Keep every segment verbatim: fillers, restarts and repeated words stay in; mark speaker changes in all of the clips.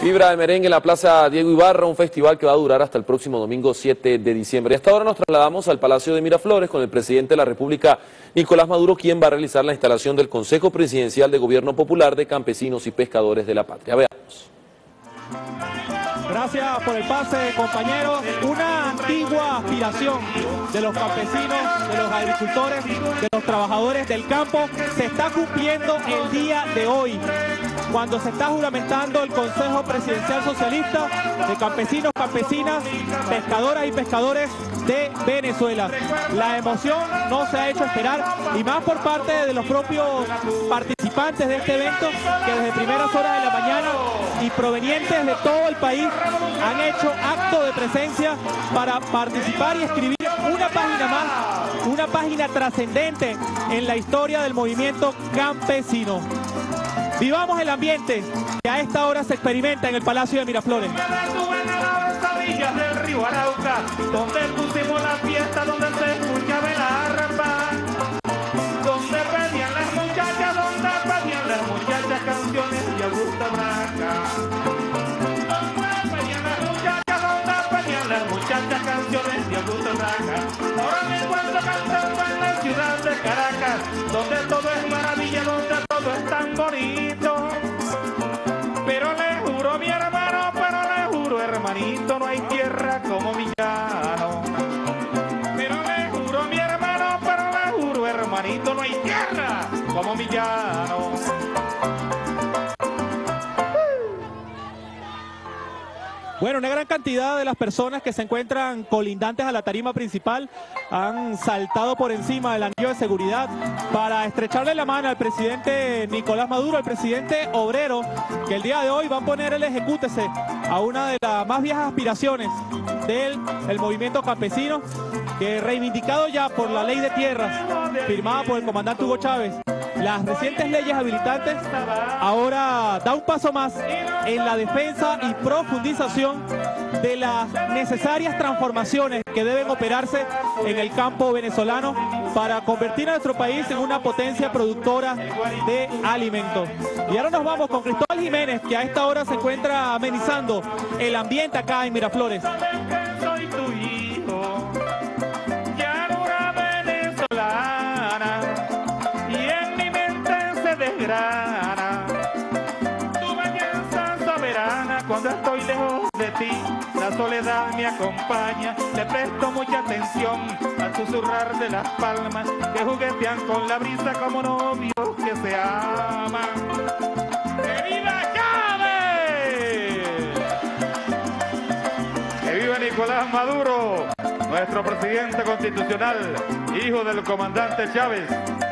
Speaker 1: Vibra de merengue en la Plaza Diego Ibarra, un festival que va a durar hasta el próximo domingo siete de diciembre. Y hasta ahora nos trasladamos al Palacio de Miraflores con el presidente de la República, Nicolás Maduro, quien va a realizar la instalación del Consejo Presidencial de Gobierno Popular de Campesinos y Pescadores de la Patria. Veamos.
Speaker 2: Gracias por el pase, compañeros. Una antigua aspiración de los campesinos, de los agricultores, de los trabajadores del campo se está cumpliendo el día de hoy, cuando se está juramentando el Consejo Presidencial Socialista de Campesinos, Campesinas, Pescadoras y Pescadores de Venezuela. La emoción no se ha hecho esperar, y más por parte de los propios participantes de este evento, que desde primeras horas de la mañana y provenientes de todo el país han hecho acto de presencia para participar y escribir una página más, una página trascendente en la historia del movimiento campesino. Vivamos el ambiente que a esta hora se experimenta en el Palacio de Miraflores.
Speaker 3: Del río Arauca, donde pusimos la fiesta, donde se escuchaba el arpa, donde pedían las muchachas, donde pedían las muchachas canciones de Augusta Braca, donde pedían las muchachas, donde pedían las muchachas canciones de Augusta Braca. Ahora me encuentro cantando en la ciudad de Caracas, donde todo es maravilla, donde todo es tan bonito. Pero le juro, mi hermano, pero le juro, hermanito, no hay tierra como mi llano. Pero le juro, mi hermano, pero le juro, hermanito, no hay tierra como mi llano.
Speaker 2: Bueno, una gran cantidad de las personas que se encuentran colindantes a la tarima principal han saltado por encima del anillo de seguridad para estrecharle la mano al presidente Nicolás Maduro, al presidente obrero, que el día de hoy va a poner el ejecútese a una de las más viejas aspiraciones del el movimiento campesino, que reivindicado ya por la ley de tierras firmada por el comandante Hugo Chávez, las recientes leyes habilitantes, ahora da un paso más en la defensa y profundización de las necesarias transformaciones que deben operarse en el campo venezolano para convertir a nuestro país en una potencia productora de alimentos. Y ahora nos vamos con Cristóbal Jiménez, que a esta hora se encuentra amenizando el ambiente acá en Miraflores.
Speaker 3: Soy tu hijo, llanura venezolana, y en mi mente se desgrana tu belleza soberana. Cuando estoy lejos de ti, la soledad me acompaña, le presto mucha atención al susurrar de las palmas que juguetean con la brisa como novios que se aman. ¡Que viva Chávez! ¡Que viva Nicolás Maduro, nuestro presidente constitucional, hijo del comandante Chávez!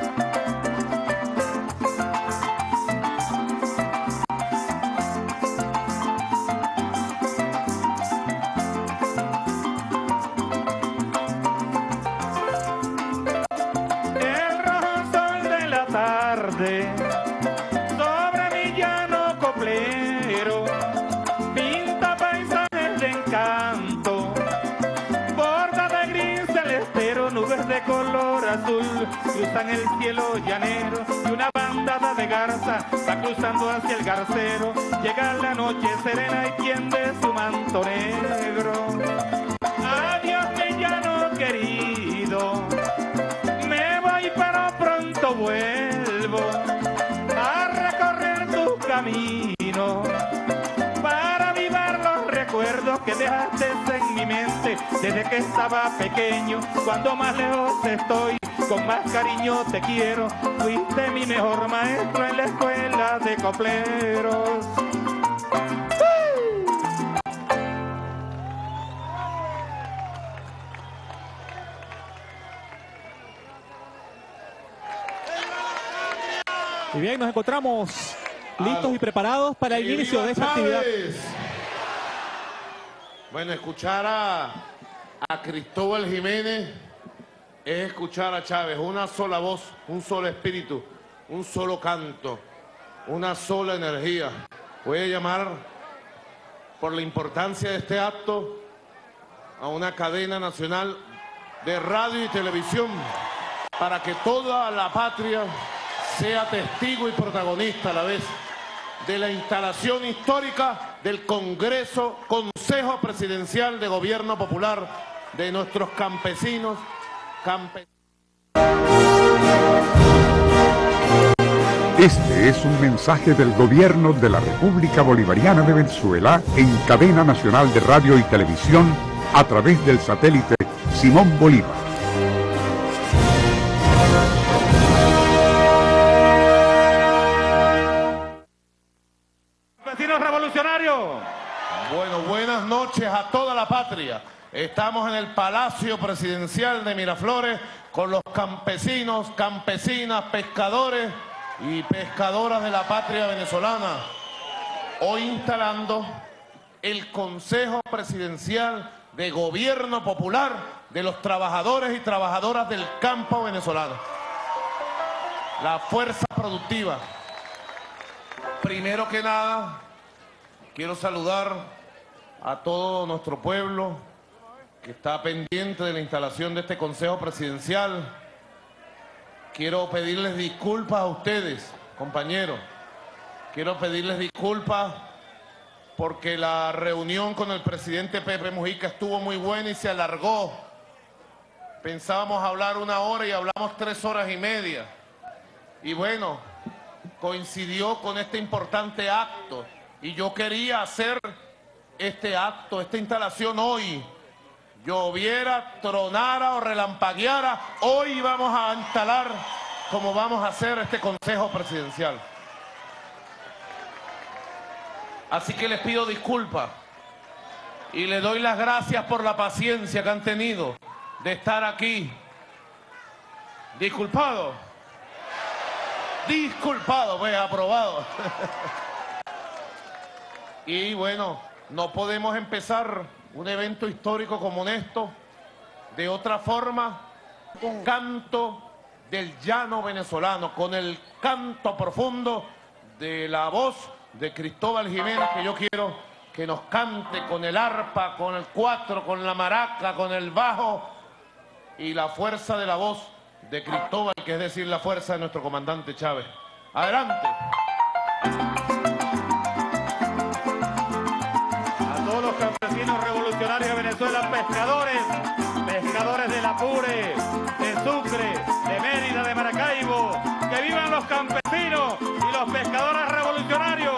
Speaker 3: Sobre mi llano coplero pinta paisajes de encanto, borda de gris celestero, nubes de color azul cruzan el cielo llanero, y una bandada de garza va cruzando hacia el garcero. Llega la noche serena y tiende su manto negro. Adiós mi llano querido, me voy pero pronto vuelvo a recorrer tu camino para avivar los recuerdos que dejaste en mi mente desde que estaba pequeño. Cuando más lejos estoy, con más cariño te quiero. Fuiste mi mejor maestro en la escuela de copleros.
Speaker 2: Y bien, nos encontramos listos y preparados para el inicio de esta actividad.
Speaker 4: Bueno, escuchar a, a Cristóbal Jiménez es escuchar a Chávez. Una sola voz, un solo espíritu, un solo canto, una sola energía. Voy a llamar, por la importancia de este acto, a una cadena nacional de radio y televisión para que toda la patria sea testigo y protagonista a la vez de la instalación histórica del Congreso, Consejo Presidencial de Gobierno Popular de nuestros campesinos, campesinos.
Speaker 5: Este es un mensaje del Gobierno de la República Bolivariana de Venezuela en cadena nacional de radio y televisión a través del satélite Simón Bolívar.
Speaker 3: Campesinos revolucionarios.
Speaker 4: Bueno, buenas noches a toda la patria. Estamos en el Palacio Presidencial de Miraflores con los campesinos, campesinas, pescadores y pescadoras de la patria venezolana, hoy instalando el Consejo Presidencial de Gobierno Popular de los trabajadores y trabajadoras del campo venezolano. La fuerza productiva. Primero que nada, quiero saludar a todo nuestro pueblo que está pendiente de la instalación de este Consejo Presidencial. Quiero pedirles disculpas a ustedes, compañeros. Quiero pedirles disculpas porque la reunión con el presidente Pepe Mujica estuvo muy buena y se alargó. Pensábamos hablar una hora y hablamos tres horas y media. Y bueno, coincidió con este importante acto. Y yo quería hacer este acto, esta instalación hoy. Lloviera, tronara o relampagueara, hoy vamos a instalar como vamos a hacer este Consejo Presidencial. Así que les pido disculpas y les doy las gracias por la paciencia que han tenido de estar aquí. ¿Disculpado? Disculpado, pues aprobado. Y bueno, no podemos empezar un evento histórico como esto de otra forma, con canto del llano venezolano, con el canto profundo de la voz de Cristóbal Jiménez, que yo quiero que nos cante con el arpa, con el cuatro, con la maraca, con el bajo y la fuerza de la voz de Cristóbal, que es decir, la fuerza de nuestro comandante Chávez. Adelante.
Speaker 3: Campesinos revolucionarios de Venezuela, pescadores, pescadores del Apure, de Sucre, de Mérida, de Maracaibo, que vivan los campesinos y los pescadores revolucionarios.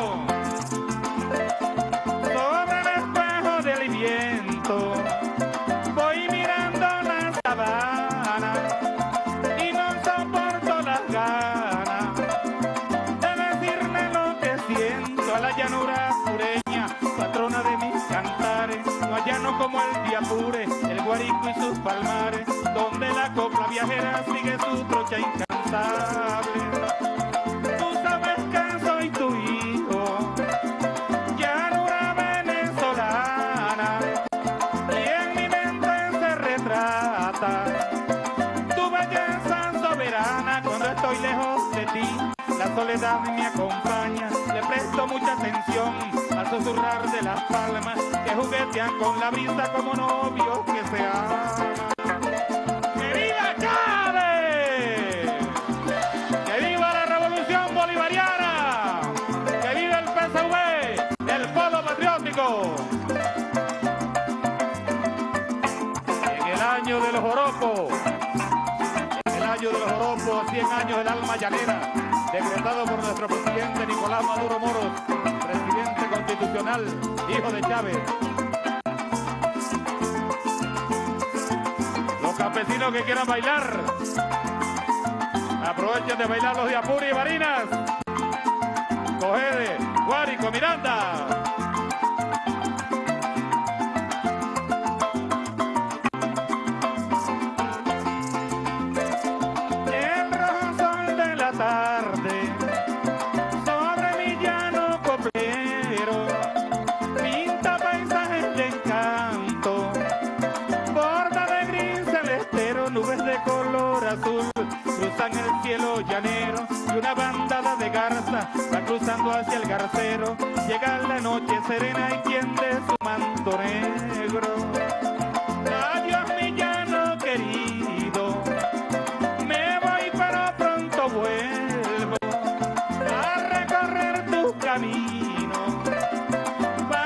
Speaker 3: Sobre el espejo del viento voy mirando la sabana y no soporto las ganas de decirle lo que siento a la llanura sureña, patrona de mis cantares, no hay llano como el de Apure, el Guarico y sus palmares, donde la copla viajera sigue su trocha incansable. Tú sabes que soy tu hijo, llanura venezolana, y en mi mente se retrata tu belleza soberana. Cuando estoy lejos de ti, la soledad me acompaña, le presto mucha atención al susurrar de las palmas que juguetean con la brisa como novios que se aman. ¡Que viva Chávez! ¡Que viva la revolución bolivariana! ¡Que viva el P S V, el polo patriótico! En el año de los joropos, en el año de los joropos, cien años del alma llanera, decretado por nuestro presidente Nicolás Maduro Moros, presidente constitucional, hijo de Chávez. Los campesinos que quieran bailar, aprovechen de bailar los de Apure y Barinas, Cogede, Guárico, Miranda. Cruzan el cielo llanero y una bandada de garza va cruzando hacia el garcero. Llega la noche serena y tiende su manto negro. Adiós mi llano querido, me voy pero pronto vuelvo a recorrer tus caminos.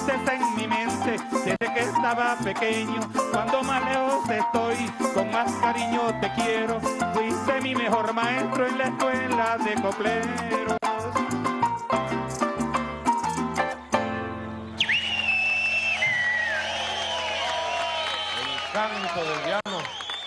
Speaker 3: estás en mi mente desde que estaba pequeño. Cuando más lejos estoy, con más cariño te quiero. Fuiste mi mejor maestro en la escuela de copleros.
Speaker 4: El canto del llano,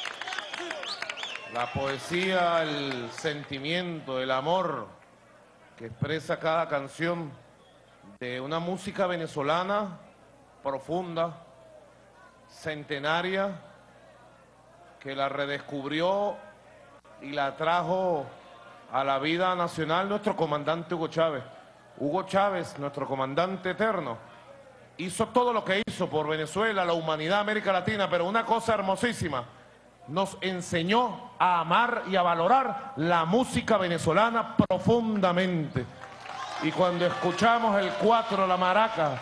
Speaker 4: la poesía, el sentimiento, el amor que expresa cada canción de una música venezolana profunda, centenaria, que la redescubrió y la trajo a la vida nacional nuestro comandante Hugo Chávez. Hugo Chávez, nuestro comandante eterno, hizo todo lo que hizo por Venezuela, la humanidad, América Latina, pero una cosa hermosísima, nos enseñó a amar y a valorar la música venezolana profundamente. Y cuando escuchamos el cuatro, la maraca,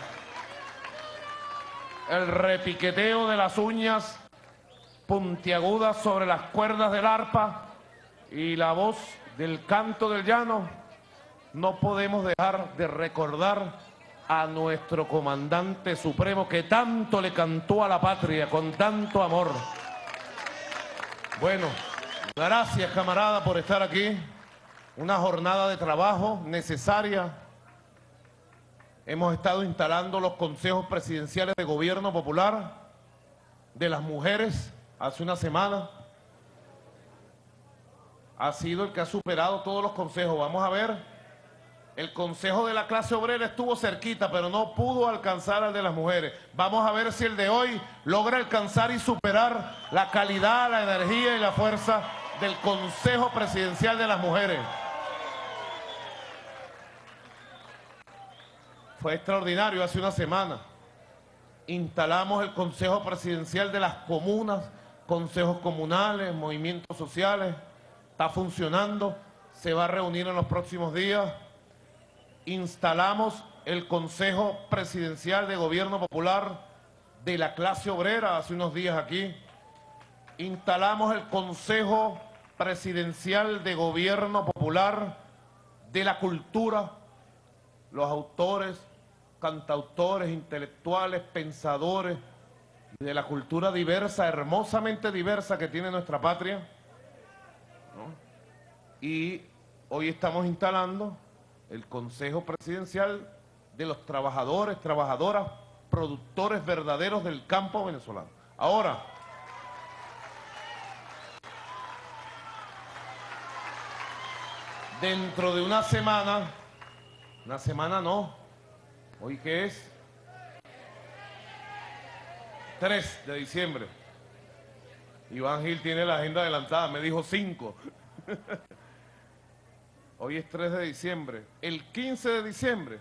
Speaker 4: el repiqueteo de las uñas puntiagudas sobre las cuerdas del arpa y la voz del canto del llano, no podemos dejar de recordar a nuestro comandante supremo que tanto le cantó a la patria con tanto amor. Bueno, gracias, camarada, por estar aquí. Una jornada de trabajo necesaria. Hemos estado instalando los consejos presidenciales de gobierno popular de las mujeres hace una semana. Ha sido el que ha superado todos los consejos. Vamos a ver, el consejo de la clase obrera estuvo cerquita, pero no pudo alcanzar al de las mujeres. Vamos a ver si el de hoy logra alcanzar y superar la calidad, la energía y la fuerza del Consejo Presidencial de las Mujeres. Fue extraordinario hace una semana. Instalamos el Consejo Presidencial de las comunas, consejos comunales, movimientos sociales. Está funcionando, se va a reunir en los próximos días. Instalamos el Consejo Presidencial de Gobierno Popular de la clase obrera hace unos días aquí. Instalamos el Consejo Presidencial de Gobierno Popular de la Cultura, los autores, cantautores, intelectuales, pensadores de la cultura diversa, hermosamente diversa que tiene nuestra patria, ¿no? Y hoy estamos instalando el Consejo Presidencial de los trabajadores, trabajadoras, productores verdaderos del campo venezolano. Ahora, dentro de una semana, una semana no, ¿hoy qué es? tres de diciembre. Iván Gil tiene la agenda adelantada, me dijo cinco. Hoy es tres de diciembre. El quince de diciembre,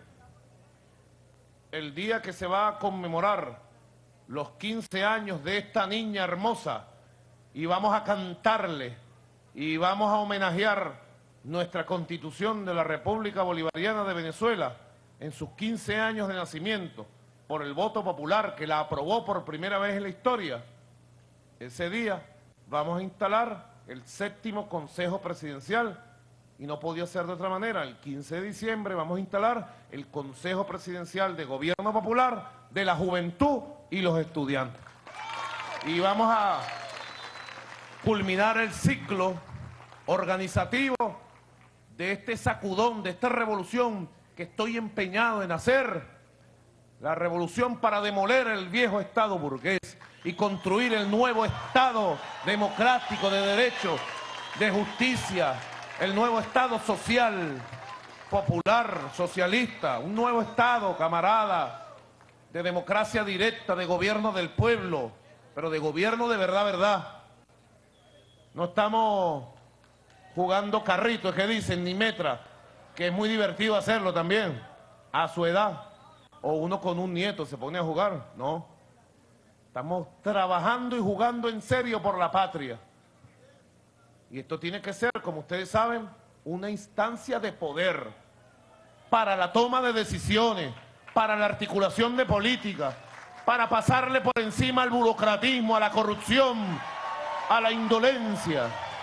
Speaker 4: el día que se va a conmemorar los quince años de esta niña hermosa, y vamos a cantarle y vamos a homenajear nuestra Constitución de la República Bolivariana de Venezuela en sus quince años de nacimiento, por el voto popular que la aprobó por primera vez en la historia. Ese día vamos a instalar el séptimo Consejo Presidencial, y no podía ser de otra manera. El quince de diciembre vamos a instalar el Consejo Presidencial de Gobierno Popular de la Juventud y los Estudiantes. Y vamos a culminar el ciclo organizativo de este sacudón, de esta revolución que estoy empeñado en hacer. La revolución para demoler el viejo Estado burgués y construir el nuevo Estado democrático de derecho, de justicia, el nuevo Estado social, popular, socialista, un nuevo Estado, camarada, de democracia directa, de gobierno del pueblo, pero de gobierno de verdad, verdad. No estamos jugando carritos, que dicen, ni metra, que es muy divertido hacerlo también, a su edad. O uno con un nieto se pone a jugar, no. Estamos trabajando y jugando en serio por la patria. Y esto tiene que ser, como ustedes saben, una instancia de poder para la toma de decisiones, para la articulación de políticas, para pasarle por encima al burocratismo, a la corrupción, a la indolencia,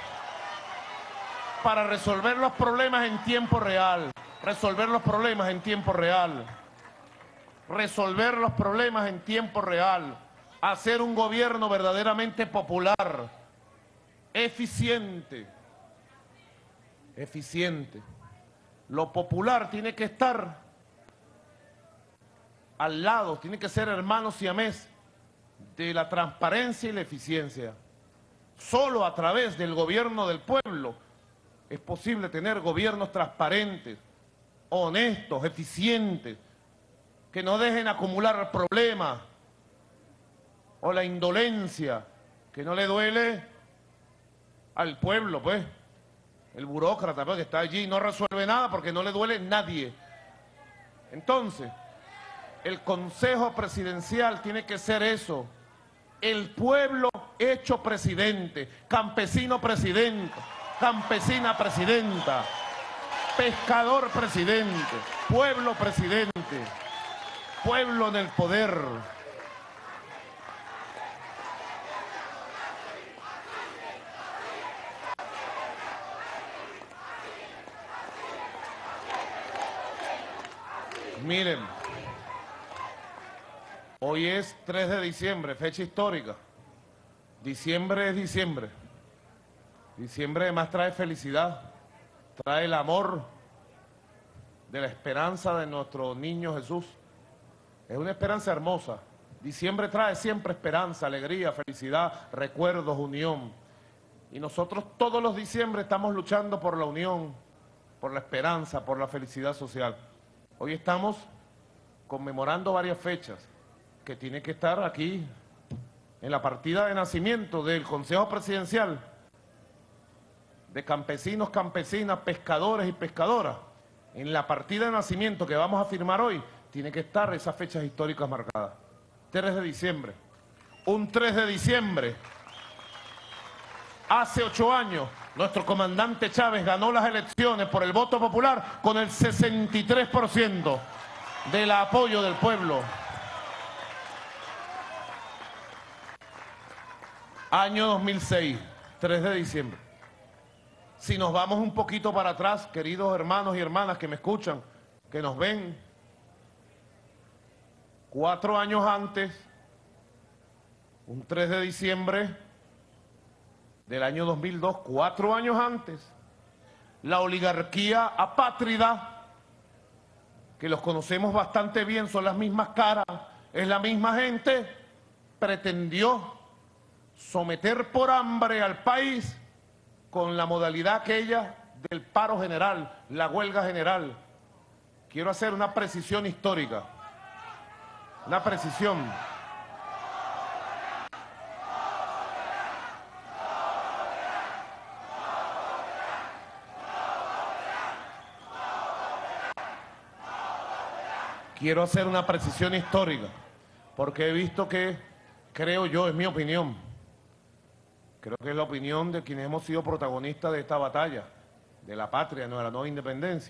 Speaker 4: para resolver los problemas en tiempo real, resolver los problemas en tiempo real. resolver los problemas en tiempo real, hacer un gobierno verdaderamente popular, eficiente, eficiente. Lo popular tiene que estar al lado, tiene que ser hermano siamés de la transparencia y la eficiencia. Solo a través del gobierno del pueblo es posible tener gobiernos transparentes, honestos, eficientes, que no dejen acumular problemas o la indolencia, que no le duele al pueblo, pues. El burócrata, pues, que está allí no resuelve nada porque no le duele a nadie. Entonces, el Consejo Presidencial tiene que ser eso. El pueblo hecho presidente, campesino presidente, campesina presidenta, pescador presidente, pueblo presidente, pueblo en el poder. Miren, hoy es tres de diciembre, fecha histórica. Diciembre es diciembre. Diciembre además trae felicidad, trae el amor de la esperanza de nuestro niño Jesús. Es una esperanza hermosa. Diciembre trae siempre esperanza, alegría, felicidad, recuerdos, unión. Y nosotros todos los diciembre estamos luchando por la unión, por la esperanza, por la felicidad social. Hoy estamos conmemorando varias fechas que tienen que estar aquí en la partida de nacimiento del Consejo Presidencial de campesinos, campesinas, pescadores y pescadoras. En la partida de nacimiento que vamos a firmar hoy tiene que estar esas fechas históricas marcadas. tres de diciembre. Un tres de diciembre. Hace ocho años, nuestro comandante Chávez ganó las elecciones por el voto popular con el sesenta y tres por ciento del apoyo del pueblo. Año dos mil seis, tres de diciembre. Si nos vamos un poquito para atrás, queridos hermanos y hermanas que me escuchan, que nos ven, cuatro años antes, un tres de diciembre del año dos mil dos, cuatro años antes, la oligarquía apátrida, que los conocemos bastante bien, son las mismas caras, es la misma gente, pretendió someter por hambre al país con la modalidad aquella del paro general, la huelga general. Quiero hacer una precisión histórica, una precisión. Quiero hacer una precisión histórica, porque he visto que, creo yo, es mi opinión, creo que es la opinión de quienes hemos sido protagonistas de esta batalla, de la patria, de la nueva independencia.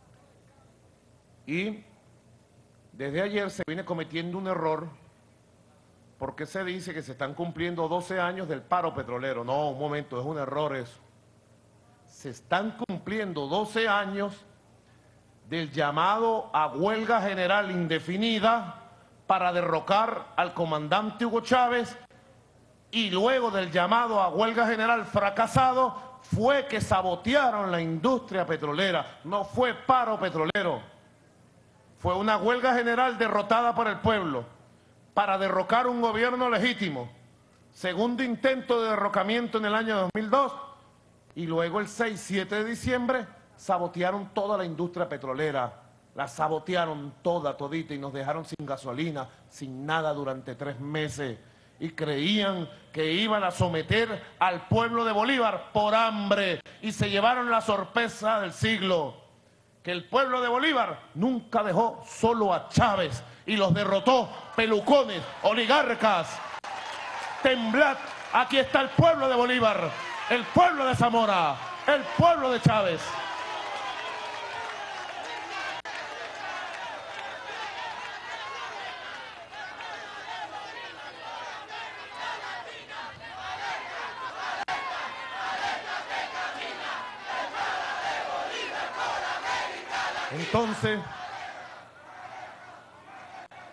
Speaker 4: Y desde ayer se viene cometiendo un error, porque se dice que se están cumpliendo doce años del paro petrolero. No, un momento, es un error eso. Se están cumpliendo doce años del llamado a huelga general indefinida para derrocar al comandante Hugo Chávez, y luego del llamado a huelga general fracasado fue que sabotearon la industria petrolera. No fue paro petrolero, fue una huelga general derrotada por el pueblo para derrocar un gobierno legítimo. Segundo intento de derrocamiento en el año dos mil dos, y luego el seis siete de diciembre sabotearon toda la industria petrolera, la sabotearon toda, todita, y nos dejaron sin gasolina, sin nada durante tres meses. Y creían que iban a someter al pueblo de Bolívar por hambre, y se llevaron la sorpresa del siglo, que el pueblo de Bolívar nunca dejó solo a Chávez, y los derrotó pelucones, oligarcas. Temblad, aquí está el pueblo de Bolívar, el pueblo de Zamora, el pueblo de Chávez. Entonces,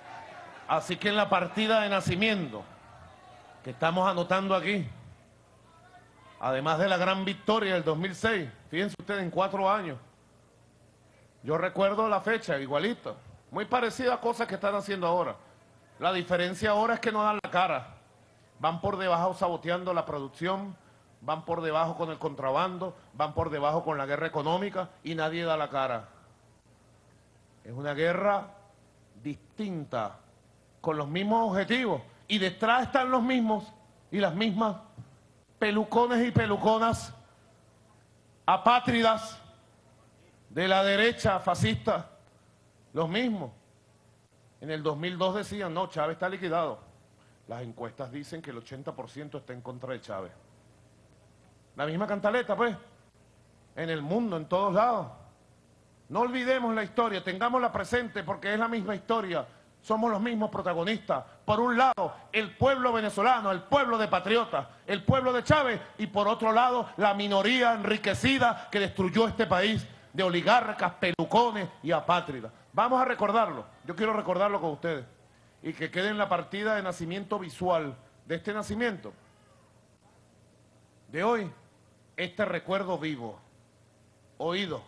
Speaker 4: Así que en la partida de nacimiento que estamos anotando aquí, además de la gran victoria del dos mil seis, fíjense ustedes, en cuatro años, yo recuerdo la fecha igualita, muy parecida a cosas que están haciendo ahora. La diferencia ahora es que no dan la cara, van por debajo saboteando la producción, van por debajo con el contrabando, van por debajo con la guerra económica y nadie da la cara. Es una guerra distinta, con los mismos objetivos, y detrás están los mismos y las mismas pelucones y peluconas apátridas de la derecha fascista, los mismos. En el dos mil dos decían, no, Chávez está liquidado. Las encuestas dicen que el ochenta por ciento está en contra de Chávez. La misma cantaleta, pues, en el mundo, en todos lados. No olvidemos la historia, tengámosla presente porque es la misma historia. Somos los mismos protagonistas. Por un lado, el pueblo venezolano, el pueblo de patriotas, el pueblo de Chávez, y por otro lado, la minoría enriquecida que destruyó este país de oligarcas, pelucones y apátridas. Vamos a recordarlo. Yo quiero recordarlo con ustedes. Y que quede en la partida de nacimiento visual de este nacimiento, de hoy, este recuerdo vivo, oído.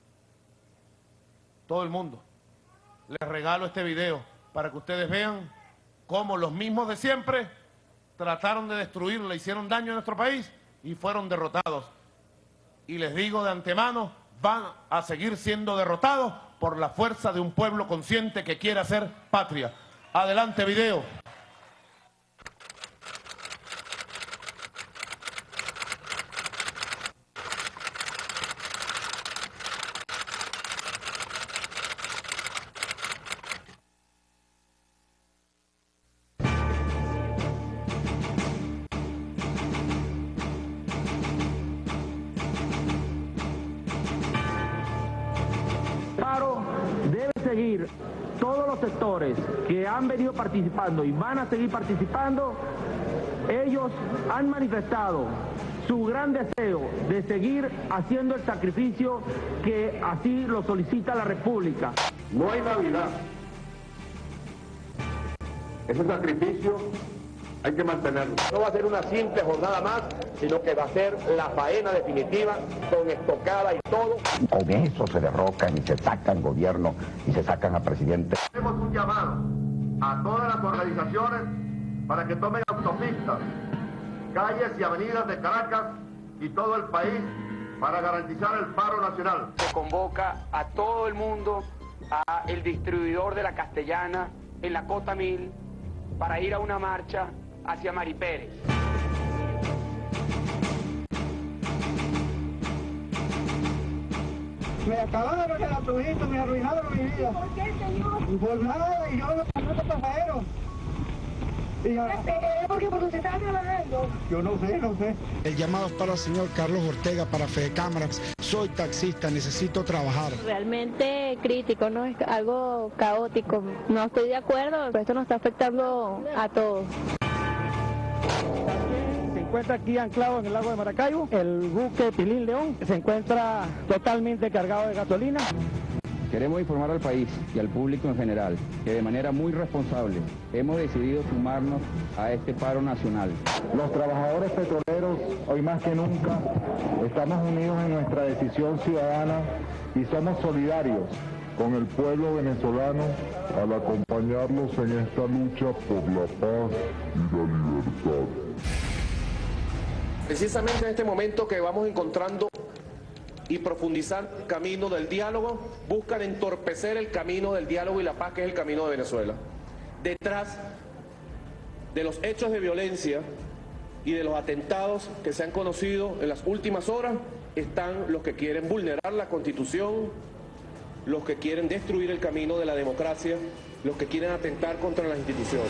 Speaker 4: Todo el mundo. Les regalo este video para que ustedes vean cómo los mismos de siempre trataron de destruirlo, le hicieron daño a nuestro país y fueron derrotados. Y les digo de antemano, van a seguir siendo derrotados por la fuerza de un pueblo consciente que quiere hacer patria. Adelante, video.
Speaker 6: Debe seguir todos los sectores que han venido participando y van a seguir participando. Ellos han manifestado su gran deseo de seguir haciendo el sacrificio que así lo solicita la República.
Speaker 7: No hay Navidad. Ese sacrificio hay que mantenerlo. No va a ser una simple jornada más, sino que va a ser la faena definitiva, con estocada y todo.
Speaker 8: Con eso se derrocan y se sacan gobierno y se sacan a presidente.
Speaker 7: Hacemos un llamado a todas las organizaciones para que tomen autopistas, calles y avenidas de Caracas y todo el país para garantizar el paro nacional.
Speaker 9: Se convoca a todo el mundo, a el distribuidor de la Castellana en la Cota Mil, para ir a una marcha hacia Mari Pérez.
Speaker 10: Me acabaron de la Trujito, me arruinaron mi vida. ¿Por qué, señor? Por nada, y yo no me conozco pasajero. Y ahora... ¿Por qué? Porque usted estaba trabajando. Yo no sé, no sé.
Speaker 11: El llamado es para el señor Carlos Ortega, para Fede Cámaras. Soy taxista, necesito trabajar.
Speaker 12: Realmente crítico, ¿no? Es algo caótico. No estoy de acuerdo, pero esto nos está afectando a todos.
Speaker 6: Se encuentra aquí anclado en el lago de Maracaibo, el buque Pilín León, se encuentra totalmente cargado de gasolina.
Speaker 13: Queremos informar al país y al público en general que de manera muy responsable hemos decidido sumarnos a este paro nacional.
Speaker 14: Los trabajadores petroleros, hoy más que nunca, estamos unidos en nuestra decisión ciudadana y somos solidarios con el pueblo venezolano al acompañarlos en esta lucha por la paz y la libertad.
Speaker 15: Precisamente en este momento que vamos encontrando y profundizar el camino del diálogo, buscan entorpecer el camino del diálogo y la paz, que es el camino de Venezuela. Detrás de los hechos de violencia y de los atentados que se han conocido en las últimas horas, están los que quieren vulnerar la Constitución, los que quieren destruir el camino de la democracia, los que quieren atentar contra las instituciones.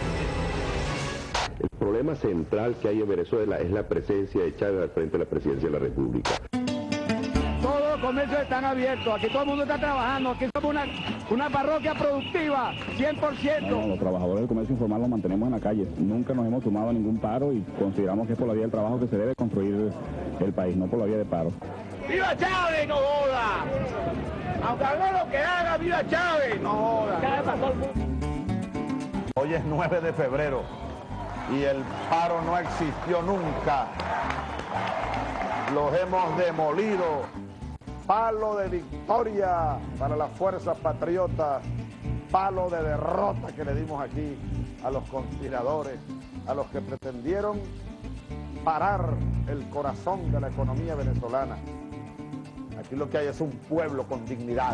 Speaker 16: El problema central que hay en Venezuela es la presencia de Chávez al frente de la presidencia de la República.
Speaker 6: Todos los comercios están abiertos, aquí todo el mundo está trabajando, aquí somos una, una parroquia productiva, cien por ciento.
Speaker 13: No, los trabajadores del comercio informal los mantenemos en la calle, nunca nos hemos tomado ningún paro y consideramos que es por la vía del trabajo que se debe construir el país, no por la vía de paro.
Speaker 6: ¡Viva Chávez, no joda! Aunque haga lo que haga, viva Chávez, no joda.
Speaker 17: Hoy es nueve de febrero y el paro no existió nunca. Los hemos demolido. Palo de victoria para las fuerzas patriotas. Palo de derrota que le dimos aquí a los conspiradores, a los que pretendieron parar el corazón de la economía venezolana. Aquí lo que hay es un pueblo con dignidad.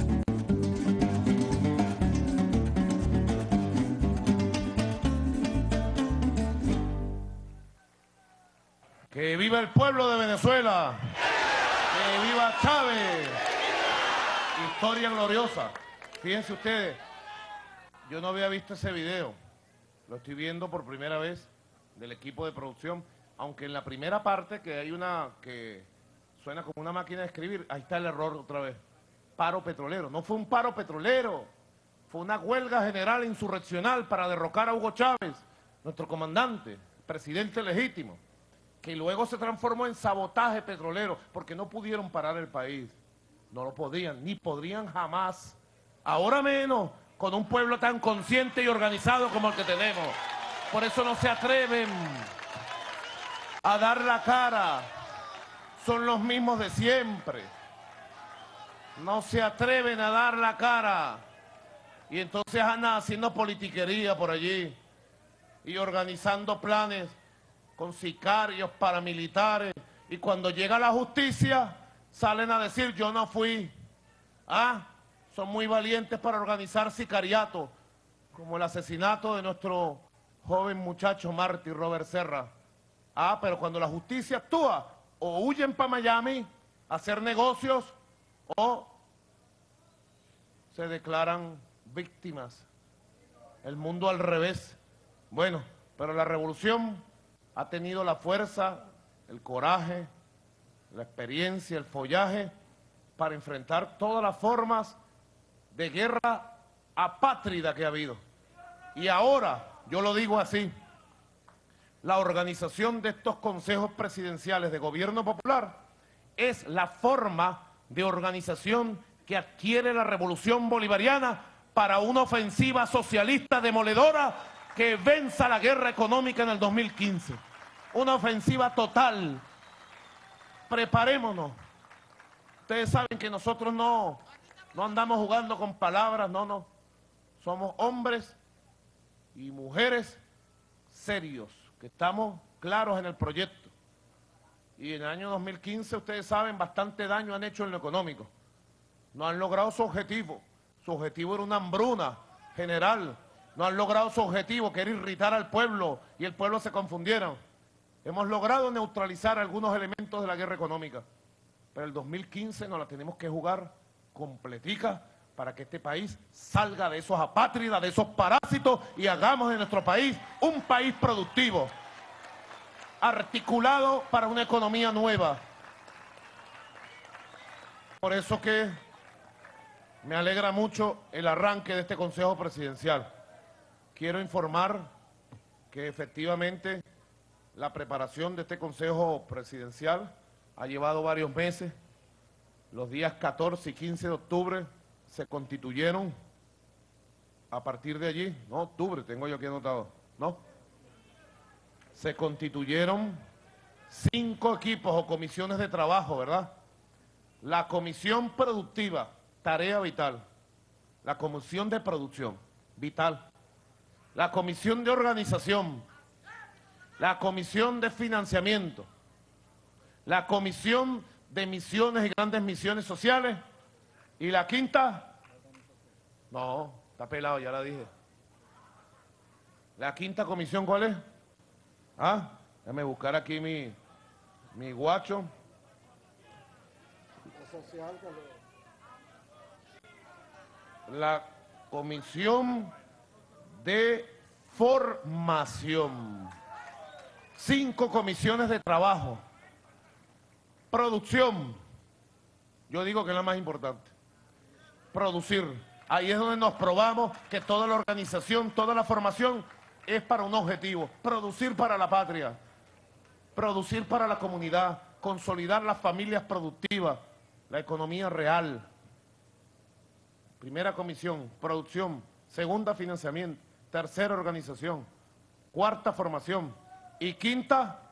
Speaker 4: ¡Que viva el pueblo de Venezuela! ¡Que viva Chávez! Historia gloriosa. Fíjense ustedes, yo no había visto ese video. Lo estoy viendo por primera vez del equipo de producción. Aunque en la primera parte, que hay una que suena como una máquina de escribir, ahí está el error otra vez. Paro petrolero. No fue un paro petrolero. Fue una huelga general insurreccional para derrocar a Hugo Chávez, nuestro comandante, presidente legítimo, que luego se transformó en sabotaje petrolero, porque no pudieron parar el país. No lo podían, ni podrían jamás. Ahora menos, con un pueblo tan consciente y organizado como el que tenemos. Por eso no se atreven a dar la cara. Son los mismos de siempre. No se atreven a dar la cara. Y entonces andan haciendo politiquería por allí y organizando planes con sicarios, paramilitares, y cuando llega la justicia salen a decir yo no fui. Ah, son muy valientes para organizar sicariato, como el asesinato de nuestro joven muchacho mártir Robert Serra. Ah, pero cuando la justicia actúa, o huyen para Miami a hacer negocios, o se declaran víctimas. El mundo al revés. Bueno, pero la revolución ha tenido la fuerza, el coraje, la experiencia, el follaje para enfrentar todas las formas de guerra apátrida que ha habido. Y ahora, yo lo digo así, la organización de estos consejos presidenciales de gobierno popular es la forma de organización que adquiere la revolución bolivariana para una ofensiva socialista demoledora que venza la guerra económica en el dos mil quince. Una ofensiva total. Preparémonos. Ustedes saben que nosotros no, no andamos jugando con palabras, no, no. Somos hombres y mujeres serios, que estamos claros en el proyecto. Y en el año dos mil quince, ustedes saben, bastante daño han hecho en lo económico. No han logrado su objetivo. Su objetivo era una hambruna general. No han logrado su objetivo, que era irritar al pueblo, y el pueblo se confundieron. Hemos logrado neutralizar algunos elementos de la guerra económica, pero el dos mil quince nos la tenemos que jugar completica para que este país salga de esos apátridas, de esos parásitos, y hagamos de nuestro país un país productivo, articulado para una economía nueva. Por eso que me alegra mucho el arranque de este Consejo Presidencial. Quiero informar que efectivamente la preparación de este Consejo Presidencial ha llevado varios meses. Los días catorce y quince de octubre se constituyeron, a partir de allí, no, octubre, tengo yo aquí anotado, ¿no? Se constituyeron cinco equipos o comisiones de trabajo, ¿verdad? La Comisión Productiva, tarea vital. La Comisión de Producción, vital. La Comisión de Organización. La Comisión de Financiamiento. La Comisión de Misiones y Grandes Misiones Sociales. ¿Y la quinta? No, está pelado, ya la dije. ¿La quinta comisión cuál es? Ah, déjame buscar aquí mi, mi guacho. La Comisión de Formación. Cinco comisiones de trabajo. Producción. Yo digo que es la más importante. Producir. Ahí es donde nos probamos que toda la organización, toda la formación es para un objetivo. Producir para la patria. Producir para la comunidad. Consolidar las familias productivas. La economía real. Primera comisión, producción. Segunda, financiamiento. Tercera, organización. Cuarta, formación. Y quinta,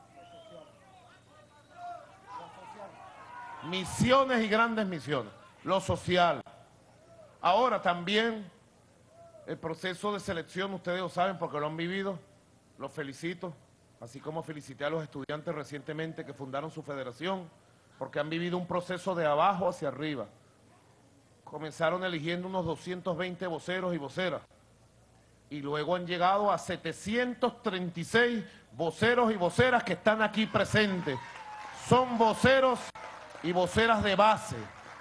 Speaker 4: misiones y grandes misiones. Lo social. Ahora también el proceso de selección, ustedes lo saben porque lo han vivido, los felicito, así como felicité a los estudiantes recientemente que fundaron su federación, porque han vivido un proceso de abajo hacia arriba. Comenzaron eligiendo unos doscientos veinte voceros y voceras, y luego han llegado a setecientos treinta y seis voceros y voceras que están aquí presentes. Son voceros y voceras de base.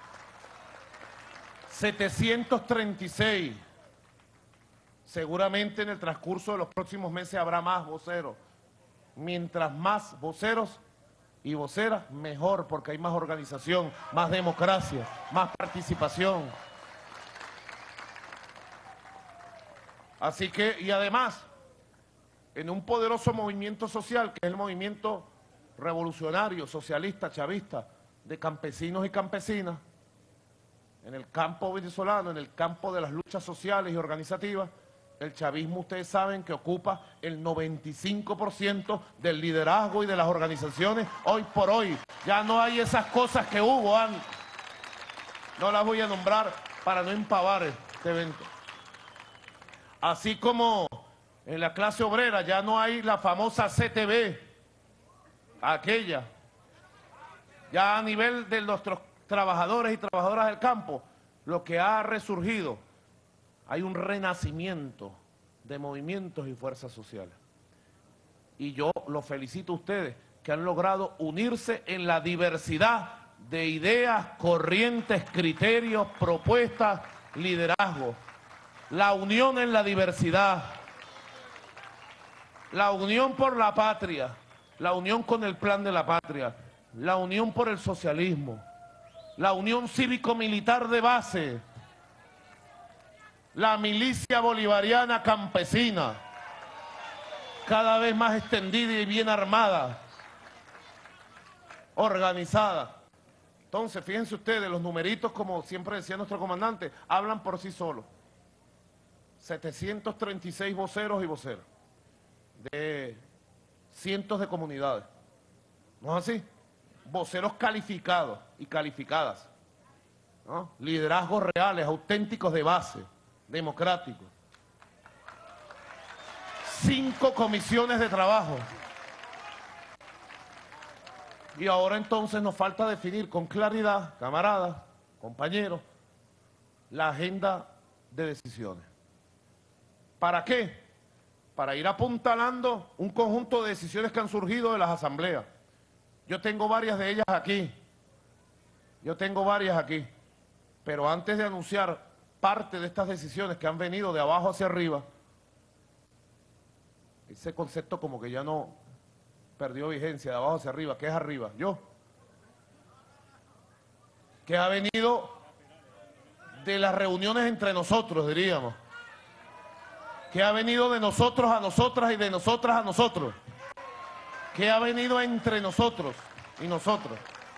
Speaker 4: setecientos treinta y seis. Seguramente en el transcurso de los próximos meses habrá más voceros. Mientras más voceros y voceras, mejor, porque hay más organización, más democracia, más participación. Así que, y además, en un poderoso movimiento social, que es el movimiento revolucionario, socialista, chavista, de campesinos y campesinas, en el campo venezolano, en el campo de las luchas sociales y organizativas, el chavismo, ustedes saben que ocupa el noventa y cinco por ciento del liderazgo y de las organizaciones hoy por hoy. Ya no hay esas cosas que hubo antes. No las voy a nombrar para no empavar este evento. Así como en la clase obrera ya no hay la famosa C T V, aquella. Ya a nivel de nuestros trabajadores y trabajadoras del campo, lo que ha resurgido, hay un renacimiento de movimientos y fuerzas sociales. Y yo los felicito a ustedes que han logrado unirse en la diversidad de ideas, corrientes, criterios, propuestas, liderazgo. La unión en la diversidad, la unión por la patria, la unión con el plan de la patria, la unión por el socialismo, la unión cívico-militar de base, la milicia bolivariana campesina, cada vez más extendida y bien armada, organizada. Entonces, fíjense ustedes, los numeritos, como siempre decía nuestro comandante, hablan por sí solos. setecientos treinta y seis voceros y voceras de cientos de comunidades. ¿No es así? Voceros calificados y calificadas, ¿no? Liderazgos reales, auténticos de base, democráticos. Cinco comisiones de trabajo. Y ahora entonces nos falta definir con claridad, camaradas, compañeros, la agenda de decisiones. ¿Para qué? Para ir apuntalando un conjunto de decisiones que han surgido de las asambleas. Yo tengo varias de ellas aquí. Yo tengo varias aquí. Pero antes de anunciar parte de estas decisiones que han venido de abajo hacia arriba, ese concepto como que ya no perdió vigencia, de abajo hacia arriba. ¿Qué es arriba? Yo. Que ha venido de las reuniones entre nosotros, diríamos. Que ha venido de nosotros a nosotras y de nosotras a nosotros. Que ha venido entre nosotros y nosotros.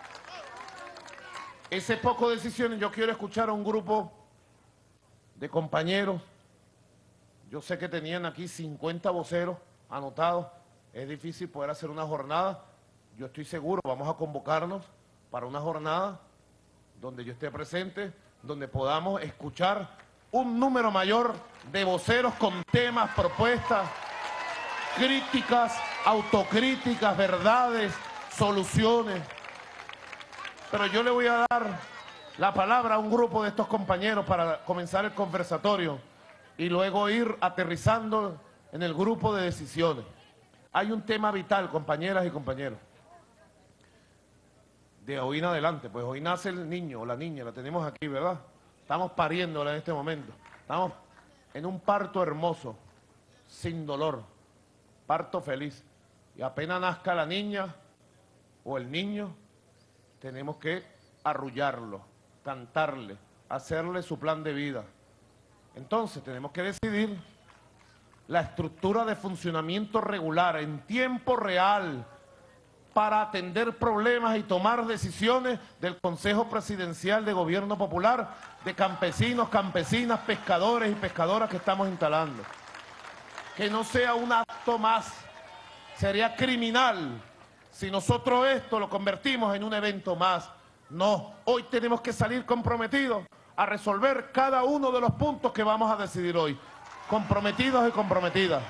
Speaker 4: Ese poco de decisiones, yo quiero escuchar a un grupo de compañeros. Yo sé que tenían aquí cincuenta voceros anotados. Es difícil poder hacer una jornada. Yo estoy seguro, vamos a convocarnos para una jornada donde yo esté presente, donde podamos escuchar un número mayor de voceros con temas, propuestas, críticas, autocríticas, verdades, soluciones. Pero yo le voy a dar la palabra a un grupo de estos compañeros para comenzar el conversatorio y luego ir aterrizando en el grupo de decisiones. Hay un tema vital, compañeras y compañeros. De hoy en adelante, pues hoy nace el niño o la niña, la tenemos aquí, ¿verdad? Estamos pariéndola en este momento. Estamos en un parto hermoso, sin dolor, parto feliz. Y apenas nazca la niña o el niño, tenemos que arrullarlo, cantarle, hacerle su plan de vida. Entonces tenemos que decidir la estructura de funcionamiento regular en tiempo real para atender problemas y tomar decisiones del Consejo Presidencial de Gobierno Popular, de campesinos, campesinas, pescadores y pescadoras que estamos instalando. que no sea un acto más. Sería criminal si nosotros esto lo convertimos en un evento más. No, hoy tenemos que salir comprometidos a resolver cada uno de los puntos que vamos a decidir hoy. Comprometidos y comprometidas.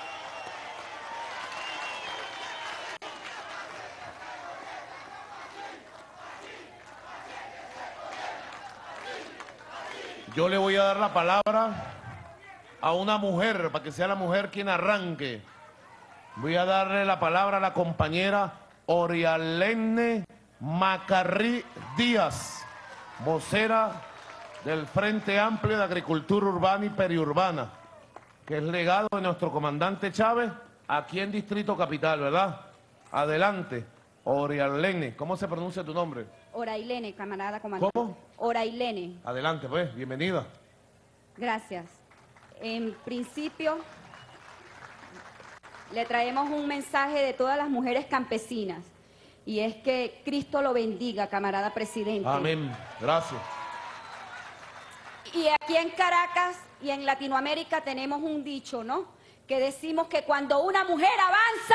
Speaker 4: Yo le voy a dar la palabra a una mujer, para que sea la mujer quien arranque. Voy a darle la palabra a la compañera Orialene Macarrí Díaz, vocera del Frente Amplio de Agricultura Urbana y Periurbana, que es legado de nuestro comandante Chávez aquí en Distrito Capital, ¿verdad? Adelante, Orialene. ¿Cómo se pronuncia tu nombre?
Speaker 18: Orailene, camarada comandante.
Speaker 4: ¿Cómo?
Speaker 18: Orailene.
Speaker 4: Adelante, pues, bienvenida.
Speaker 18: Gracias. En principio, le traemos un mensaje de todas las mujeres campesinas, y es que Cristo lo bendiga, camarada presidente.
Speaker 4: Amén. Gracias.
Speaker 18: Y aquí en Caracas y en Latinoamérica tenemos un dicho, ¿no? Que decimos que cuando una mujer avanza,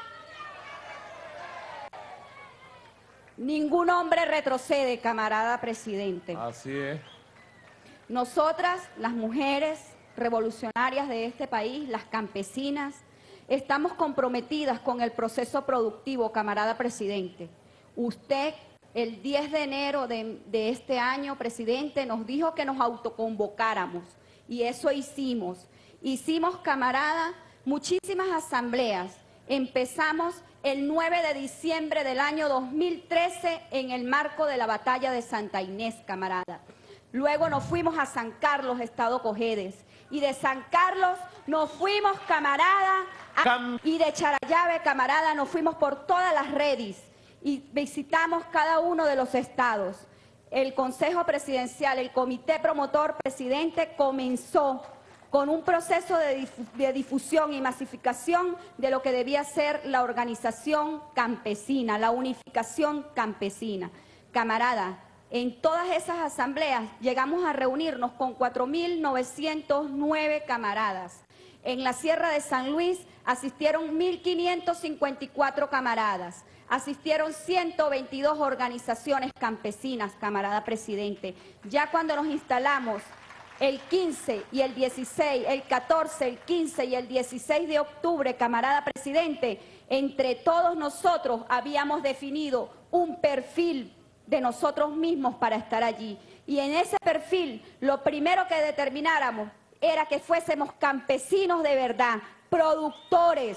Speaker 18: ningún hombre retrocede, camarada presidente.
Speaker 4: Así es.
Speaker 18: Nosotras, las mujeres revolucionarias de este país, las campesinas, estamos comprometidas con el proceso productivo, camarada presidente. Usted, el diez de enero de, de este año, presidente, nos dijo que nos autoconvocáramos, y eso hicimos. Hicimos, camarada, muchísimas asambleas. Empezamos el nueve de diciembre del año dos mil trece en el marco de la batalla de Santa Inés, camarada. Luego nos fuimos a San Carlos, Estado Cojedes, y de San Carlos nos fuimos, camarada, a, y de Charallave, camarada, nos fuimos por todas las redes y visitamos cada uno de los estados. El Consejo Presidencial, el Comité Promotor Presidente comenzó con un proceso de, difu de difusión y masificación de lo que debía ser la organización campesina, la unificación campesina. Camarada, en todas esas asambleas llegamos a reunirnos con cuatro mil novecientos nueve camaradas. En la Sierra de San Luis asistieron mil quinientos cincuenta y cuatro camaradas. Asistieron ciento veintidós organizaciones campesinas, camarada presidente. Ya cuando nos instalamos el quince y el dieciséis, el catorce, el quince y el dieciséis de octubre, camarada presidente, entre todos nosotros habíamos definido un perfil de nosotros mismos para estar allí. Y en ese perfil, lo primero que determináramos era que fuésemos campesinos de verdad, productores,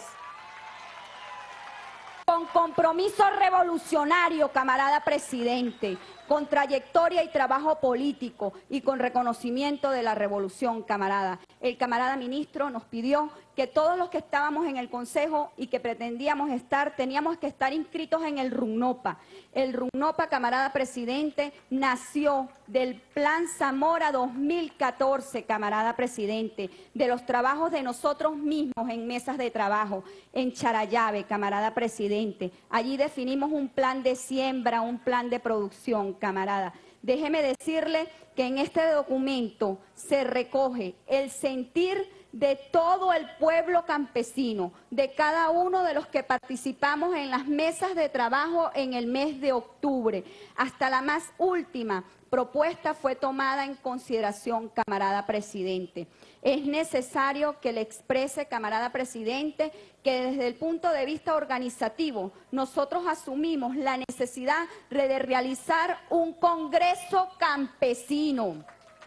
Speaker 18: con compromiso revolucionario, camarada presidente, con trayectoria y trabajo político y con reconocimiento de la revolución, camarada. El camarada ministro nos pidió que todos los que estábamos en el Consejo y que pretendíamos estar, teníamos que estar inscritos en el RUNOPA. El RUNOPA, camarada presidente, nació del Plan Zamora dos mil catorce, camarada presidente, de los trabajos de nosotros mismos en mesas de trabajo, en Charallave, camarada presidente. Allí definimos un plan de siembra, un plan de producción, camarada. Déjeme decirle que en este documento se recoge el sentir de todo el pueblo campesino, de cada uno de los que participamos en las mesas de trabajo en el mes de octubre. Hasta la más última propuesta fue tomada en consideración, camarada presidente. Es necesario que le exprese, camarada presidente, que desde el punto de vista organizativo nosotros asumimos la necesidad de realizar un congreso campesino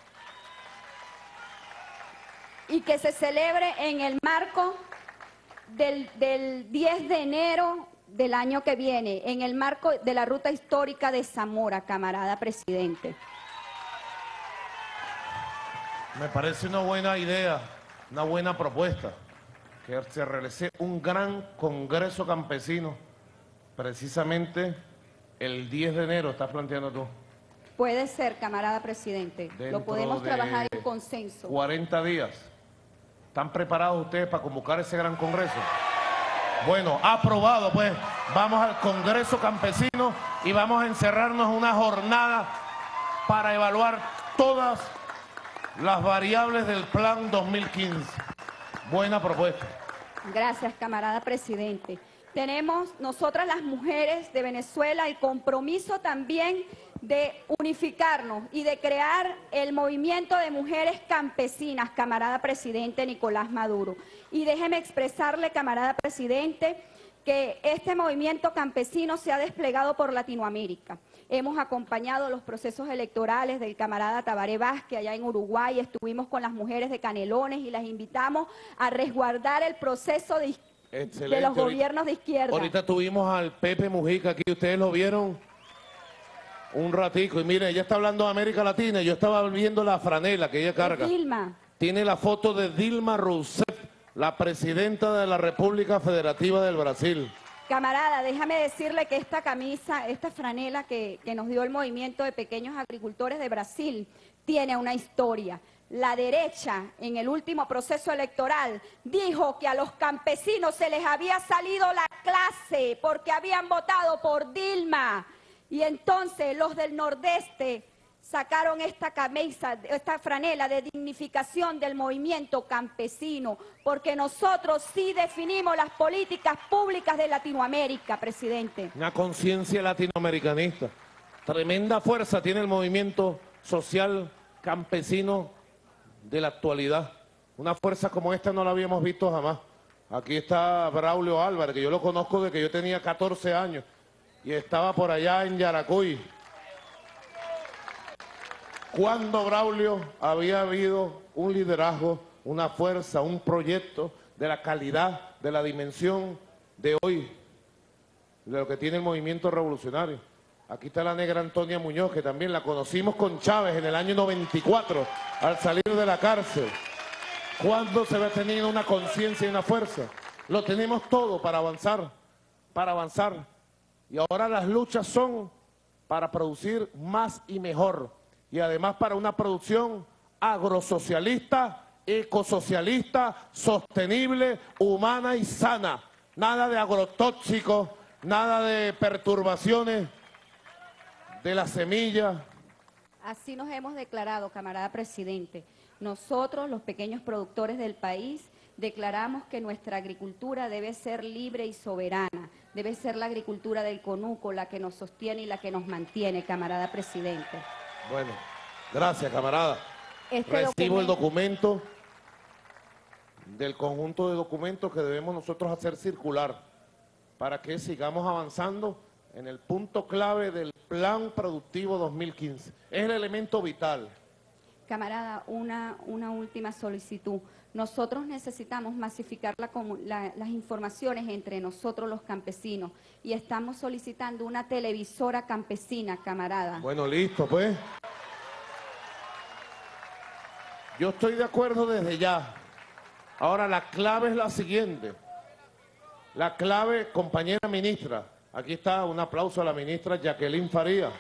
Speaker 18: y que se celebre en el marco del, del diez de enero del año que viene, en el marco de la ruta histórica de Zamora, camarada presidente.
Speaker 4: Me parece una buena idea, una buena propuesta, que se realice un gran congreso campesino, precisamente el diez de enero, estás planteando tú.
Speaker 18: Puede ser, camarada presidente,
Speaker 4: Dentro
Speaker 18: lo podemos
Speaker 4: de
Speaker 18: trabajar en consenso.
Speaker 4: cuarenta días. ¿Están preparados ustedes para convocar ese gran congreso? Bueno, aprobado, pues. Vamos al Congreso Campesino y vamos a encerrarnos una jornada para evaluar todas las variables del Plan dos mil quince. Buena propuesta.
Speaker 18: Gracias, camarada presidente. Tenemos nosotras las mujeres de Venezuela el compromiso también de unificarnos y de crear el movimiento de mujeres campesinas, camarada presidente Nicolás Maduro. Y déjeme expresarle, camarada presidente, que este movimiento campesino se ha desplegado por Latinoamérica. Hemos acompañado los procesos electorales del camarada Tabaré Vázquez allá en Uruguay, estuvimos con las mujeres de Canelones y las invitamos a resguardar el proceso de, de los gobiernos de izquierda.
Speaker 4: Ahorita tuvimos al Pepe Mujica aquí, ¿ustedes lo vieron? Un ratico, y mire, ella está hablando de América Latina, yo estaba viendo la franela que ella carga.
Speaker 18: Dilma.
Speaker 4: Tiene la foto de Dilma Rousseff, la presidenta de la República Federativa del Brasil.
Speaker 18: Camarada, déjame decirle que esta camisa, esta franela que, que nos dio el movimiento de pequeños agricultores de Brasil, tiene una historia. La derecha, en el último proceso electoral, dijo que a los campesinos se les había salido la clase porque habían votado por Dilma. Y entonces los del Nordeste sacaron esta camisa, esta franela de dignificación del movimiento campesino, porque nosotros sí definimos las políticas públicas de Latinoamérica, presidente.
Speaker 4: Una conciencia latinoamericanista. Tremenda fuerza tiene el movimiento social campesino de la actualidad. Una fuerza como esta no la habíamos visto jamás. Aquí está Braulio Álvarez, que yo lo conozco desde que yo tenía catorce años y estaba por allá en Yaracuy. ¿Cuándo, Braulio, había habido un liderazgo, una fuerza, un proyecto de la calidad, de la dimensión de hoy, de lo que tiene el movimiento revolucionario? Aquí está la negra Antonia Muñoz, que también la conocimos con Chávez en el año noventa y cuatro, al salir de la cárcel. ¿Cuándo se va teniendo una conciencia y una fuerza? Lo tenemos todo para avanzar, para avanzar. Y ahora las luchas son para producir más y mejor. Y además para una producción agrosocialista, ecosocialista, sostenible, humana y sana. Nada de agrotóxicos, nada de perturbaciones de la semilla.
Speaker 18: Así nos hemos declarado, camarada presidente. Nosotros, los pequeños productores del país, declaramos que nuestra agricultura debe ser libre y soberana. Debe ser la agricultura del conuco la que nos sostiene y la que nos mantiene, camarada presidente.
Speaker 4: Bueno, gracias, camarada.
Speaker 18: Este
Speaker 4: Recibo
Speaker 18: documento...
Speaker 4: el documento del conjunto de documentos que debemos nosotros hacer circular para que sigamos avanzando en el punto clave del Plan Productivo dos mil quince. Es el elemento vital.
Speaker 18: Camarada, una, una última solicitud. Nosotros necesitamos masificar la, la, las informaciones entre nosotros los campesinos y estamos solicitando una televisora campesina, camarada.
Speaker 4: Bueno, listo, pues. Yo estoy de acuerdo desde ya. Ahora, la clave es la siguiente. La clave, compañera ministra, aquí está un aplauso a la ministra Jacqueline Faría.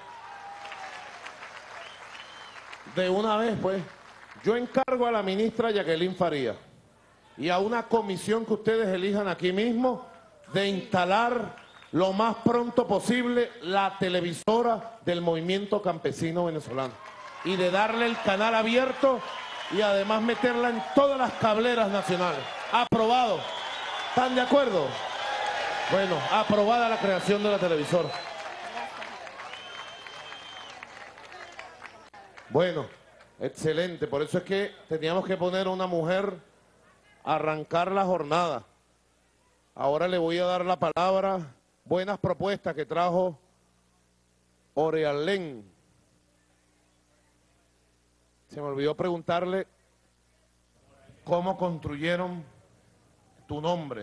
Speaker 4: De una vez, pues, yo encargo a la ministra Jacqueline Faría y a una comisión que ustedes elijan aquí mismo de instalar lo más pronto posible la televisora del movimiento campesino venezolano y de darle el canal abierto y además meterla en todas las cableras nacionales. Aprobado. ¿Están de acuerdo? Bueno, aprobada la creación de la televisora. Bueno, excelente. Por eso es que teníamos que poner a una mujer a arrancar la jornada. Ahora le voy a dar la palabra. Buenas propuestas que trajo Orealén. Se me olvidó preguntarle cómo construyeron tu nombre.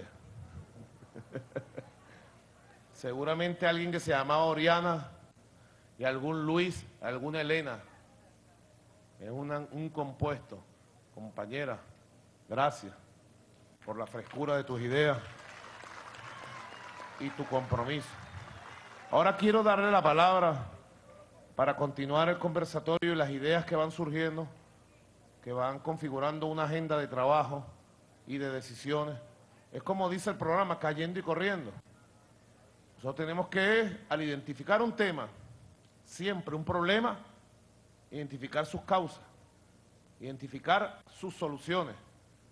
Speaker 4: Seguramente alguien que se llamaba Oriana y algún Luis, alguna Elena. Es una, un compuesto. Compañera, gracias por la frescura de tus ideas y tu compromiso. Ahora quiero darle la palabra para continuar el conversatorio y las ideas que van surgiendo, que van configurando una agenda de trabajo y de decisiones. Es como dice el programa, cayendo y corriendo. Nosotros tenemos que, al identificar un tema, siempre un problema, identificar sus causas, identificar sus soluciones,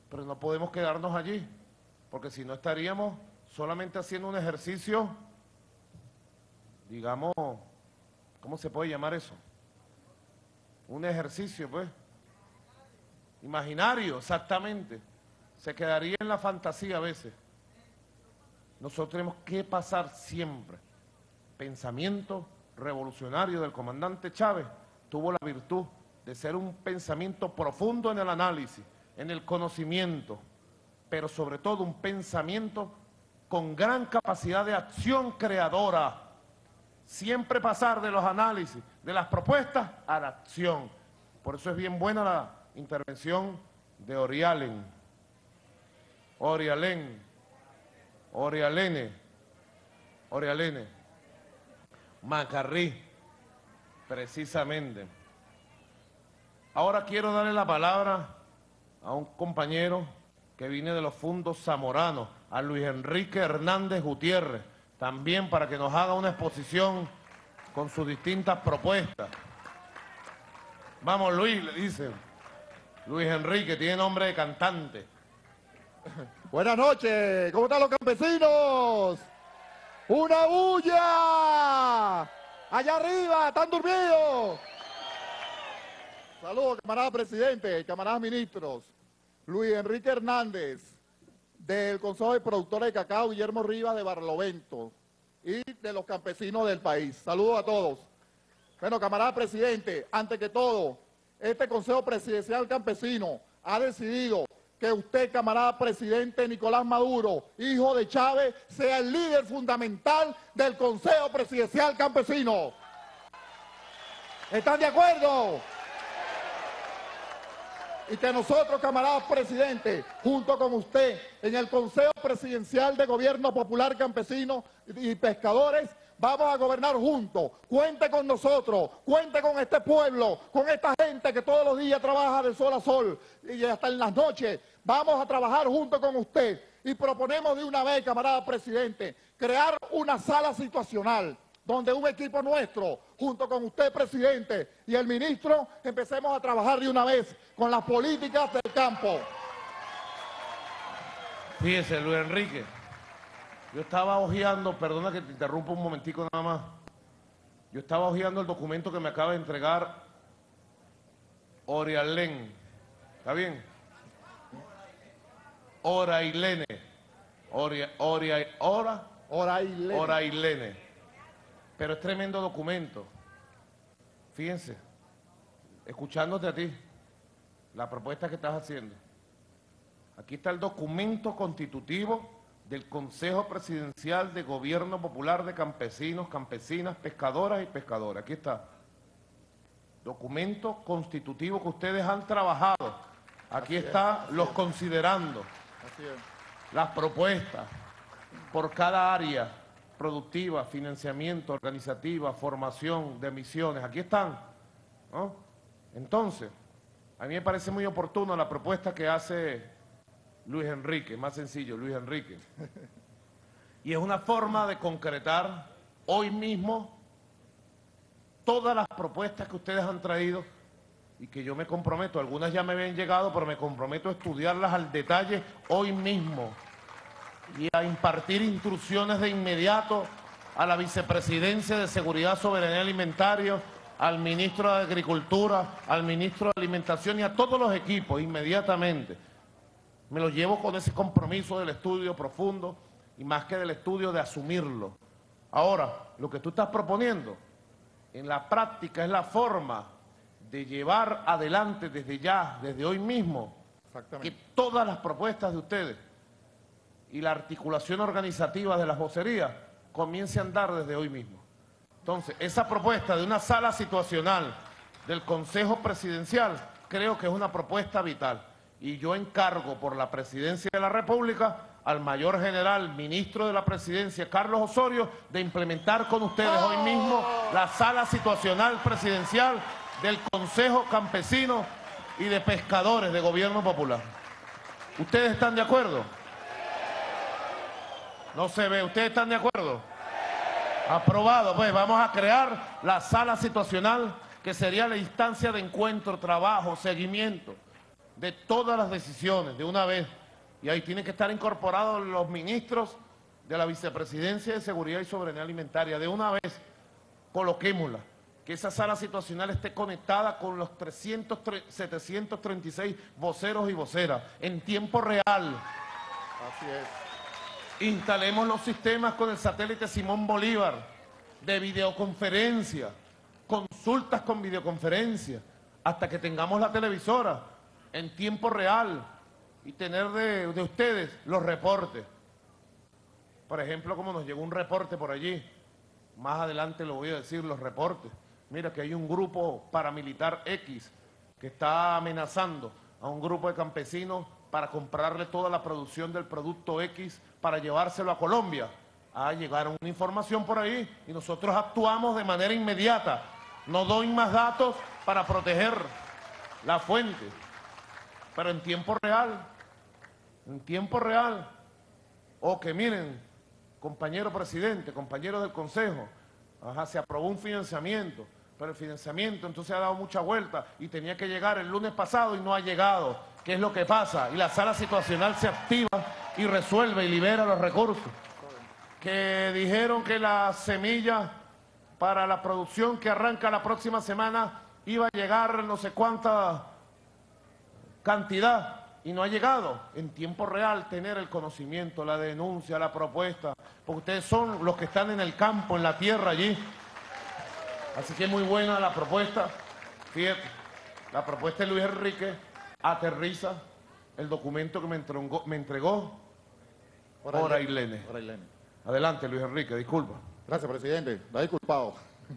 Speaker 4: pero no podemos quedarnos allí, porque si no estaríamos solamente haciendo un ejercicio, digamos, ¿cómo se puede llamar eso? Un ejercicio, pues, imaginario, exactamente. Se quedaría en la fantasía a veces. Nosotros tenemos que pasar siempre. Pensamiento revolucionario del comandante Chávez tuvo la virtud de ser un pensamiento profundo en el análisis, en el conocimiento, pero sobre todo un pensamiento con gran capacidad de acción creadora. Siempre pasar de los análisis, de las propuestas, a la acción. Por eso es bien buena la intervención de Orialen, Orialen, Orialene, Orialene, Macarrí, precisamente. Ahora quiero darle la palabra a un compañero que viene de los fundos zamoranos, a Luis Enrique Hernández Gutiérrez, también para que nos haga una exposición con sus distintas propuestas. Vamos, Luis, le dicen. Luis Enrique, tiene nombre de cantante.
Speaker 17: Buenas noches, ¿cómo están los campesinos? ¡Una bulla! ¡Allá arriba! ¿Están dormidos? Saludos, camarada presidente, camaradas ministros. Luis Enrique Hernández, del Consejo de Productores de Cacao, Guillermo Rivas de Barlovento, y de los campesinos del país. Saludos a todos. Bueno, camarada presidente, antes que todo, este Consejo Presidencial Campesino ha decidido que usted, camarada presidente Nicolás Maduro, hijo de Chávez, sea el líder fundamental del Consejo Presidencial Campesino. ¿Están de acuerdo? Y que nosotros, camaradas presidente, junto con usted, en el Consejo Presidencial de Gobierno Popular Campesino y Pescadores, vamos a gobernar juntos. Cuente con nosotros, cuente con este pueblo, con esta gente que todos los días trabaja de sol a sol y hasta en las noches. Vamos a trabajar junto con usted y proponemos de una vez, camarada presidente, crear una sala situacional donde un equipo nuestro, junto con usted, presidente, y el ministro, empecemos a trabajar de una vez con las políticas del campo.
Speaker 4: Fíjese, Luis Enrique, yo estaba hojeando, perdona que te interrumpa un momentico nada más, yo estaba hojeando el documento que me acaba de entregar Orialen, ¿está bien? Orailene, Oria, Oria, Ora,
Speaker 17: Orailene.
Speaker 4: Orailene. Pero es tremendo documento. Fíjense, escuchándote a ti, la propuesta que estás haciendo. Aquí está el documento constitutivo del Consejo Presidencial de Gobierno Popular de Campesinos, Campesinas, Pescadoras y Pescadores. Aquí está. Documento constitutivo que ustedes han trabajado. Aquí está los considerando.
Speaker 17: Así es.
Speaker 4: Las propuestas por cada área productiva, financiamiento, organizativa, formación de misiones, aquí están, ¿no? Entonces, a mí me parece muy oportuna la propuesta que hace Luis Enrique, más sencillo, Luis Enrique. Y es una forma de concretar hoy mismo todas las propuestas que ustedes han traído y que yo me comprometo, algunas ya me habían llegado, pero me comprometo a estudiarlas al detalle hoy mismo y a impartir instrucciones de inmediato a la Vicepresidencia de Seguridad, Soberanía Alimentaria, al Ministro de Agricultura, al Ministro de Alimentación y a todos los equipos inmediatamente. Me lo llevo con ese compromiso del estudio profundo y más que del estudio de asumirlo. Ahora, lo que tú estás proponiendo en la práctica es la forma de llevar adelante desde ya, desde hoy mismo, que todas las propuestas de ustedes y la articulación organizativa de las vocerías comience a andar desde hoy mismo. Entonces, esa propuesta de una sala situacional del Consejo Presidencial creo que es una propuesta vital. Y yo encargo por la Presidencia de la República al Mayor General, Ministro de la Presidencia, Carlos Osorio, de implementar con ustedes hoy mismo la sala situacional presidencial del Consejo Campesino y de Pescadores de Gobierno Popular. ¿Ustedes están de acuerdo? No se ve. ¿Ustedes están de acuerdo? Aprobado. Pues vamos a crear la sala situacional que sería la instancia de encuentro, trabajo, seguimiento de todas las decisiones de una vez. Y ahí tienen que estar incorporados los ministros de la Vicepresidencia de Seguridad y Soberanía Alimentaria. De una vez, coloquémosla. Que esa sala situacional esté conectada con los trescientos, setecientos treinta y seis voceros y voceras en tiempo real.
Speaker 17: Así es.
Speaker 4: Instalemos los sistemas con el satélite Simón Bolívar de videoconferencia, consultas con videoconferencia, hasta que tengamos la televisora en tiempo real y tener de, de ustedes los reportes. Por ejemplo, como nos llegó un reporte por allí, más adelante lo voy a decir, los reportes. Mira que hay un grupo paramilitar X que está amenazando a un grupo de campesinos para comprarle toda la producción del producto X para llevárselo a Colombia. Ah, llegaron una información por ahí y nosotros actuamos de manera inmediata. No doy más datos para proteger la fuente, pero en tiempo real, en tiempo real. O que miren, compañero presidente, compañeros del Consejo, ajá, se aprobó un financiamiento, pero el financiamiento entonces ha dado mucha vuelta y tenía que llegar el lunes pasado y no ha llegado. ¿Qué es lo que pasa? Y la sala situacional se activa y resuelve y libera los recursos. Que dijeron que la semilla para la producción que arranca la próxima semana iba a llegar no sé cuánta cantidad y no ha llegado. En tiempo real tener el conocimiento, la denuncia, la propuesta, porque ustedes son los que están en el campo, en la tierra allí. Así que muy buena la propuesta. Fíjate, la propuesta de Luis Enrique aterriza el documento que me entregó, me entregó por Ailene. Adelante, Luis Enrique, disculpa.
Speaker 19: Gracias, presidente. Está disculpado.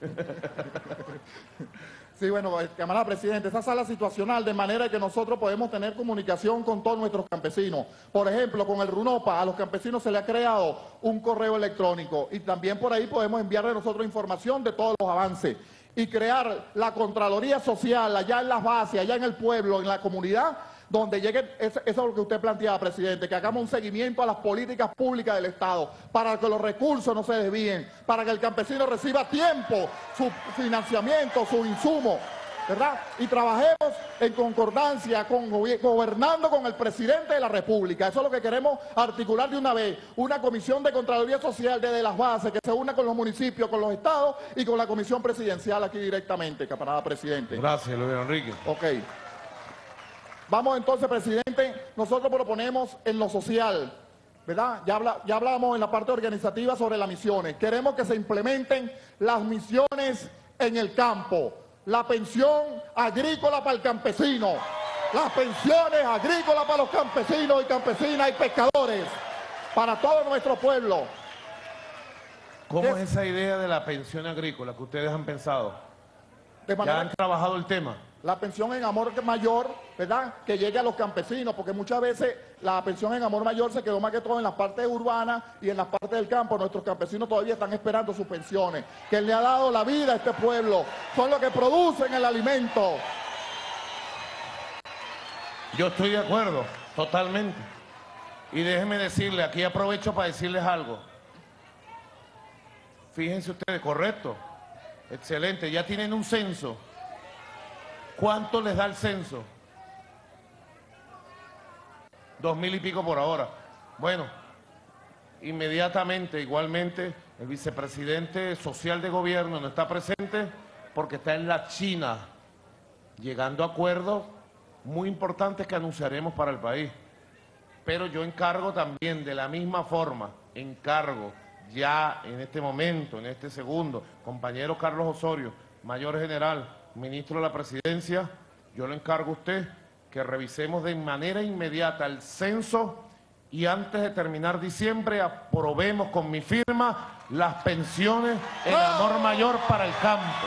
Speaker 19: Sí, bueno, camarada presidente, esa sala situacional, de manera que nosotros podemos tener comunicación con todos nuestros campesinos. Por ejemplo, con el RUNOPA, a los campesinos se le ha creado un correo electrónico y también por ahí podemos enviarle nosotros información de todos los avances. Y crear la Contraloría Social allá en las bases, allá en el pueblo, en la comunidad, donde llegue, eso es lo que usted planteaba, presidente, que hagamos un seguimiento a las políticas públicas del Estado, para que los recursos no se desvíen, para que el campesino reciba a tiempo su financiamiento, su insumo, ¿verdad? Y trabajemos en concordancia, con, gobernando con el presidente de la República. Eso es lo que queremos articular de una vez. Una comisión de Contraloría Social desde las bases, que se una con los municipios, con los estados y con la comisión presidencial aquí directamente, camarada presidente.
Speaker 4: Gracias, Luis Enrique.
Speaker 19: Ok. Vamos entonces, presidente, nosotros proponemos en lo social, ¿verdad? Ya, habla, ya hablamos en la parte organizativa sobre las misiones. Queremos que se implementen las misiones en el campo. La pensión agrícola para el campesino. Las pensiones agrícolas para los campesinos y campesinas y pescadores. Para todo nuestro pueblo.
Speaker 4: ¿Cómo es esa idea de la pensión agrícola que ustedes han pensado?
Speaker 19: De manera,
Speaker 4: ¿Ya han trabajado el tema?
Speaker 19: La pensión en amor mayor, ¿verdad? Que llegue a los campesinos, porque muchas veces la pensión en amor mayor se quedó más que todo en las partes urbanas y en las partes del campo. Nuestros campesinos todavía están esperando sus pensiones, que le ha dado la vida a este pueblo. Son los que producen el alimento.
Speaker 4: Yo estoy de acuerdo, totalmente. Y déjenme decirle, aquí aprovecho para decirles algo. Fíjense ustedes, correcto, excelente, ya tienen un censo. ¿Cuánto les da el censo? Dos mil y pico por ahora. Bueno, inmediatamente, igualmente, el vicepresidente social de gobierno no está presente porque está en la China, llegando a acuerdos muy importantes que anunciaremos para el país. Pero yo encargo también, de la misma forma, encargo ya en este momento, en este segundo, compañero Carlos Osorio, mayor general, ministro de la Presidencia, yo le encargo a usted que revisemos de manera inmediata el censo y antes de terminar diciembre aprobemos con mi firma las pensiones en amor mayor para el campo.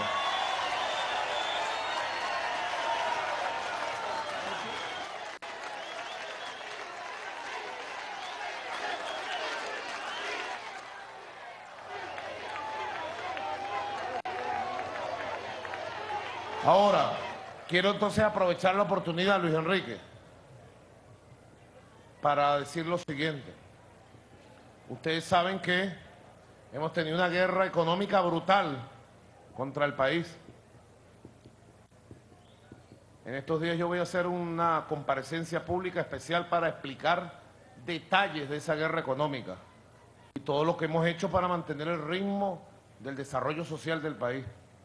Speaker 4: Ahora, quiero entonces aprovechar la oportunidad, Luis Enrique, para decir lo siguiente. Ustedes saben que hemos tenido una guerra económica brutal contra el país. En estos días yo voy a hacer una comparecencia pública especial para explicar detalles de esa guerra económica y todo lo que hemos hecho para mantener el ritmo del desarrollo social del país.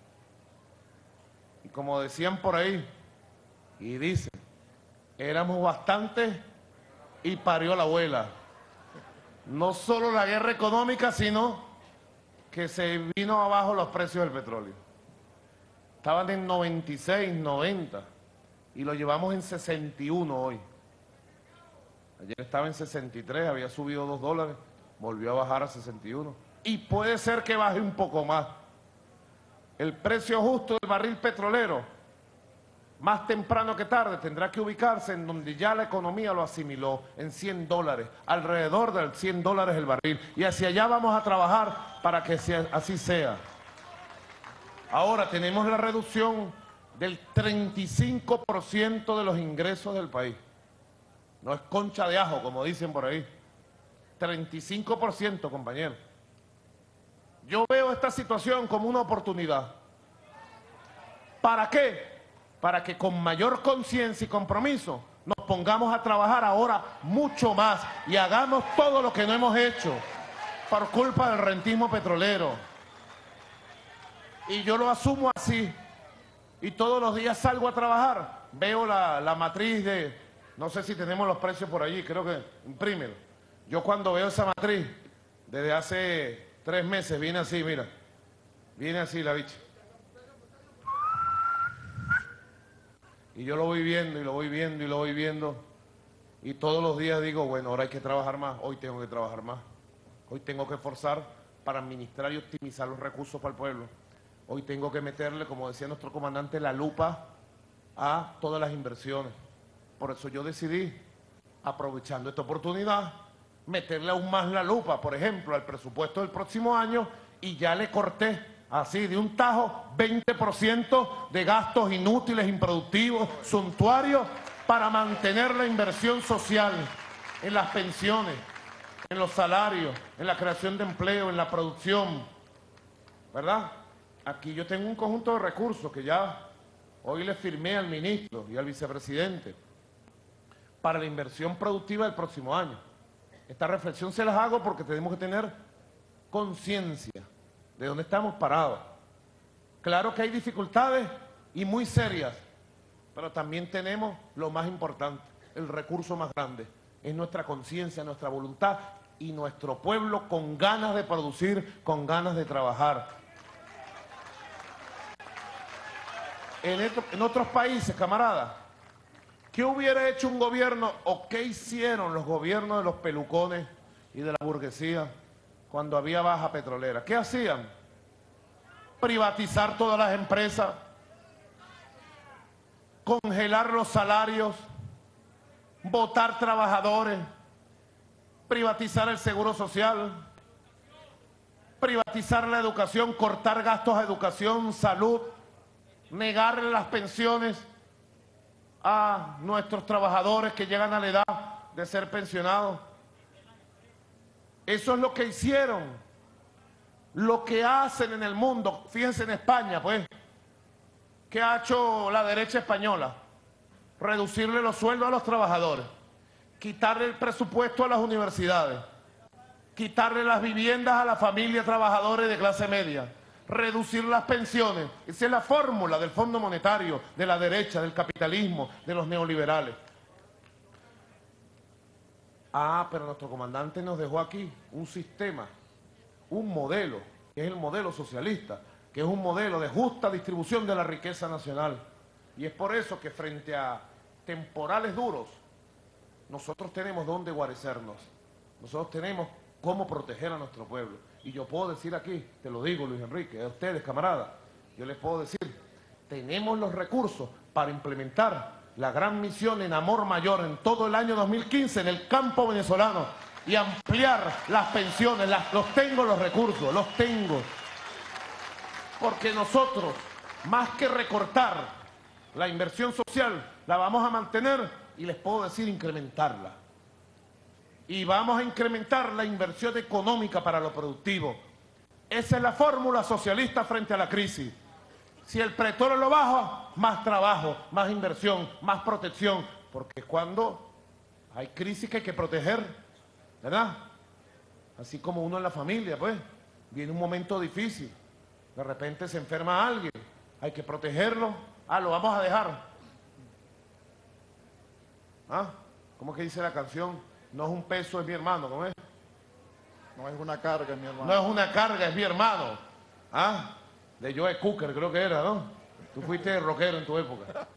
Speaker 4: Y como decían por ahí, y dicen, éramos bastantes y parió la abuela. No solo la guerra económica, sino que se vino abajo los precios del petróleo. Estaban en noventa y seis, noventa, y lo llevamos en sesenta y uno hoy. Ayer estaba en sesenta y tres, había subido dos dólares, volvió a bajar a sesenta y uno. Y puede ser que baje un poco más. El precio justo del barril petrolero, más temprano que tarde, tendrá que ubicarse en donde ya la economía lo asimiló, en cien dólares, alrededor del cien dólares el barril. Y hacia allá vamos a trabajar para que sea, así sea. Ahora tenemos la reducción del treinta y cinco por ciento de los ingresos del país. No es concha de ajo, como dicen por ahí. treinta y cinco por ciento, compañeros. Yo veo esta situación como una oportunidad. ¿Para qué? Para que con mayor conciencia y compromiso nos pongamos a trabajar ahora mucho más y hagamos todo lo que no hemos hecho por culpa del rentismo petrolero. Y yo lo asumo así. Y todos los días salgo a trabajar. Veo la, la matriz de... No sé si tenemos los precios por allí, creo que imprímelo. Yo cuando veo esa matriz, desde hace tres meses, viene así, mira. Viene así la bicha. Y yo lo voy viendo, y lo voy viendo, y lo voy viendo. Y todos los días digo, bueno, ahora hay que trabajar más, hoy tengo que trabajar más. Hoy tengo que esforzar para administrar y optimizar los recursos para el pueblo. Hoy tengo que meterle, como decía nuestro comandante, la lupa a todas las inversiones. Por eso yo decidí, aprovechando esta oportunidad, meterle aún más la lupa, por ejemplo, al presupuesto del próximo año, y ya le corté, así, de un tajo, veinte por ciento de gastos inútiles, improductivos, suntuarios, para mantener la inversión social en las pensiones, en los salarios, en la creación de empleo, en la producción, ¿verdad? Aquí yo tengo un conjunto de recursos que ya hoy le firmé al ministro y al vicepresidente para la inversión productiva del próximo año. Esta reflexión se las hago porque tenemos que tener conciencia de dónde estamos parados. Claro que hay dificultades y muy serias, pero también tenemos lo más importante, el recurso más grande, es nuestra conciencia, nuestra voluntad y nuestro pueblo con ganas de producir, con ganas de trabajar. En, esto, en otros países, camaradas, ¿qué hubiera hecho un gobierno o qué hicieron los gobiernos de los pelucones y de la burguesía cuando había baja petrolera? ¿Qué hacían? Privatizar todas las empresas, congelar los salarios, votar trabajadores, privatizar el seguro social, privatizar la educación, cortar gastos a educación, salud, negarle las pensiones a nuestros trabajadores que llegan a la edad de ser pensionados. Eso es lo que hicieron, lo que hacen en el mundo. Fíjense en España, pues, ¿qué ha hecho la derecha española? Reducirle los sueldos a los trabajadores, quitarle el presupuesto a las universidades, quitarle las viviendas a las familias trabajadoras de clase media, reducir las pensiones. Esa es la fórmula del Fondo Monetario, de la derecha, del capitalismo, de los neoliberales. Ah, pero nuestro comandante nos dejó aquí un sistema, un modelo, que es el modelo socialista, que es un modelo de justa distribución de la riqueza nacional. Y es por eso que frente a temporales duros, nosotros tenemos dónde guarecernos, nosotros tenemos cómo proteger a nuestro pueblo. Y yo puedo decir aquí, te lo digo Luis Enrique, a ustedes camaradas, yo les puedo decir, tenemos los recursos para implementar la gran misión en Amor Mayor en todo el año dos mil quince en el campo venezolano y ampliar las pensiones, las, los tengo los recursos, los tengo. Porque nosotros, más que recortar la inversión social, la vamos a mantener y les puedo decir incrementarla. Y vamos a incrementar la inversión económica para lo productivo. Esa es la fórmula socialista frente a la crisis. Si el petróleo lo baja, más trabajo, más inversión, más protección, porque cuando hay crisis que hay que proteger, ¿verdad? Así como uno en la familia, pues, viene un momento difícil, de repente se enferma alguien, hay que protegerlo, ah, lo vamos a dejar. ¿Ah? ¿Cómo que dice la canción? No es un peso, es mi hermano, ¿cómo es?
Speaker 19: No es una carga, es mi hermano.
Speaker 4: No es una carga, es mi hermano. ¿Ah? De Joe Cooker, creo que era, ¿no? Tú fuiste rockero en tu época.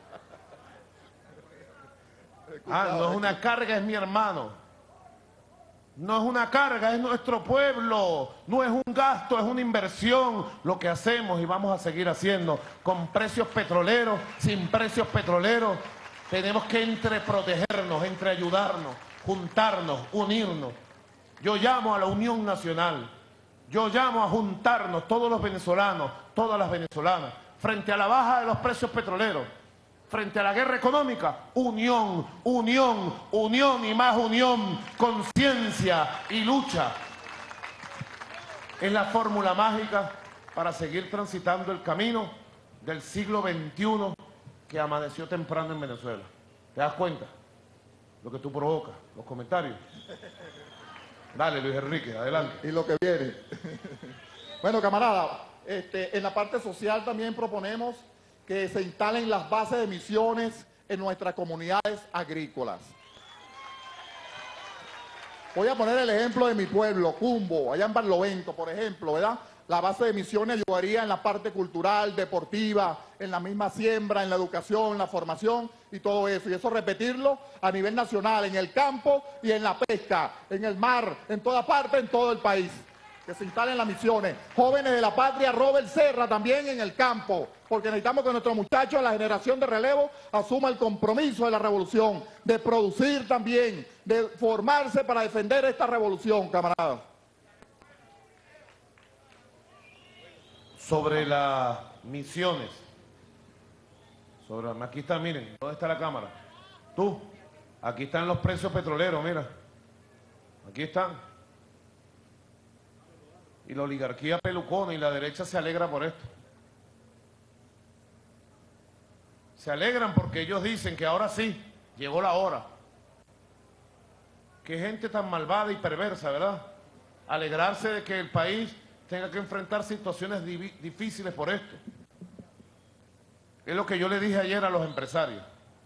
Speaker 4: Ah, no es una carga, es mi hermano. No es una carga, es nuestro pueblo. No es un gasto, es una inversión. Lo que hacemos y vamos a seguir haciendo con precios petroleros, sin precios petroleros. Tenemos que entre protegernos, entre ayudarnos, juntarnos, unirnos. Yo llamo a la unión nacional. Yo llamo a juntarnos todos los venezolanos, todas las venezolanas, frente a la baja de los precios petroleros, frente a la guerra económica, unión, unión, unión y más unión, conciencia y lucha. Es la fórmula mágica para seguir transitando el camino del siglo veintiuno que amaneció temprano en Venezuela. ¿Te das cuenta? Lo que tú provocas, los comentarios. Dale, Luis Enrique, adelante.
Speaker 19: Y lo que viene. Bueno, camarada, este, en la parte social también proponemos que se instalen las bases de emisiones en nuestras comunidades agrícolas. Voy a poner el ejemplo de mi pueblo, Cumbo, allá en Barlovento, por ejemplo, ¿verdad? La base de emisiones ayudaría en la parte cultural, deportiva, en la misma siembra, en la educación, en la formación y todo eso. Y eso repetirlo a nivel nacional, en el campo y en la pesca, en el mar, en toda parte, en todo el país. Que se instalen las misiones. Jóvenes de la Patria, Robert Serra también en el campo, porque necesitamos que nuestros muchachos, la generación de relevo, asuma el compromiso de la revolución, de producir también, de formarse para defender esta revolución, camaradas.
Speaker 4: Sobre las misiones, sobre, aquí está, miren, ¿dónde está la cámara? Tú, aquí están los precios petroleros, mira, aquí están. Y la oligarquía pelucona y la derecha se alegra por esto. Se alegran porque ellos dicen que ahora sí, llegó la hora. Qué gente tan malvada y perversa, ¿verdad? Alegrarse de que el país tenga que enfrentar situaciones difíciles por esto. Es lo que yo le dije ayer a los empresarios.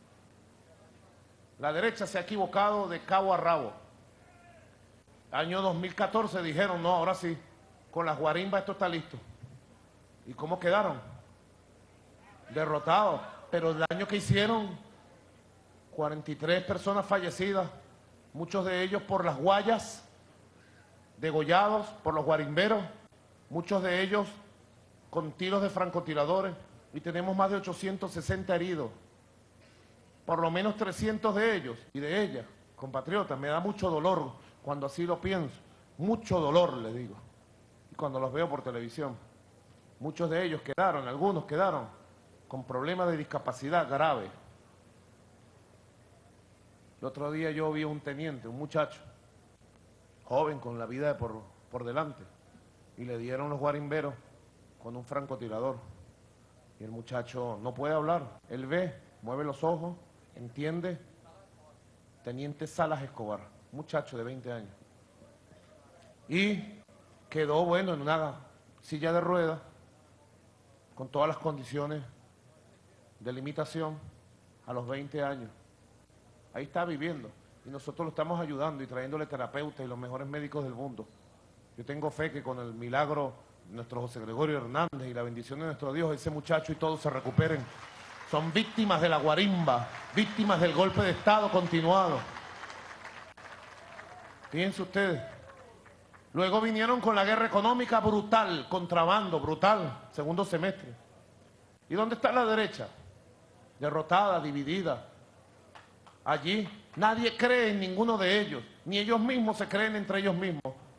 Speaker 4: La derecha se ha equivocado de cabo a rabo. Año dos mil catorce dijeron, no, ahora sí, con las guarimbas esto está listo. ¿Y cómo quedaron? Derrotados. Pero el daño que hicieron, cuarenta y tres personas fallecidas, muchos de ellos por las guayas, degollados por los guarimberos, muchos de ellos con tiros de francotiradores, y tenemos más de ochocientos sesenta heridos, por lo menos trescientos de ellos y de ellas, compatriotas. Me da mucho dolor cuando así lo pienso, mucho dolor, les digo, y cuando los veo por televisión. Muchos de ellos quedaron, algunos quedaron con problemas de discapacidad grave. El otro día yo vi a un teniente, un muchacho, joven, con la vida por, por delante, y le dieron los guarimberos con un francotirador. Y el muchacho no puede hablar, él ve, mueve los ojos, entiende. Teniente Salas Escobar, muchacho de veinte años. Y quedó, bueno, en una silla de ruedas, con todas las condiciones de limitación, a los veinte años. Ahí está viviendo. Y nosotros lo estamos ayudando y trayéndole terapeutas y los mejores médicos del mundo. Yo tengo fe que con el milagro de nuestro José Gregorio Hernández y la bendición de nuestro Dios, ese muchacho y todos se recuperen. Son víctimas de la guarimba, víctimas del golpe de Estado continuado. Fíjense ustedes. Luego vinieron con la guerra económica brutal, contrabando, brutal, segundo semestre. ¿Y dónde está la derecha? Derrotada, dividida. Allí nadie cree en ninguno de ellos, ni ellos mismos se creen entre ellos mismos.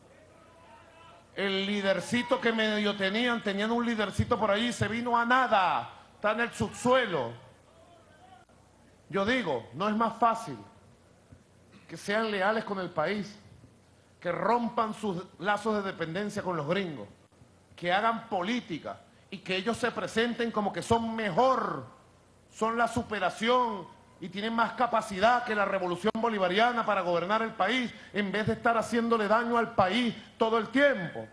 Speaker 4: El lidercito que medio tenían, tenían un lidercito por allí, se vino a nada, está en el subsuelo. Yo digo, no es más fácil que sean leales con el país, que rompan sus lazos de dependencia con los gringos, que hagan política y que ellos se presenten como que son mejor, son la superación y tienen más capacidad que la revolución bolivariana para gobernar el país, en vez de estar haciéndole daño al país todo el tiempo.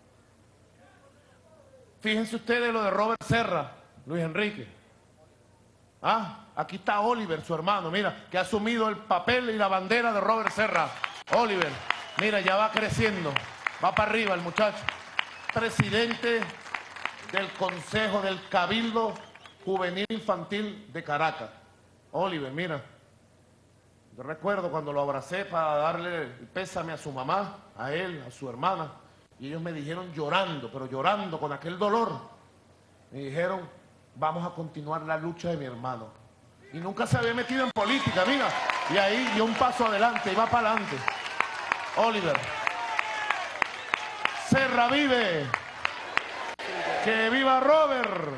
Speaker 4: Fíjense ustedes lo de Robert Serra, Luis Enrique. Ah, aquí está Oliver, su hermano, mira, que ha asumido el papel y la bandera de Robert Serra. Oliver, mira, ya va creciendo, va para arriba el muchacho. Presidente del Consejo del Cabildo Juvenil Infantil de Caracas. Oliver, mira, yo recuerdo cuando lo abracé para darle el pésame a su mamá, a él, a su hermana, y ellos me dijeron llorando, pero llorando con aquel dolor, me dijeron, vamos a continuar la lucha de mi hermano. Y nunca se había metido en política, mira, y ahí dio un paso adelante, y va para adelante. Oliver. Serra vive. Que viva Robert.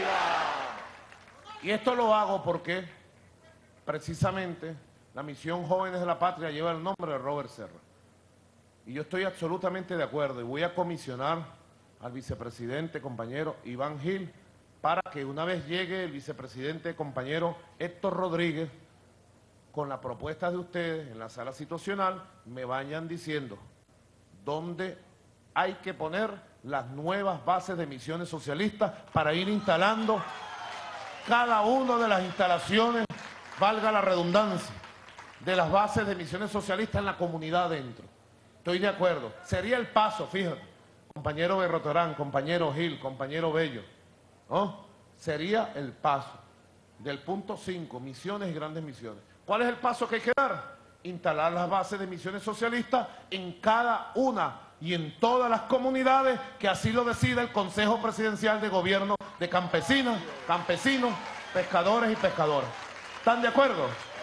Speaker 4: Y esto lo hago porque precisamente la misión Jóvenes de la Patria lleva el nombre de Robert Serra. Y yo estoy absolutamente de acuerdo y voy a comisionar al vicepresidente, compañero Iván Gil, para que una vez llegue el vicepresidente, compañero Héctor Rodríguez, con la propuesta de ustedes en la sala situacional, me vayan diciendo dónde hay que poner las nuevas bases de emisiones socialistas para ir instalando cada una de las instalaciones, valga la redundancia, de las bases de emisiones socialistas en la comunidad adentro. Estoy de acuerdo. Sería el paso, fíjate, compañero Berrotorán, compañero Gil, compañero Bello, ¿no? Sería el paso del punto cinco, misiones y grandes misiones. ¿Cuál es el paso que hay que dar? Instalar las bases de misiones socialistas en cada una y en todas las comunidades que así lo decida el Consejo Presidencial de Gobierno de Campesinas, Campesinos, Pescadores y Pescadoras. ¿Están de acuerdo?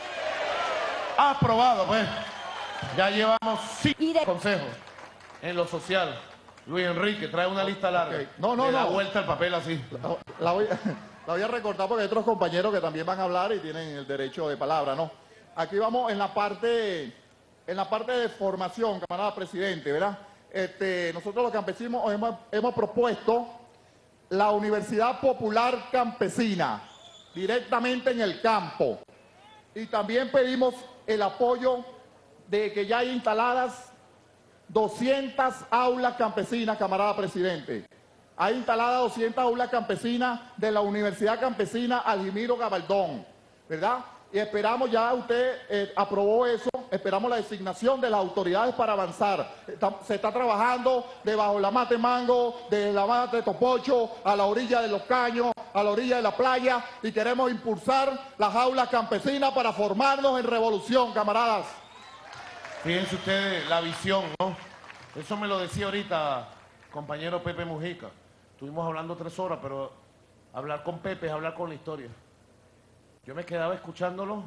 Speaker 4: Aprobado, pues. Ya llevamos cinco consejos en lo social. Luis Enrique, trae una lista larga.
Speaker 19: Okay. No, no,
Speaker 4: Le da
Speaker 19: no.
Speaker 4: vuelta el papel así.
Speaker 19: La, la, voy, la voy a recortar porque hay otros compañeros que también van a hablar y tienen el derecho de palabra, ¿no? Aquí vamos en la parte, en la parte de formación, camarada presidente, ¿verdad? Este, nosotros los campesinos hemos, hemos propuesto la Universidad Popular Campesina, directamente en el campo. Y también pedimos el apoyo de que ya hay instaladas doscientas aulas campesinas, camarada presidente. Hay instaladas doscientas aulas campesinas de la Universidad Campesina Algimiro Gabaldón, ¿verdad? Y esperamos, ya usted eh, aprobó eso, esperamos la designación de las autoridades para avanzar. Está, se está trabajando debajo la mate Mango, de la mate Topocho, a la orilla de los caños, a la orilla de la playa, y queremos impulsar las aulas campesinas para formarnos en revolución, camaradas.
Speaker 4: Fíjense ustedes la visión, ¿no? Eso me lo decía ahorita compañero Pepe Mujica. Estuvimos hablando tres horas, pero hablar con Pepe es hablar con la historia. Yo me quedaba escuchándolo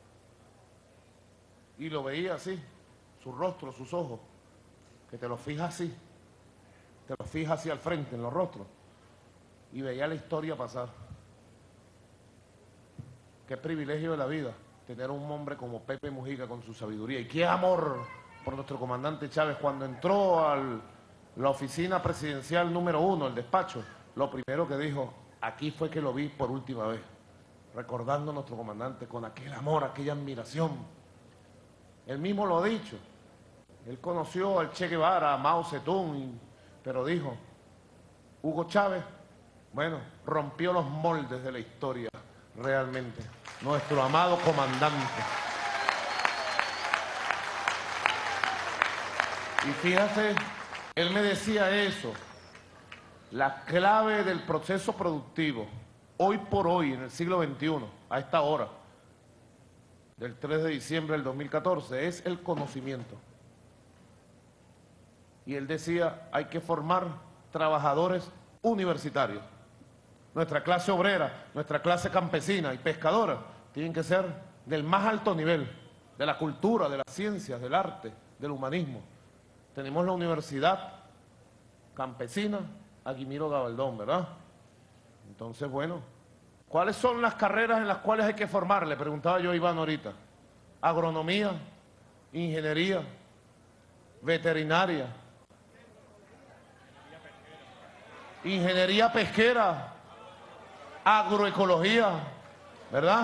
Speaker 4: y lo veía así, su rostro, sus ojos, que te los fijas así, te los fijas así al frente, en los rostros, y veía la historia pasar. Qué privilegio de la vida tener un hombre como Pepe Mujica con su sabiduría, y qué amor por nuestro comandante Chávez. Cuando entró a la oficina presidencial número uno, el despacho, lo primero que dijo, aquí fue que lo vi por última vez, recordando a nuestro comandante con aquel amor, aquella admiración. Él mismo lo ha dicho, él conoció al Che Guevara, a Mao Zedong, pero dijo, Hugo Chávez, bueno, rompió los moldes de la historia realmente, nuestro amado comandante. Y fíjate, él me decía eso, la clave del proceso productivo, hoy por hoy, en el siglo veintiuno, a esta hora, del tres de diciembre del dos mil catorce, es el conocimiento. Y él decía, hay que formar trabajadores universitarios. Nuestra clase obrera, nuestra clase campesina y pescadora, tienen que ser del más alto nivel, de la cultura, de las ciencias, del arte, del humanismo. Tenemos la Universidad Campesina Algimiro Gabaldón, ¿verdad? Entonces, bueno, ¿cuáles son las carreras en las cuales hay que formar? Le preguntaba yo a Iván ahorita. Agronomía, ingeniería, veterinaria, ingeniería pesquera, agroecología, ¿verdad?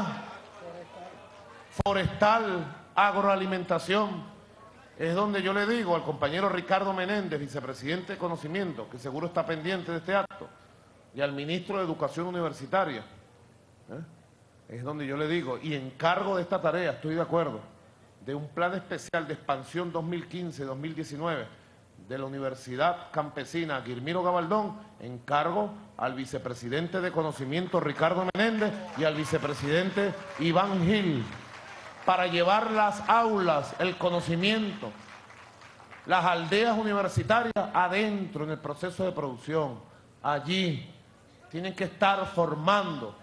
Speaker 4: Forestal, agroalimentación. Es donde yo le digo al compañero Ricardo Menéndez, vicepresidente de Conocimiento, que seguro está pendiente de este acto, y al ministro de Educación Universitaria, ¿eh? Es donde yo le digo, y encargo de esta tarea, estoy de acuerdo, de un plan especial de expansión dos mil quince dos mil diecinueve de la Universidad Campesina Guillermo Gabaldón, encargo al vicepresidente de Conocimiento Ricardo Menéndez y al vicepresidente Iván Gil, para llevar las aulas, el conocimiento, las aldeas universitarias adentro en el proceso de producción. Allí tienen que estar formando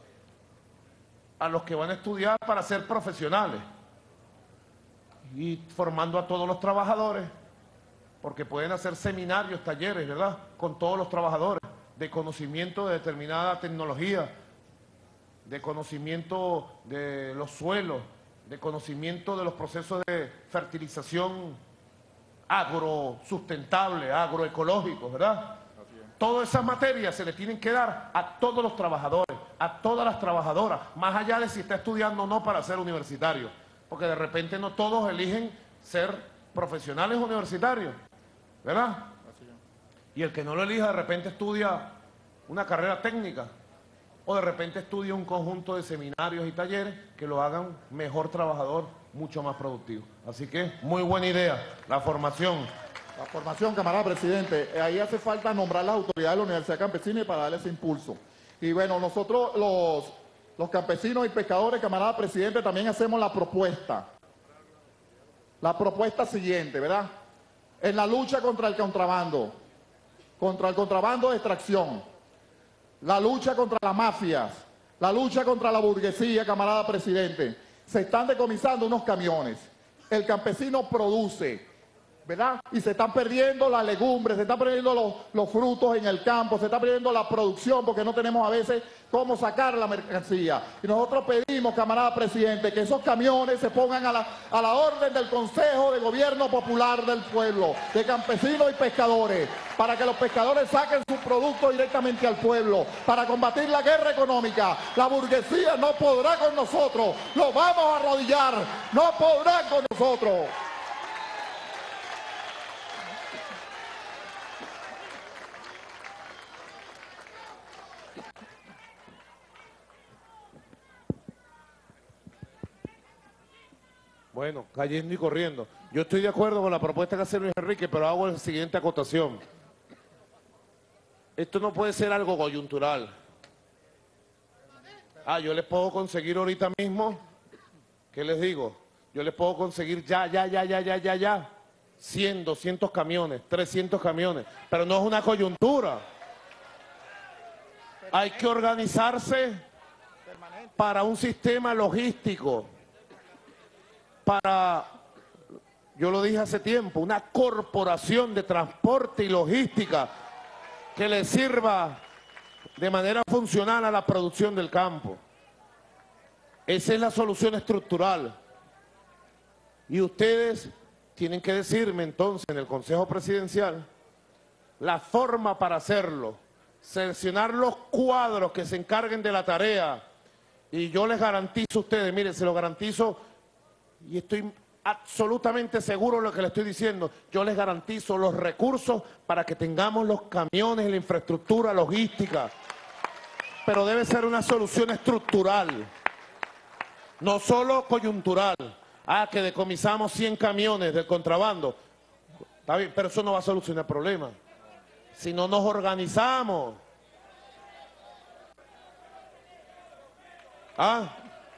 Speaker 4: a los que van a estudiar para ser profesionales y formando a todos los trabajadores, porque pueden hacer seminarios, talleres, ¿verdad?, con todos los trabajadores de conocimiento de determinada tecnología, de conocimiento de los suelos, de conocimiento de los procesos de fertilización agrosustentable, agroecológicos, ¿verdad? Todas esas materias se le tienen que dar a todos los trabajadores, a todas las trabajadoras, más allá de si está estudiando o no para ser universitario, porque de repente no todos eligen ser profesionales universitarios, ¿verdad? Y el que no lo elija de repente estudia una carrera técnica, o de repente estudia un conjunto de seminarios y talleres que lo hagan mejor trabajador, mucho más productivo. Así que muy buena idea, la formación.
Speaker 19: La formación, camarada presidente, ahí hace falta nombrar las autoridades de la Universidad Campesina y para darle ese impulso. Y bueno, nosotros los, los campesinos y pescadores, camarada presidente, también hacemos la propuesta. La propuesta siguiente, ¿verdad? En la lucha contra el contrabando, contra el contrabando de extracción, la lucha contra las mafias, la lucha contra la burguesía, camarada presidente, se están decomisando unos camiones. El campesino produce, ¿verdad? Y se están perdiendo las legumbres, se están perdiendo los, los frutos en el campo, se está perdiendo la producción porque no tenemos a veces cómo sacar la mercancía. Y nosotros pedimos, camarada presidente, que esos camiones se pongan a la, a la orden del Consejo de Gobierno Popular del Pueblo, de campesinos y pescadores, para que los pescadores saquen su producto directamente al pueblo, para combatir la guerra económica. La burguesía no podrá con nosotros, lo vamos a arrodillar, no podrán con nosotros.
Speaker 4: Bueno, cayendo y corriendo. Yo estoy de acuerdo con la propuesta que hace Luis Enrique, pero hago la siguiente acotación. Esto no puede ser algo coyuntural. Ah, yo les puedo conseguir ahorita mismo, ¿qué les digo? Yo les puedo conseguir ya, ya, ya, ya, ya, ya, ya, cien, doscientos camiones, trescientos camiones, pero no es una coyuntura. Hay que organizarse para un sistema logístico, para, yo lo dije hace tiempo, una corporación de transporte y logística que le sirva de manera funcional a la producción del campo. Esa es la solución estructural. Y ustedes tienen que decirme entonces en el Consejo Presidencial la forma para hacerlo, seleccionar los cuadros que se encarguen de la tarea, y yo les garantizo a ustedes, miren, se lo garantizo, y estoy absolutamente seguro de lo que le estoy diciendo, yo les garantizo los recursos para que tengamos los camiones y la infraestructura logística, pero debe ser una solución estructural, no solo coyuntural. Ah, que decomisamos cien camiones del contrabando, está bien, pero eso no va a solucionar el problema. Si no nos organizamos, ah,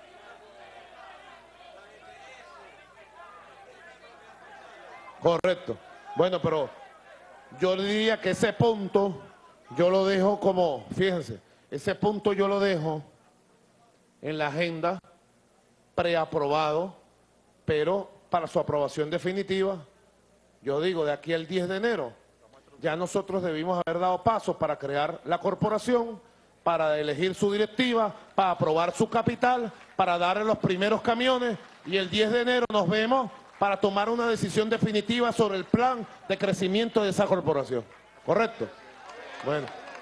Speaker 4: correcto. Bueno, pero yo diría que ese punto yo lo dejo como, fíjense, ese punto yo lo dejo en la agenda preaprobado, pero para su aprobación definitiva, yo digo, de aquí al diez de enero, ya nosotros debimos haber dado pasos para crear la corporación, para elegir su directiva, para aprobar su capital, para darle los primeros camiones, y el diez de enero nos vemos para tomar una decisión definitiva sobre el plan de crecimiento de esa corporación. ¿Correcto? Bueno.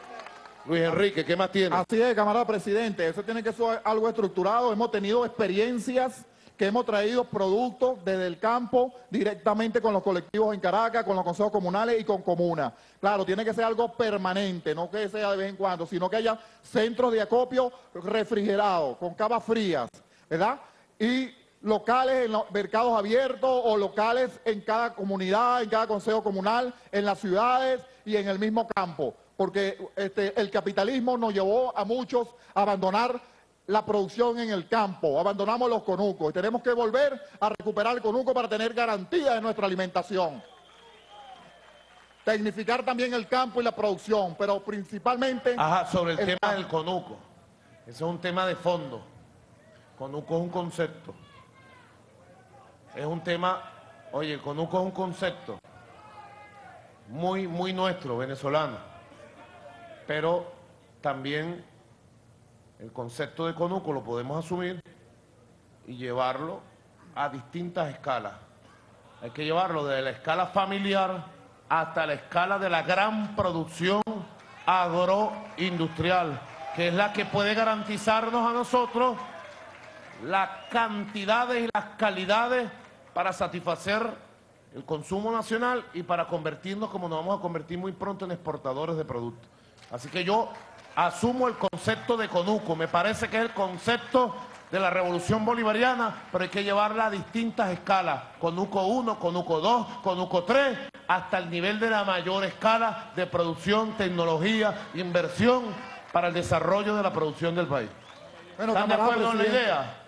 Speaker 4: Luis Enrique, ¿qué más tiene?
Speaker 19: Así es, camarada presidente, eso tiene que ser algo estructurado. Hemos tenido experiencias que hemos traído productos desde el campo directamente con los colectivos en Caracas, con los consejos comunales y con comunas. Claro, tiene que ser algo permanente, no que sea de vez en cuando, sino que haya centros de acopio refrigerados, con cavas frías, ¿verdad? Y locales en los mercados abiertos o locales en cada comunidad, en cada consejo comunal, en las ciudades y en el mismo campo. Porque este, el capitalismo nos llevó a muchos a abandonar la producción en el campo, abandonamos los conucos y tenemos que volver a recuperar el conuco para tener garantía de nuestra alimentación. Tecnificar también el campo y la producción, pero principalmente...
Speaker 4: Ajá, sobre el, el tema
Speaker 19: campo.
Speaker 4: del conuco. Ese es un tema de fondo. Conuco es un concepto. Es un tema, oye, el conuco es un concepto muy, muy nuestro, venezolano. Pero también el concepto de conuco lo podemos asumir y llevarlo a distintas escalas. Hay que llevarlo desde la escala familiar hasta la escala de la gran producción agroindustrial, que es la que puede garantizarnos a nosotros las cantidades y las calidades para satisfacer el consumo nacional y para convertirnos, como nos vamos a convertir muy pronto, en exportadores de productos. Así que yo asumo el concepto de conuco, me parece que es el concepto de la revolución bolivariana, pero hay que llevarla a distintas escalas, conuco uno, conuco dos, conuco tres, hasta el nivel de la mayor escala de producción, tecnología, inversión para el desarrollo de la producción del país. Bueno, ¿están de acuerdo en la idea?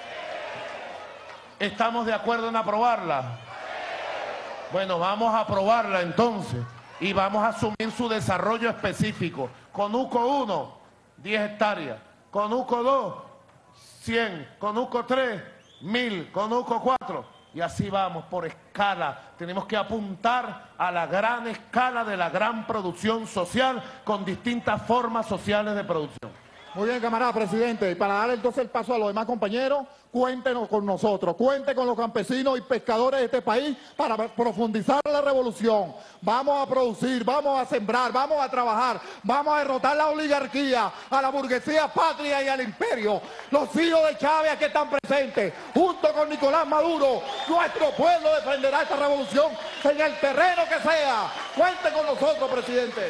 Speaker 4: ¿Estamos de acuerdo en aprobarla? Bueno, vamos a aprobarla entonces y vamos a asumir su desarrollo específico. Conuco uno, diez hectáreas. Conuco dos, cien. Conuco tres, mil. Conuco cuatro. Y así vamos por escala. Tenemos que apuntar a la gran escala de la gran producción social con distintas formas sociales de producción.
Speaker 19: Muy bien, camarada presidente. Y para darle entonces el paso a los demás compañeros, cuéntenos con nosotros, cuente con los campesinos y pescadores de este país para profundizar la revolución. Vamos a producir, vamos a sembrar, vamos a trabajar, vamos a derrotar la oligarquía, a la burguesía patria y al imperio. Los hijos de Chávez aquí están presentes, junto con Nicolás Maduro. Nuestro pueblo defenderá esta revolución en el terreno que sea. Cuente con nosotros, presidente.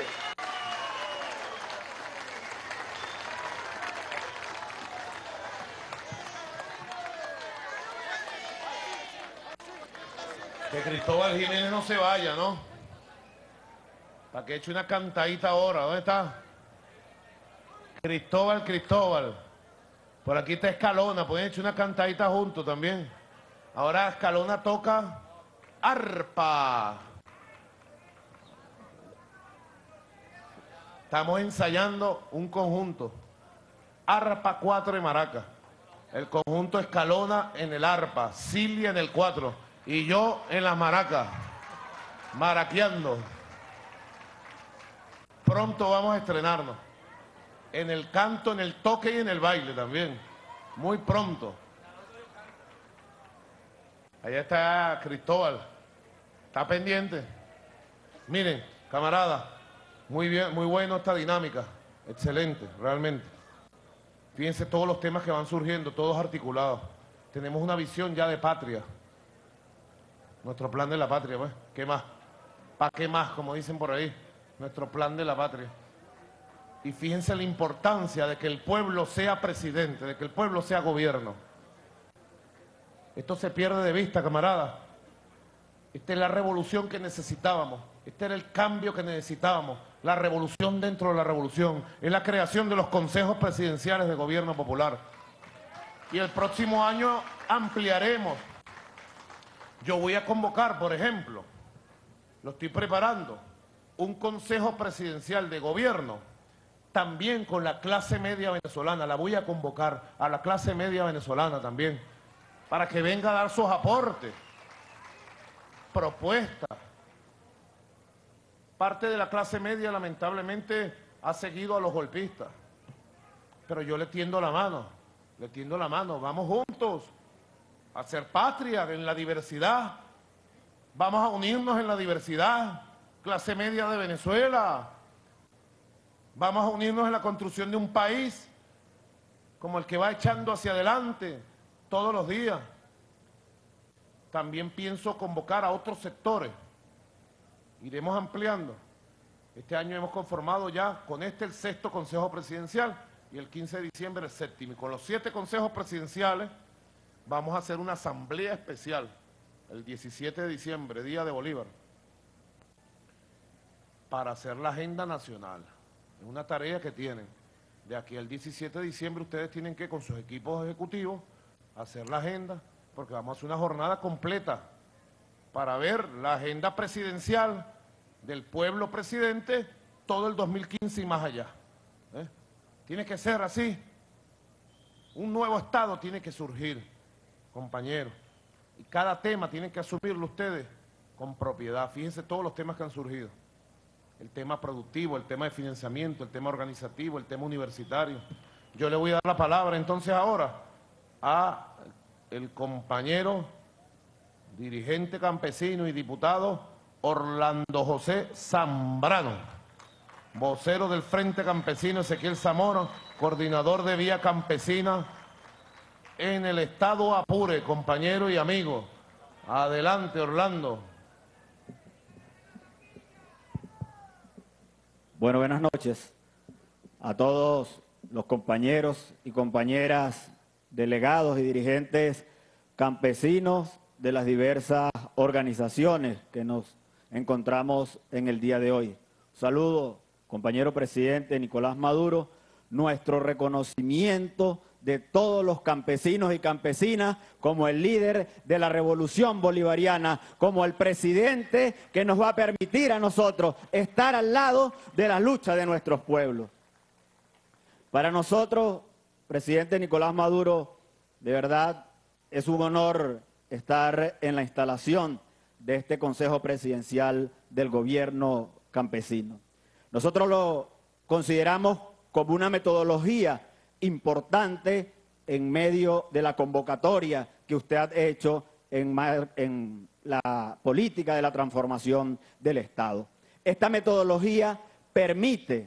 Speaker 4: Que Cristóbal Jiménez no se vaya, ¿no? Para que eche una cantadita ahora. ¿Dónde está? Cristóbal, Cristóbal. Por aquí está Escalona. Pueden echar una cantadita juntos también. Ahora Escalona toca arpa. Estamos ensayando un conjunto. Arpa cuatro y maraca. El conjunto Escalona en el arpa, Cilia en el cuatro. Y yo en las maracas, maraqueando. Pronto vamos a estrenarnos. En el canto, en el toque y en el baile también. Muy pronto. Allá está Cristóbal. Está pendiente. Miren, camaradas, muy bien, muy bueno esta dinámica. Excelente, realmente. Fíjense todos los temas que van surgiendo, todos articulados. Tenemos una visión ya de patria. Nuestro plan de la patria, pues. ¿Qué más? ¿Para qué más? Como dicen por ahí. Nuestro plan de la patria. Y fíjense la importancia de que el pueblo sea presidente, de que el pueblo sea gobierno. Esto se pierde de vista, camaradas. Esta es la revolución que necesitábamos. Este era el cambio que necesitábamos. La revolución dentro de la revolución. Es la creación de los consejos presidenciales de gobierno popular. Y el próximo año ampliaremos. Yo voy a convocar, por ejemplo, lo estoy preparando, un consejo presidencial de gobierno, también con la clase media venezolana. La voy a convocar a la clase media venezolana también, para que venga a dar sus aportes, propuestas. Parte de la clase media, lamentablemente, ha seguido a los golpistas, pero yo le tiendo la mano, le tiendo la mano, vamos juntos a hacer patria en la diversidad. Vamos a unirnos en la diversidad. Clase media de Venezuela. Vamos a unirnos en la construcción de un país como el que va echando hacia adelante todos los días. También pienso convocar a otros sectores. Iremos ampliando. Este año hemos conformado ya con este el sexto Consejo Presidencial y el quince de diciembre el séptimo. Y con los siete consejos presidenciales vamos a hacer una asamblea especial el diecisiete de diciembre, Día de Bolívar, para hacer la agenda nacional. Es una tarea que tienen. De aquí al diecisiete de diciembre ustedes tienen que, con sus equipos ejecutivos, hacer la agenda, porque vamos a hacer una jornada completa para ver la agenda presidencial del pueblo presidente todo el dos mil quince y más allá. ¿Eh? Tiene que ser así. Un nuevo Estado tiene que surgir, compañeros. Y cada tema tienen que asumirlo ustedes con propiedad. Fíjense todos los temas que han surgido. El tema productivo, el tema de financiamiento, el tema organizativo, el tema universitario. Yo le voy a dar la palabra entonces ahora a el compañero dirigente campesino y diputado Orlando José Zambrano, vocero del Frente Campesino Ezequiel Zamora, coordinador de Vía Campesina en el estado Apure, compañero y amigo. Adelante, Orlando.
Speaker 20: Bueno, buenas noches a todos los compañeros y compañeras, delegados y dirigentes campesinos de las diversas organizaciones que nos encontramos en el día de hoy. Saludo, compañero presidente Nicolás Maduro, nuestro reconocimiento de todos los campesinos y campesinas como el líder de la revolución bolivariana, como el presidente que nos va a permitir a nosotros estar al lado de la lucha de nuestros pueblos. Para nosotros, presidente Nicolás Maduro, de verdad es un honor estar en la instalación de este Consejo Presidencial del Gobierno Campesino. Nosotros lo consideramos como una metodología importante en medio de la convocatoria que usted ha hecho en, en la política de la transformación del Estado. Esta metodología permite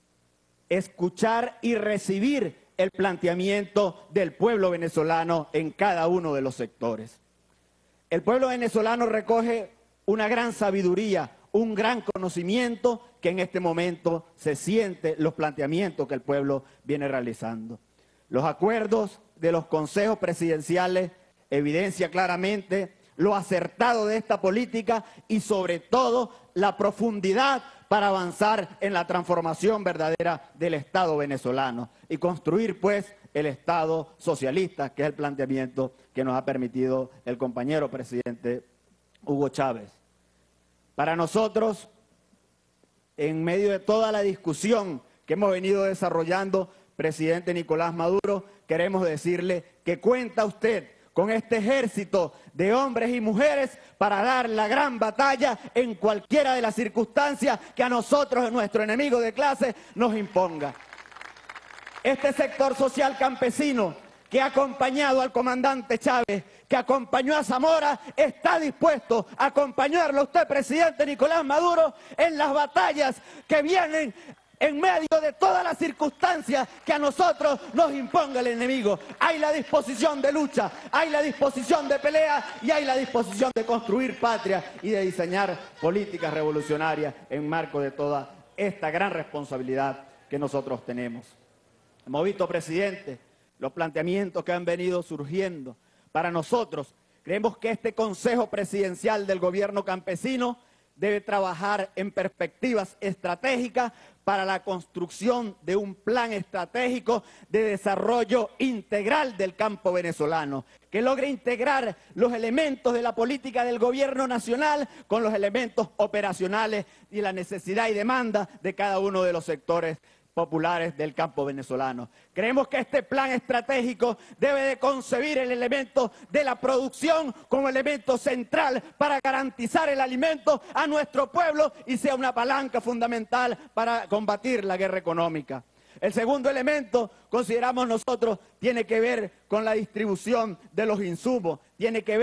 Speaker 20: escuchar y recibir el planteamiento del pueblo venezolano en cada uno de los sectores. El pueblo venezolano recoge una gran sabiduría, un gran conocimiento que en este momento se siente los planteamientos que el pueblo viene realizando. Los acuerdos de los consejos presidenciales evidencian claramente lo acertado de esta política y sobre todo la profundidad para avanzar en la transformación verdadera del Estado venezolano y construir pues el Estado socialista, que es el planteamiento que nos ha permitido el compañero presidente Hugo Chávez. Para nosotros, en medio de toda la discusión que hemos venido desarrollando, presidente Nicolás Maduro, queremos decirle que cuenta usted con este ejército de hombres y mujeres para dar la gran batalla en cualquiera de las circunstancias que a nosotros, nuestro enemigo de clase, nos imponga. Este sector social campesino que ha acompañado al comandante Chávez, que acompañó a Zamora, está dispuesto a acompañarlo a usted, presidente Nicolás Maduro, en las batallas que vienen en medio de todas las circunstancias que a nosotros nos imponga el enemigo. Hay la disposición de lucha, hay la disposición de pelea y hay la disposición de construir patria y de diseñar políticas revolucionarias en marco de toda esta gran responsabilidad que nosotros tenemos. Hemos visto, presidente, los planteamientos que han venido surgiendo. Para nosotros, creemos que este Consejo Presidencial del Gobierno Campesino debe trabajar en perspectivas estratégicas para la construcción de un plan estratégico de desarrollo integral del campo venezolano, que logre integrar los elementos de la política del gobierno nacional con los elementos operacionales y la necesidad y demanda de cada uno de los sectores populares del campo venezolano. Creemos que este plan estratégico debe de concebir el elemento de la producción como elemento central para garantizar el alimento a nuestro pueblo y sea una palanca fundamental para combatir la guerra económica. El segundo elemento, consideramos nosotros, tiene que ver con la distribución de los insumos, tiene que ver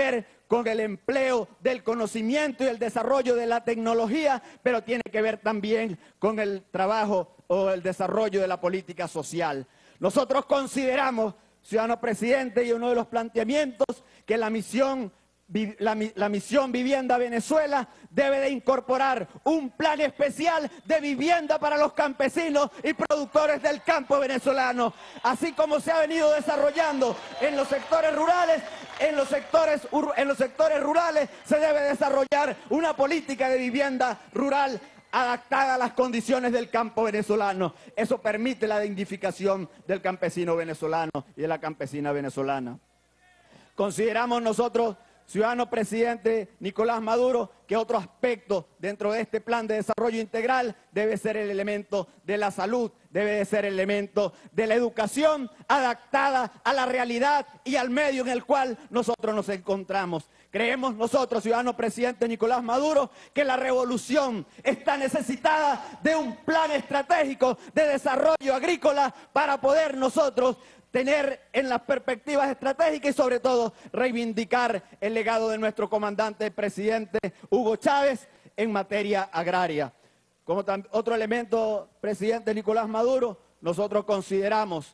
Speaker 20: con el empleo del conocimiento y el desarrollo de la tecnología, pero tiene que ver también con el trabajo o el desarrollo de la política social. Nosotros consideramos, ciudadano presidente, y uno de los planteamientos, que la misión La, la misión Vivienda Venezuela debe de incorporar un plan especial de vivienda para los campesinos y productores del campo venezolano, así como se ha venido desarrollando en los sectores rurales. En los sectores, en los sectores rurales se debe desarrollar una política de vivienda rural adaptada a las condiciones del campo venezolano. Eso permite la dignificación del campesino venezolano y de la campesina venezolana. Consideramos nosotros, ciudadano presidente Nicolás Maduro, que otro aspecto dentro de este plan de desarrollo integral debe ser el elemento de la salud, debe de ser el elemento de la educación adaptada a la realidad y al medio en el cual nosotros nos encontramos. Creemos nosotros, ciudadano presidente Nicolás Maduro, que la revolución está necesitada de un plan estratégico de desarrollo agrícola para poder nosotros tener en las perspectivas estratégicas y sobre todo reivindicar el legado de nuestro comandante presidente Hugo Chávez en materia agraria. Como otro elemento, presidente Nicolás Maduro, nosotros consideramos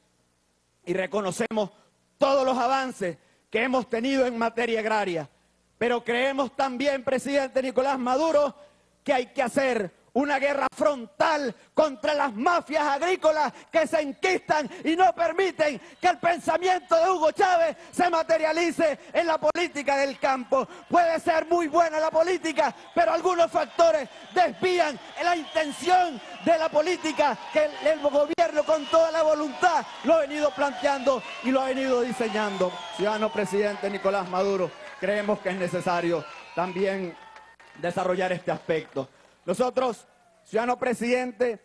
Speaker 20: y reconocemos todos los avances que hemos tenido en materia agraria, pero creemos también, presidente Nicolás Maduro, que hay que hacer una guerra frontal contra las mafias agrícolas que se enquistan y no permiten que el pensamiento de Hugo Chávez se materialice en la política del campo. Puede ser muy buena la política, pero algunos factores desvían la intención de la política que el, el gobierno con toda la voluntad lo ha venido planteando y lo ha venido diseñando. Ciudadano presidente Nicolás Maduro, creemos que es necesario también desarrollar este aspecto. Nosotros, ciudadano presidente,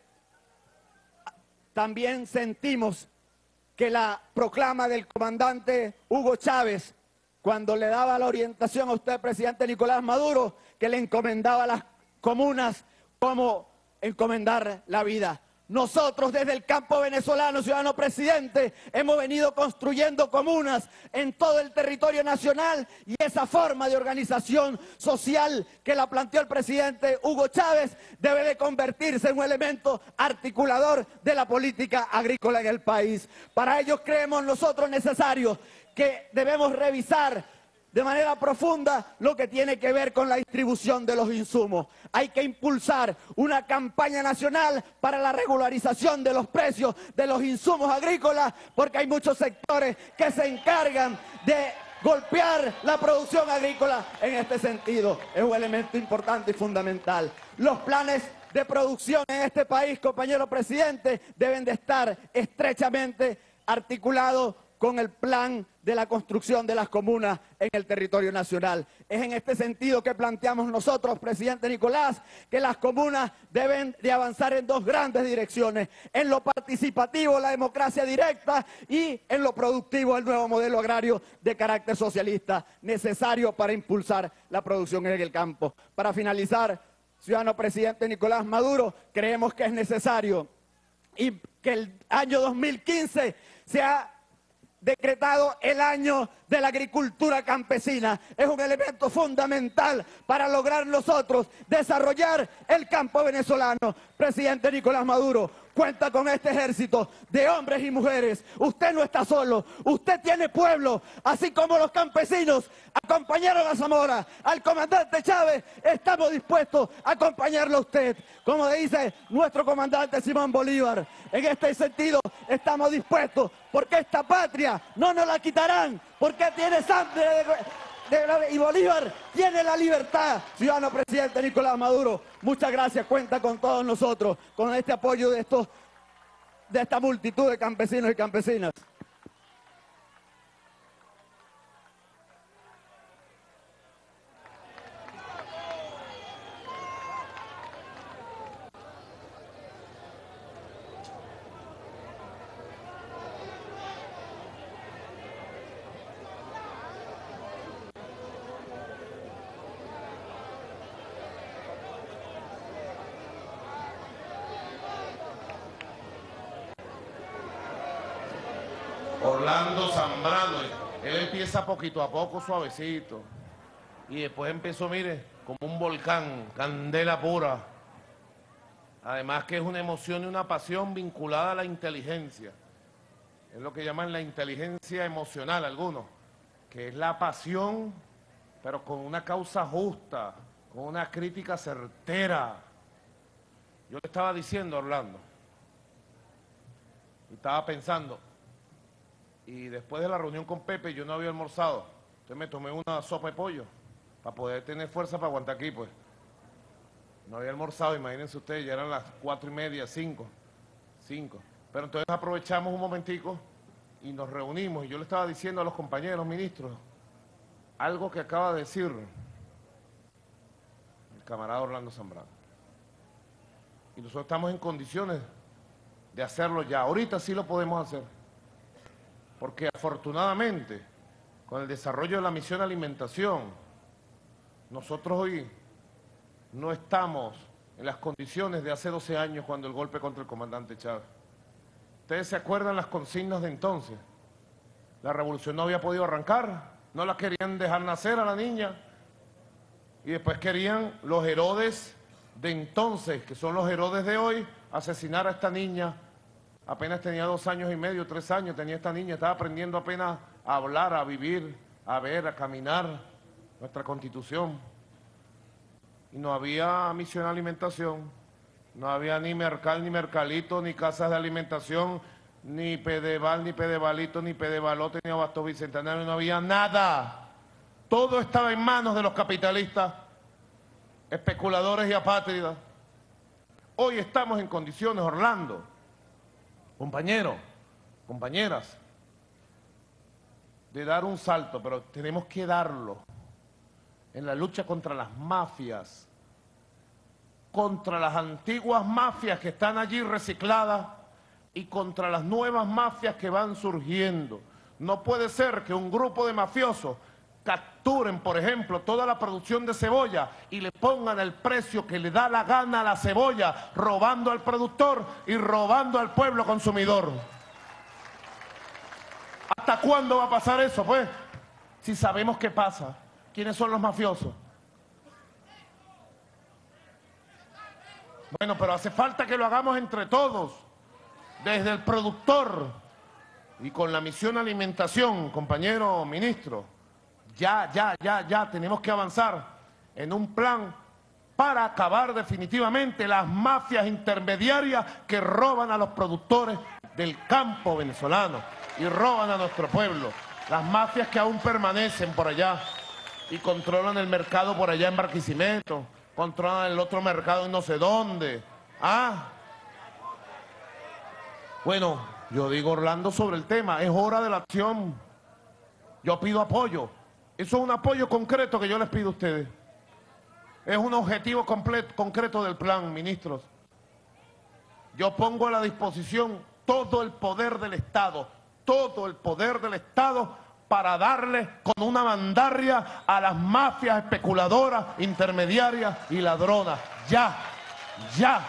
Speaker 20: también sentimos que la proclama del comandante Hugo Chávez, cuando le daba la orientación a usted, presidente Nicolás Maduro, que le encomendaba a las comunas cómo encomendar la vida. Nosotros desde el campo venezolano, ciudadano presidente, hemos venido construyendo comunas en todo el territorio nacional y esa forma de organización social que la planteó el presidente Hugo Chávez debe de convertirse en un elemento articulador de la política agrícola en el país. Para ello creemos nosotros necesario que debemos revisar de manera profunda lo que tiene que ver con la distribución de los insumos. Hay que impulsar una campaña nacional para la regularización de los precios de los insumos agrícolas, porque hay muchos sectores que se encargan de golpear la producción agrícola en este sentido. Es un elemento importante y fundamental. Los planes de producción en este país, compañero presidente, deben de estar estrechamente articulados con el plan de la construcción de las comunas en el territorio nacional. Es en este sentido que planteamos nosotros, presidente Nicolás, que las comunas deben de avanzar en dos grandes direcciones: en lo participativo, la democracia directa, y en lo productivo, el nuevo modelo agrario de carácter socialista, necesario para impulsar la producción en el campo. Para finalizar, ciudadano presidente Nicolás Maduro, creemos que es necesario y que el año dos mil quince sea decretado el año de la agricultura campesina. Es un elemento fundamental para lograr nosotros desarrollar el campo venezolano. Presidente Nicolás Maduro, cuenta con este ejército de hombres y mujeres. Usted no está solo, usted tiene pueblo, así como los campesinos acompañaron a Zamora, al comandante Chávez. Estamos dispuestos a acompañarlo a usted, como dice nuestro comandante Simón Bolívar. En este sentido estamos dispuestos, porque esta patria no nos la quitarán, porque tiene sangre de, de, y Bolívar tiene la libertad. Ciudadano presidente Nicolás Maduro, muchas gracias, cuenta con todos nosotros, con este apoyo de estos, de esta multitud de campesinos y campesinas.
Speaker 4: Orlando Zambrano, él empieza poquito a poco, suavecito. Y después empezó, mire, como un volcán, candela pura. Además que es una emoción y una pasión vinculada a la inteligencia. Es lo que llaman la inteligencia emocional algunos, que es la pasión, pero con una causa justa, con una crítica certera. Yo le estaba diciendo a Orlando, y estaba pensando, y después de la reunión con Pepe yo no había almorzado, entonces me tomé una sopa de pollo para poder tener fuerza para aguantar aquí, pues. No había almorzado, imagínense ustedes, ya eran las cuatro y media, cinco, cinco. Pero entonces aprovechamos un momentico y nos reunimos, y yo le estaba diciendo a los compañeros ministros algo que acaba de decir el camarada Orlando Zambrano. Y nosotros estamos en condiciones de hacerlo ya. Ahorita sí lo podemos hacer. Porque afortunadamente, con el desarrollo de la misión alimentación, nosotros hoy no estamos en las condiciones de hace doce años cuando el golpe contra el comandante Chávez. ¿Ustedes se acuerdan las consignas de entonces? La revolución no había podido arrancar, no la querían dejar nacer a la niña, y después querían los Herodes de entonces, que son los Herodes de hoy, asesinar a esta niña. Apenas tenía dos años y medio, tres años tenía esta niña, estaba aprendiendo apenas a hablar, a vivir, a ver, a caminar, nuestra Constitución. Y no había misión de alimentación, no había ni Mercal, ni Mercalito, ni casas de alimentación, ni Pedeval, ni Pedevalito, ni Pedevalote, ni Abasto Bicentenario, no había nada. Todo estaba en manos de los capitalistas, especuladores y apátridas. Hoy estamos en condiciones, Orlando, compañeros, compañeras, de dar un salto, pero tenemos que darlo en la lucha contra las mafias, contra las antiguas mafias que están allí recicladas y contra las nuevas mafias que van surgiendo. No puede ser que un grupo de mafiosos capturen, por ejemplo, toda la producción de cebolla y le pongan el precio que le da la gana a la cebolla, robando al productor y robando al pueblo consumidor. ¿Hasta cuándo va a pasar eso, pues? Si sabemos qué pasa. ¿Quiénes son los mafiosos? Bueno, pero hace falta que lo hagamos entre todos, desde el productor y con la misión alimentación, compañero ministro. Ya, ya, ya, ya tenemos que avanzar en un plan para acabar definitivamente las mafias intermediarias que roban a los productores del campo venezolano y roban a nuestro pueblo. Las mafias que aún permanecen por allá y controlan el mercado por allá en Barquisimeto, controlan el otro mercado en no sé dónde. Ah, bueno, yo digo, Orlando, sobre el tema, es hora de la acción. Yo pido apoyo. Eso es un apoyo concreto que yo les pido a ustedes. Es un objetivo completo, concreto del plan, ministros. Yo pongo a la disposición todo el poder del Estado, todo el poder del Estado para darle con una mandarria a las mafias especuladoras, intermediarias y ladronas. Ya, ya.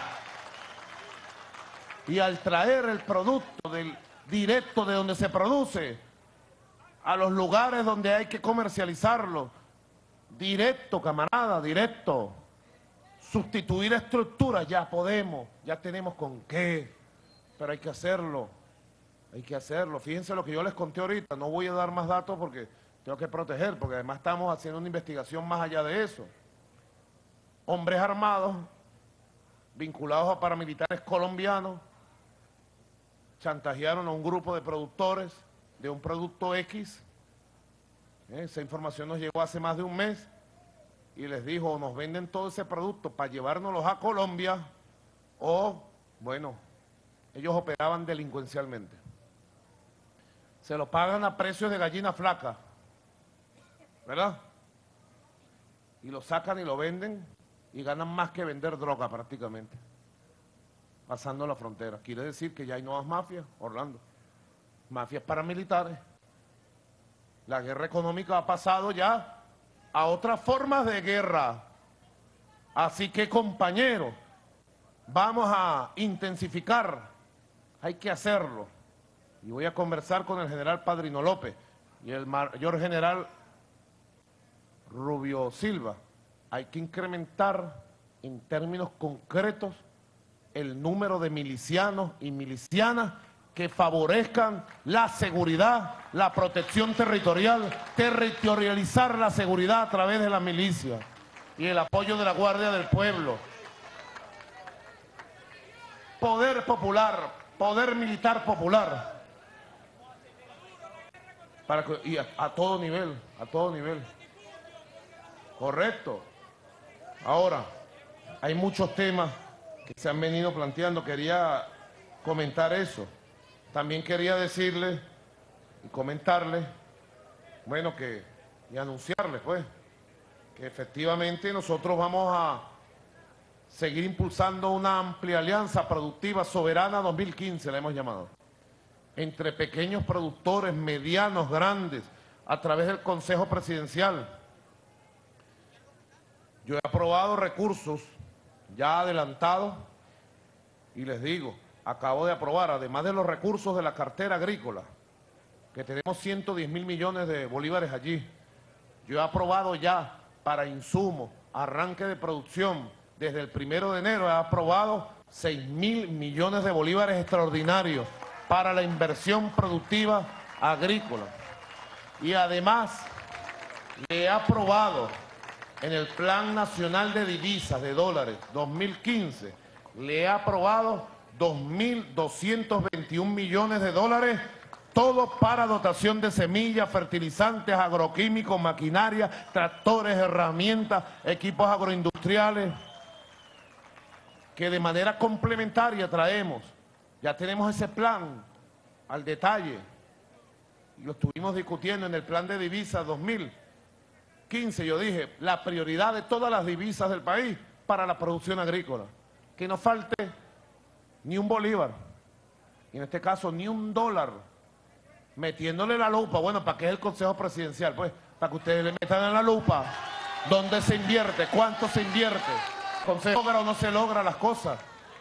Speaker 4: Y al traer el producto del directo de donde se produce a los lugares donde hay que comercializarlo, directo, camarada, directo. Sustituir estructuras, ya podemos, ya tenemos con qué, pero hay que hacerlo, hay que hacerlo. Fíjense lo que yo les conté ahorita, no voy a dar más datos porque tengo que proteger, porque además estamos haciendo una investigación más allá de eso. Hombres armados, vinculados a paramilitares colombianos, chantajearon a un grupo de productores de un producto X. Esa información nos llegó hace más de un mes y les dijo, nos venden todo ese producto para llevárnoslos a Colombia o, bueno, ellos operaban delincuencialmente. Se lo pagan a precios de gallina flaca, ¿verdad? Y lo sacan y lo venden y ganan más que vender droga prácticamente, pasando la frontera. Quiere decir que ya hay nuevas mafias, Orlando. Mafias paramilitares. La guerra económica ha pasado ya a otras formas de guerra. Así que, compañeros, vamos a intensificar, hay que hacerlo. Y voy a conversar con el general Padrino López y el mayor general Rubio Silva, hay que incrementar en términos concretos el número de milicianos y milicianas que favorezcan la seguridad, la protección territorial, territorializar la seguridad a través de la milicia y el apoyo de la Guardia del Pueblo. Poder popular, poder militar popular. Para que, y a, a todo nivel, a todo nivel. Correcto. Ahora, hay muchos temas que se han venido planteando. Quería comentar eso. También quería decirle y comentarle, bueno, que y anunciarles, pues, que efectivamente nosotros vamos a seguir impulsando una amplia alianza productiva soberana dos mil quince, la hemos llamado, entre pequeños productores, medianos, grandes, a través del Consejo Presidencial. Yo he aprobado recursos ya adelantados y les digo, acabo de aprobar, además de los recursos de la cartera agrícola, que tenemos ciento diez mil millones de bolívares allí, yo he aprobado ya para insumos, arranque de producción, desde el primero de enero he aprobado seis mil millones de bolívares extraordinarios para la inversión productiva agrícola. Y además le he aprobado en el Plan Nacional de Divisas de Dólares dos mil quince, le he aprobado dos mil doscientos veintiún millones de dólares, todo para dotación de semillas, fertilizantes, agroquímicos, maquinaria, tractores, herramientas, equipos agroindustriales, que de manera complementaria traemos. Ya tenemos ese plan al detalle y lo estuvimos discutiendo en el plan de divisas dos mil quince. Yo dije, la prioridad de todas las divisas del país para la producción agrícola, que no falte ni un bolívar, y en este caso ni un dólar, metiéndole la lupa. Bueno, ¿para qué es el Consejo Presidencial? Pues para que ustedes le metan en la lupa dónde se invierte, cuánto se invierte, ¿se logra o no se logra las cosas?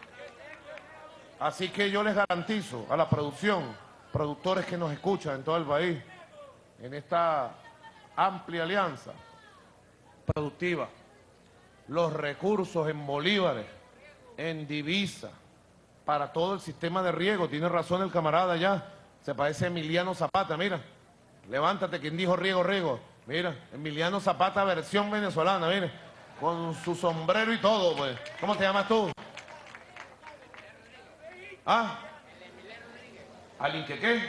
Speaker 4: Así que yo les garantizo a la producción, productores que nos escuchan en todo el país, en esta amplia alianza productiva, los recursos en bolívares, en divisas, para todo el sistema de riego. Tiene razón el camarada allá, se parece a Emiliano Zapata, mira, levántate, quien dijo riego, riego, mira, Emiliano Zapata versión venezolana, mire, con su sombrero y todo, pues. ¿Cómo te llamas tú? ¿Ah? ¿Alguien que qué?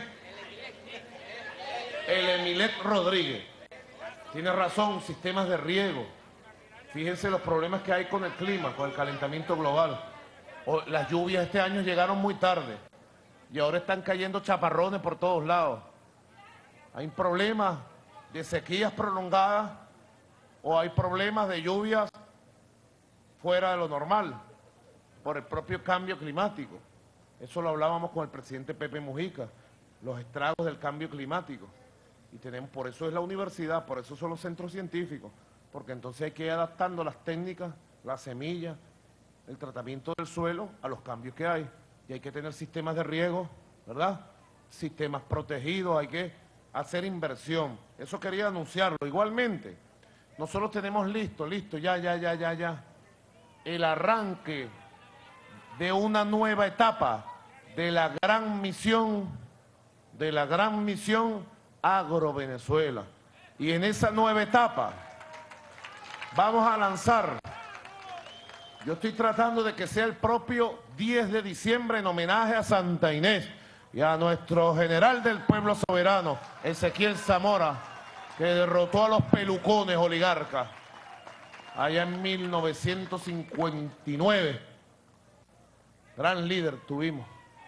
Speaker 4: El Emilet Rodríguez. Tiene razón, sistemas de riego. Fíjense los problemas que hay con el clima, con el calentamiento global. O, las lluvias este año llegaron muy tarde y ahora están cayendo chaparrones por todos lados. Hay problemas de sequías prolongadas o hay problemas de lluvias fuera de lo normal por el propio cambio climático. Eso lo hablábamos con el presidente Pepe Mujica, los estragos del cambio climático. Y tenemos, por eso es la universidad, por eso son los centros científicos, porque entonces hay que ir adaptando las técnicas, las semillas, el tratamiento del suelo a los cambios que hay. Y hay que tener sistemas de riego, ¿verdad? Sistemas protegidos, hay que hacer inversión. Eso quería anunciarlo. Igualmente, nosotros tenemos listo, listo, ya, ya, ya, ya, ya, el arranque de una nueva etapa de la gran misión, de la gran misión Agro-Venezuela. Y en esa nueva etapa vamos a lanzar, yo estoy tratando de que sea el propio diez de diciembre en homenaje a Santa Inés y a nuestro general del pueblo soberano, Ezequiel Zamora, que derrotó a los pelucones oligarcas allá en mil novecientos cincuenta y nueve. Gran líder tuvimos.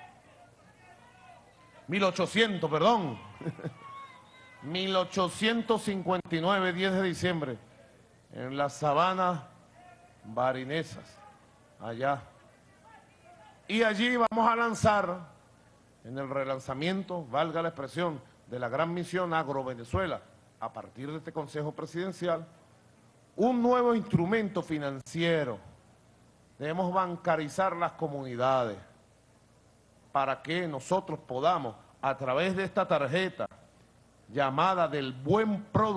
Speaker 4: mil ochocientos, perdón. mil ochocientos cincuenta y nueve, diez de diciembre, en las sabanas barinesas, allá. Y allí vamos a lanzar, en el relanzamiento, valga la expresión, de la gran misión Agro-Venezuela, a partir de este Consejo Presidencial, un nuevo instrumento financiero. Debemos bancarizar las comunidades para que nosotros podamos, a través de esta tarjeta llamada del buen productor,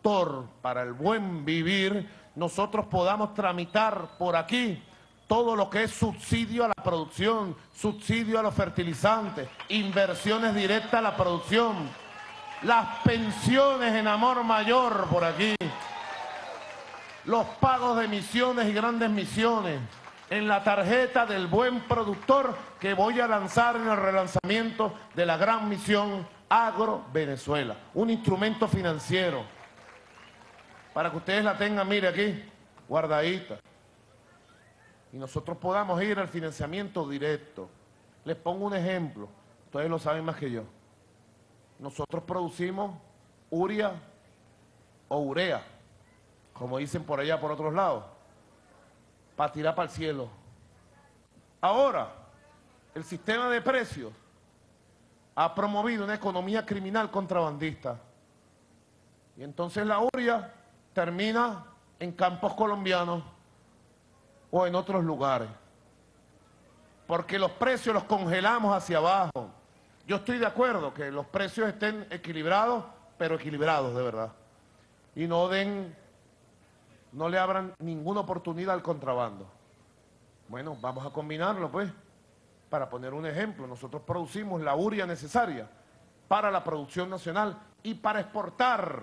Speaker 4: productor, para el buen vivir, nosotros podamos tramitar por aquí todo lo que es subsidio a la producción, subsidio a los fertilizantes, inversiones directas a la producción, las pensiones en amor mayor por aquí, los pagos de misiones y grandes misiones, en la tarjeta del buen productor que voy a lanzar en el relanzamiento de la gran misión Agro Venezuela, un instrumento financiero para que ustedes la tengan, mire aquí, guardadita, y nosotros podamos ir al financiamiento directo. Les pongo un ejemplo, ustedes lo saben más que yo. Nosotros producimos urea o urea, como dicen por allá por otros lados, para tirar para el cielo. Ahora, el sistema de precios ha promovido una economía criminal contrabandista. Y entonces la urea termina en campos colombianos o en otros lugares. Porque los precios los congelamos hacia abajo. Yo estoy de acuerdo que los precios estén equilibrados, pero equilibrados de verdad. Y no den, no le abran ninguna oportunidad al contrabando. Bueno, vamos a combinarlo pues. Para poner un ejemplo, nosotros producimos la urea necesaria para la producción nacional y para exportar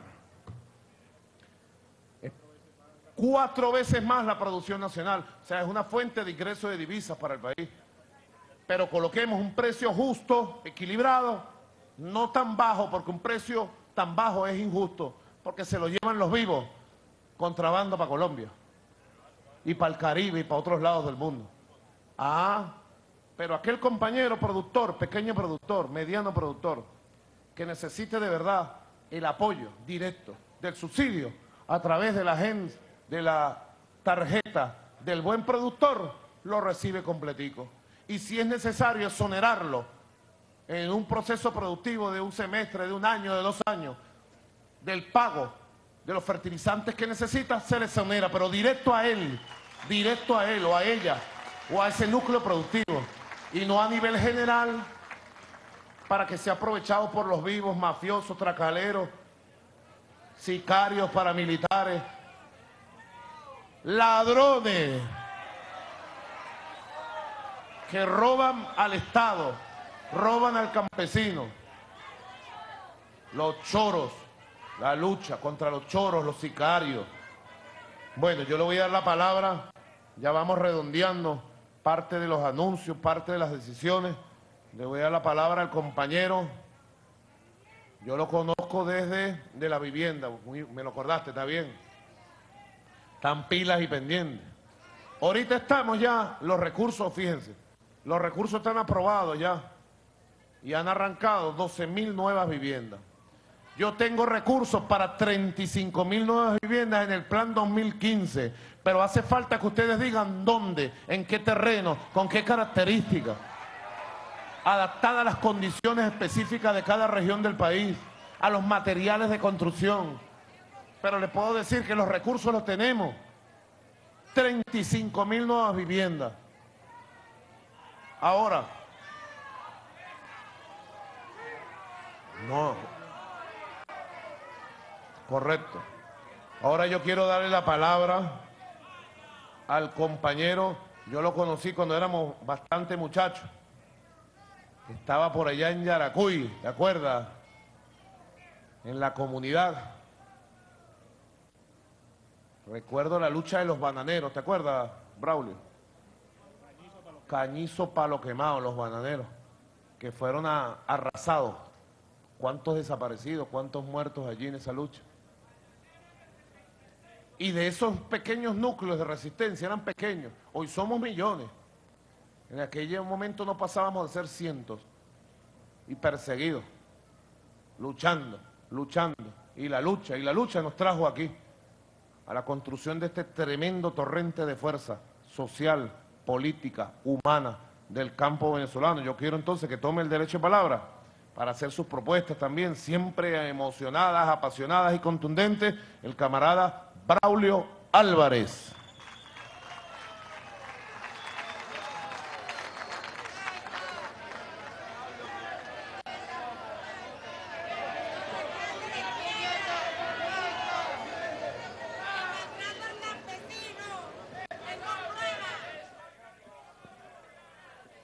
Speaker 4: cuatro veces más la producción nacional. O sea, es una fuente de ingreso de divisas para el país. Pero coloquemos un precio justo, equilibrado, no tan bajo, porque un precio tan bajo es injusto, porque se lo llevan los vivos, contrabando para Colombia, y para el Caribe, y para otros lados del mundo. Ah, pero aquel compañero productor, pequeño productor, mediano productor, que necesite de verdad el apoyo directo del subsidio a través de la agencia, de la tarjeta del buen productor, lo recibe completico. Y si es necesario exonerarlo en un proceso productivo de un semestre, de un año, de dos años, del pago de los fertilizantes que necesita, se le exonera, pero directo a él, directo a él o a ella, o a ese núcleo productivo, y no a nivel general para que sea aprovechado por los vivos, mafiosos, tracaleros, sicarios, paramilitares, ladrones, que roban al Estado, roban al campesino, los choros, la lucha contra los choros, los sicarios. Bueno, yo le voy a dar la palabra, ya vamos redondeando parte de los anuncios, parte de las decisiones. Le voy a dar la palabra al compañero, yo lo conozco desde de la vivienda, me lo acordaste, está bien, están pilas y pendientes. Ahorita estamos ya, los recursos, fíjense, los recursos están aprobados ya y han arrancado doce mil nuevas viviendas. Yo tengo recursos para treinta y cinco mil nuevas viviendas en el plan dos mil quince, pero hace falta que ustedes digan dónde, en qué terreno, con qué características, adaptadas a las condiciones específicas de cada región del país, a los materiales de construcción. Pero les puedo decir que los recursos los tenemos, treinta y cinco mil nuevas viviendas. Ahora, no, correcto. Ahora yo quiero darle la palabra al compañero, yo lo conocí cuando éramos bastante muchachos, estaba por allá en Yaracuy, ¿te acuerdas? En la comunidad. Recuerdo la lucha de los bananeros, ¿te acuerdas, Braulio? Cañizo palo quemado, los bananeros, que fueron a, arrasados. ¿Cuántos desaparecidos, cuántos muertos allí en esa lucha? Y de esos pequeños núcleos de resistencia, eran pequeños, hoy somos millones. En aquel momento no pasábamos de ser cientos, y perseguidos, luchando, luchando, y la lucha, y la lucha nos trajo aquí, a la construcción de este tremendo torrente de fuerza social, política, humana del campo venezolano. Yo quiero entonces que tome el derecho de palabra para hacer sus propuestas también, siempre emocionadas, apasionadas y contundentes, el camarada Braulio Álvarez.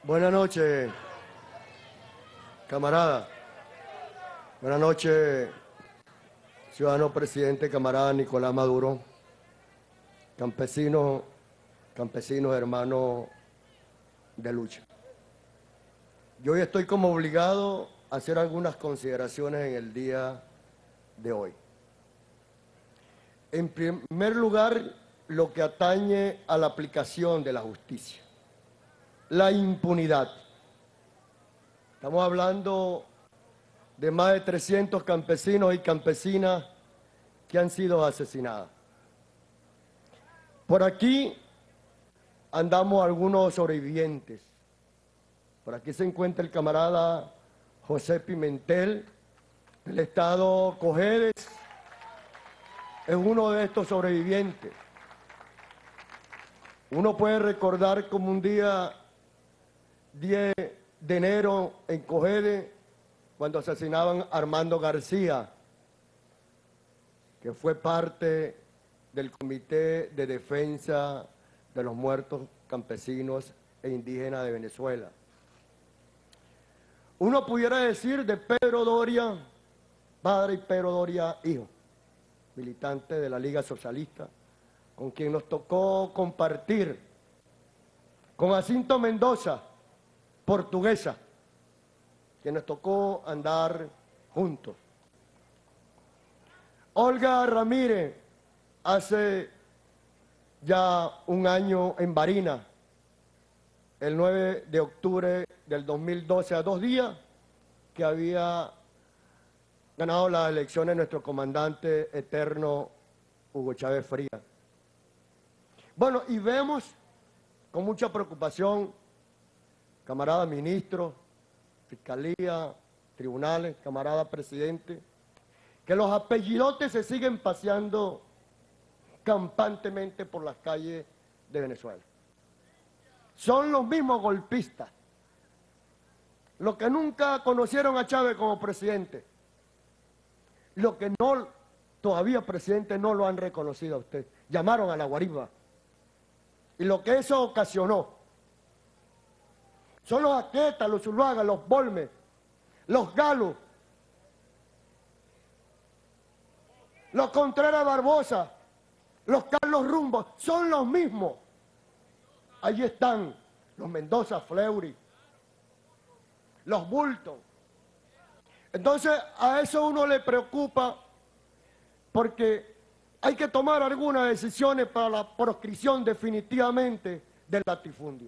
Speaker 21: Buenas noches, camarada. Buenas noches, ciudadano presidente, camarada Nicolás Maduro, campesinos, campesinos hermanos de lucha. Yo hoy estoy como obligado a hacer algunas consideraciones en el día de hoy. En primer lugar, lo que atañe a la aplicación de la justicia. La impunidad. Estamos hablando de más de trescientos campesinos y campesinas que han sido asesinados. Por aquí andamos algunos sobrevivientes. Por aquí se encuentra el camarada José Pimentel, del estado Cojedes. Es uno de estos sobrevivientes. Uno puede recordar como un día diez de enero en Cojedes, cuando asesinaban a Armando García, que fue parte del Comité de Defensa de los Muertos Campesinos e Indígenas de Venezuela. Uno pudiera decir de Pedro Doria, padre, y Pedro Doria, hijo, militante de la Liga Socialista, con quien nos tocó compartir, con Jacinto Mendoza, portuguesa, que nos tocó andar juntos. Olga Ramírez, hace ya un año en Barinas, el nueve de octubre del dos mil doce, a dos días que había ganado las elecciones nuestro comandante eterno Hugo Chávez Frías. Bueno, y vemos con mucha preocupación, camarada ministro, fiscalía, tribunales, camarada presidente, que los apellidotes se siguen paseando campantemente por las calles de Venezuela. Son los mismos golpistas, los que nunca conocieron a Chávez como presidente, los que no, todavía presidente, no lo han reconocido a usted. Llamaron a la guariba. Y lo que eso ocasionó son los Aquetas, los Zuluaga, los Bolmes, los Galos, los Contreras Barbosa, los Carlos Rumbo, son los mismos. Allí están los Mendoza Fleury, los Bulton. Entonces a eso uno le preocupa porque hay que tomar algunas decisiones para la proscripción definitivamente del latifundio.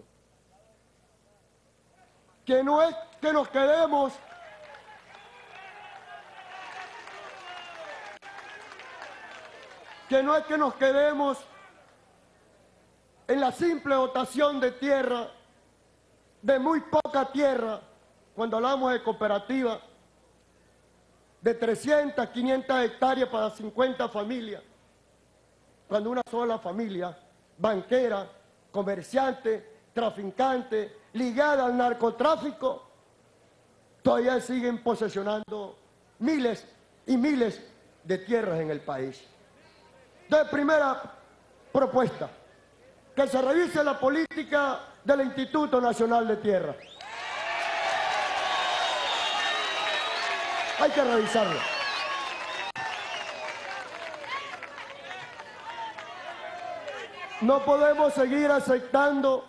Speaker 21: Que no es que nos quedemos que no es que nos quedemos en la simple dotación de tierra, de muy poca tierra, cuando hablamos de cooperativa, de trescientas, quinientas hectáreas para cincuenta familias, cuando una sola familia, banquera, comerciante, traficante, ligada al narcotráfico, todavía siguen posesionando miles y miles de tierras en el país. Entonces, primera propuesta, que se revise la política del Instituto Nacional de Tierra. Hay que revisarlo. No podemos seguir aceptando,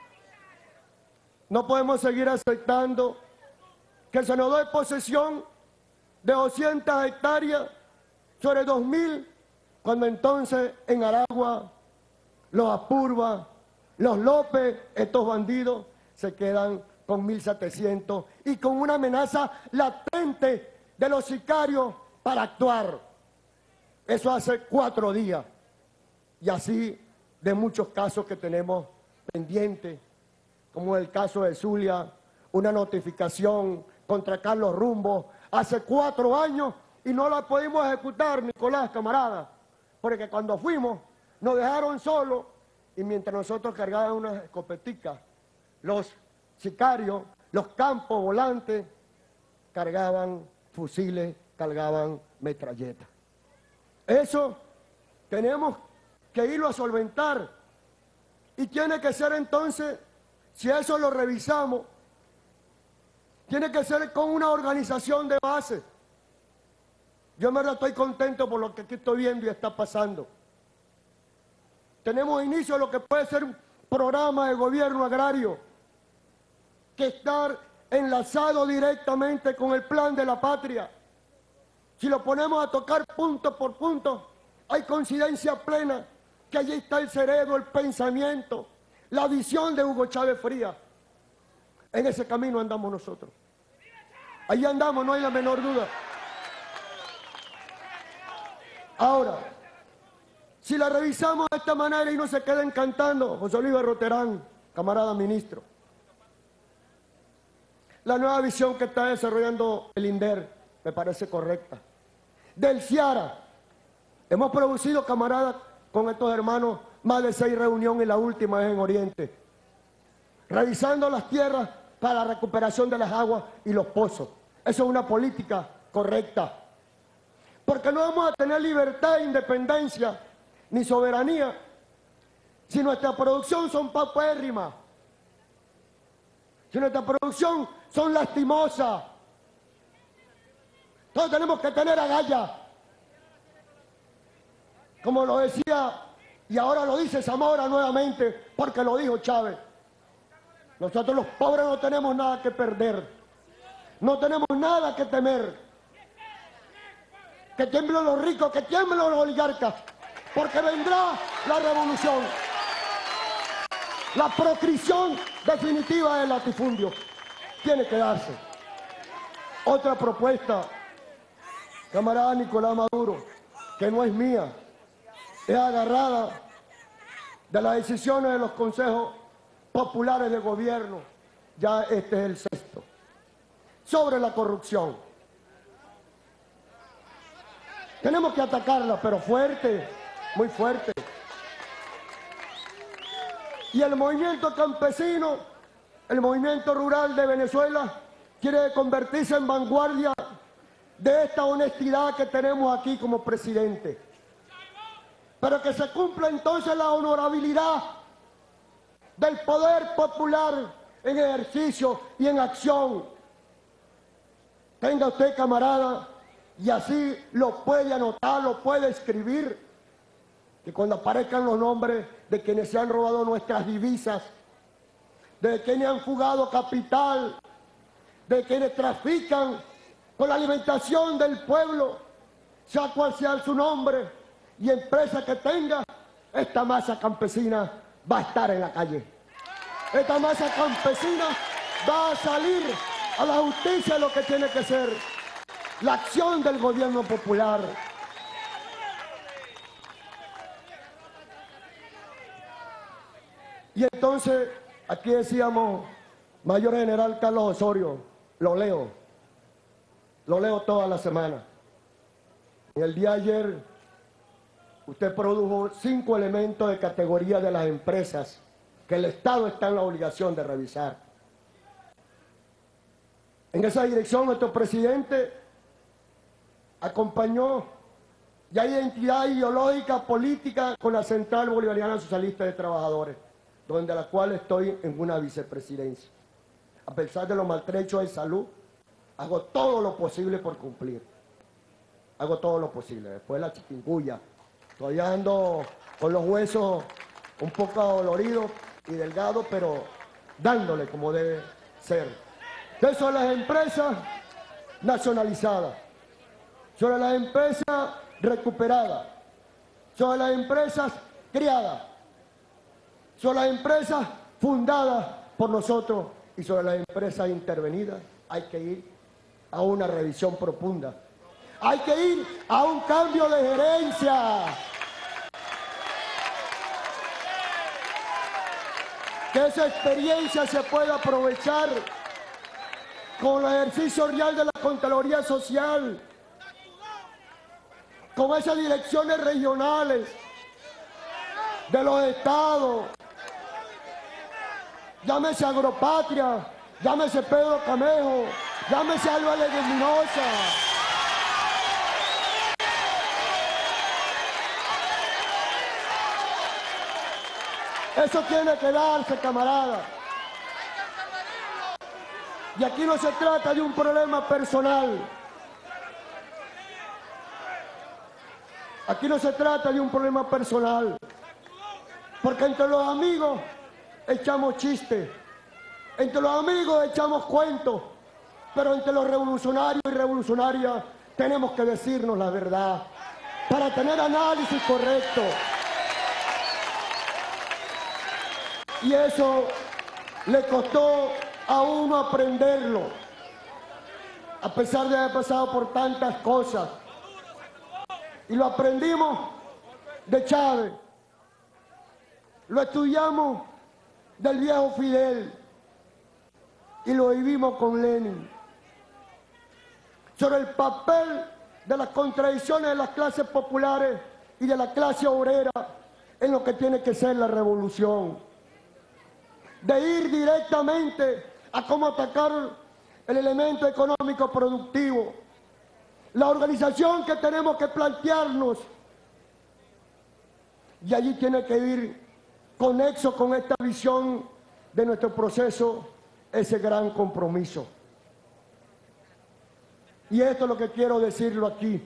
Speaker 21: no podemos seguir aceptando que se nos dé posesión de doscientas hectáreas sobre dos mil, cuando entonces en Aragua los Apurba, los López, estos bandidos, se quedan con mil setecientos y con una amenaza latente de los sicarios para actuar. Eso hace cuatro días. Y así de muchos casos que tenemos pendientes, como el caso de Zulia, una notificación contra Carlos Rumbo hace cuatro años y no la pudimos ejecutar, Nicolás, camarada, porque cuando fuimos nos dejaron solos y mientras nosotros cargábamos unas escopeticas, los sicarios, los campos volantes, cargaban fusiles, cargaban metralletas. Eso tenemos que irlo a solventar y tiene que ser entonces si eso lo revisamos, tiene que ser con una organización de base. Yo en verdad estoy contento por lo que aquí estoy viendo y está pasando. Tenemos inicio a lo que puede ser un programa de gobierno agrario que está enlazado directamente con el plan de la patria. Si lo ponemos a tocar punto por punto, hay coincidencia plena que allí está el cerebro, el pensamiento, la visión de Hugo Chávez Frías. En ese camino andamos nosotros. Allí andamos, no hay la menor duda. Ahora, si la revisamos de esta manera y no se queden cantando, José Luis Roterán, camarada ministro, la nueva visión que está desarrollando el INDER me parece correcta. Del CIARA, hemos producido, camaradas, con estos hermanos, más de seis reuniones y la última es en Oriente, revisando las tierras para la recuperación de las aguas y los pozos. Eso es una política correcta. Porque no vamos a tener libertad e independencia ni soberanía si nuestra producción son paupérrimas, si nuestra producción son lastimosas. Todos tenemos que tener agallas. Como lo decía, y ahora lo dice Zamora nuevamente, porque lo dijo Chávez. Nosotros los pobres no tenemos nada que perder. No tenemos nada que temer. Que tiemblen los ricos, que tiemblen los oligarcas, porque vendrá la revolución. La proscripción definitiva del latifundio tiene que darse. Otra propuesta, camarada Nicolás Maduro, que no es mía, es agarrada de las decisiones de los consejos populares de gobierno, ya este es el sexto, sobre la corrupción. Tenemos que atacarla, pero fuerte, muy fuerte. Y el movimiento campesino, el movimiento rural de Venezuela, quiere convertirse en vanguardia de esta honestidad que tenemos aquí como presidente. Pero que se cumpla entonces la honorabilidad del poder popular en ejercicio y en acción. Tenga usted, camarada, y así lo puede anotar, lo puede escribir, que cuando aparezcan los nombres de quienes se han robado nuestras divisas, de quienes han fugado capital, de quienes trafican con la alimentación del pueblo, sea cual sea su nombre y empresa que tenga, esta masa campesina va a estar en la calle. Esta masa campesina va a salir a la justicia, lo que tiene que ser la acción del gobierno popular. Y entonces, aquí decíamos, Mayor General Carlos Osorio, lo leo, lo leo toda la semana. En el día de ayer, usted produjo cinco elementos de categoría de las empresas que el Estado está en la obligación de revisar. En esa dirección, nuestro presidente acompañó ya identidad ideológica, política con la Central Bolivariana Socialista de Trabajadores, donde la cual estoy en una vicepresidencia. A pesar de los maltrechos de salud, hago todo lo posible por cumplir. Hago todo lo posible. Después de la chikungunya, todavía ando con los huesos un poco doloridos y delgados, pero dándole como debe ser. Entonces, son las empresas nacionalizadas, sobre las empresas recuperadas, sobre las empresas criadas, sobre las empresas fundadas por nosotros y sobre las empresas intervenidas, hay que ir a una revisión profunda. Hay que ir a un cambio de gerencia. Que esa experiencia se pueda aprovechar con el ejercicio real de la Contraloría Social, con esas direcciones regionales de los estados, llámese Agropatria, llámese Pedro Camejo, llámese Álvarez de Minosa. Eso tiene que darse, camarada. Y aquí no se trata de un problema personal. Aquí no se trata de un problema personal. Porque entre los amigos echamos chistes. Entre los amigos echamos cuentos. Pero entre los revolucionarios y revolucionarias tenemos que decirnos la verdad. Para tener análisis correcto. Y eso le costó a uno aprenderlo, a pesar de haber pasado por tantas cosas. Y lo aprendimos de Chávez, lo estudiamos del viejo Fidel y lo vivimos con Lenin. Sobre el papel de las contradicciones de las clases populares y de la clase obrera en lo que tiene que ser la revolución. De ir directamente a cómo atacar el elemento económico productivo. La organización que tenemos que plantearnos. Y allí tiene que ir conexo con esta visión de nuestro proceso, ese gran compromiso. Y esto es lo que quiero decirlo aquí.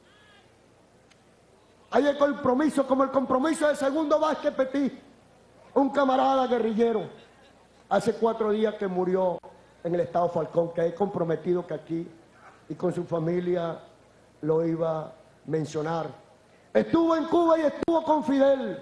Speaker 21: Hay el compromiso, como el compromiso de Segundo Vázquez Petit, un camarada guerrillero, hace cuatro días que murió en el estado Falcón, que he comprometido que aquí y con su familia lo iba a mencionar. Estuvo en Cuba y estuvo con Fidel.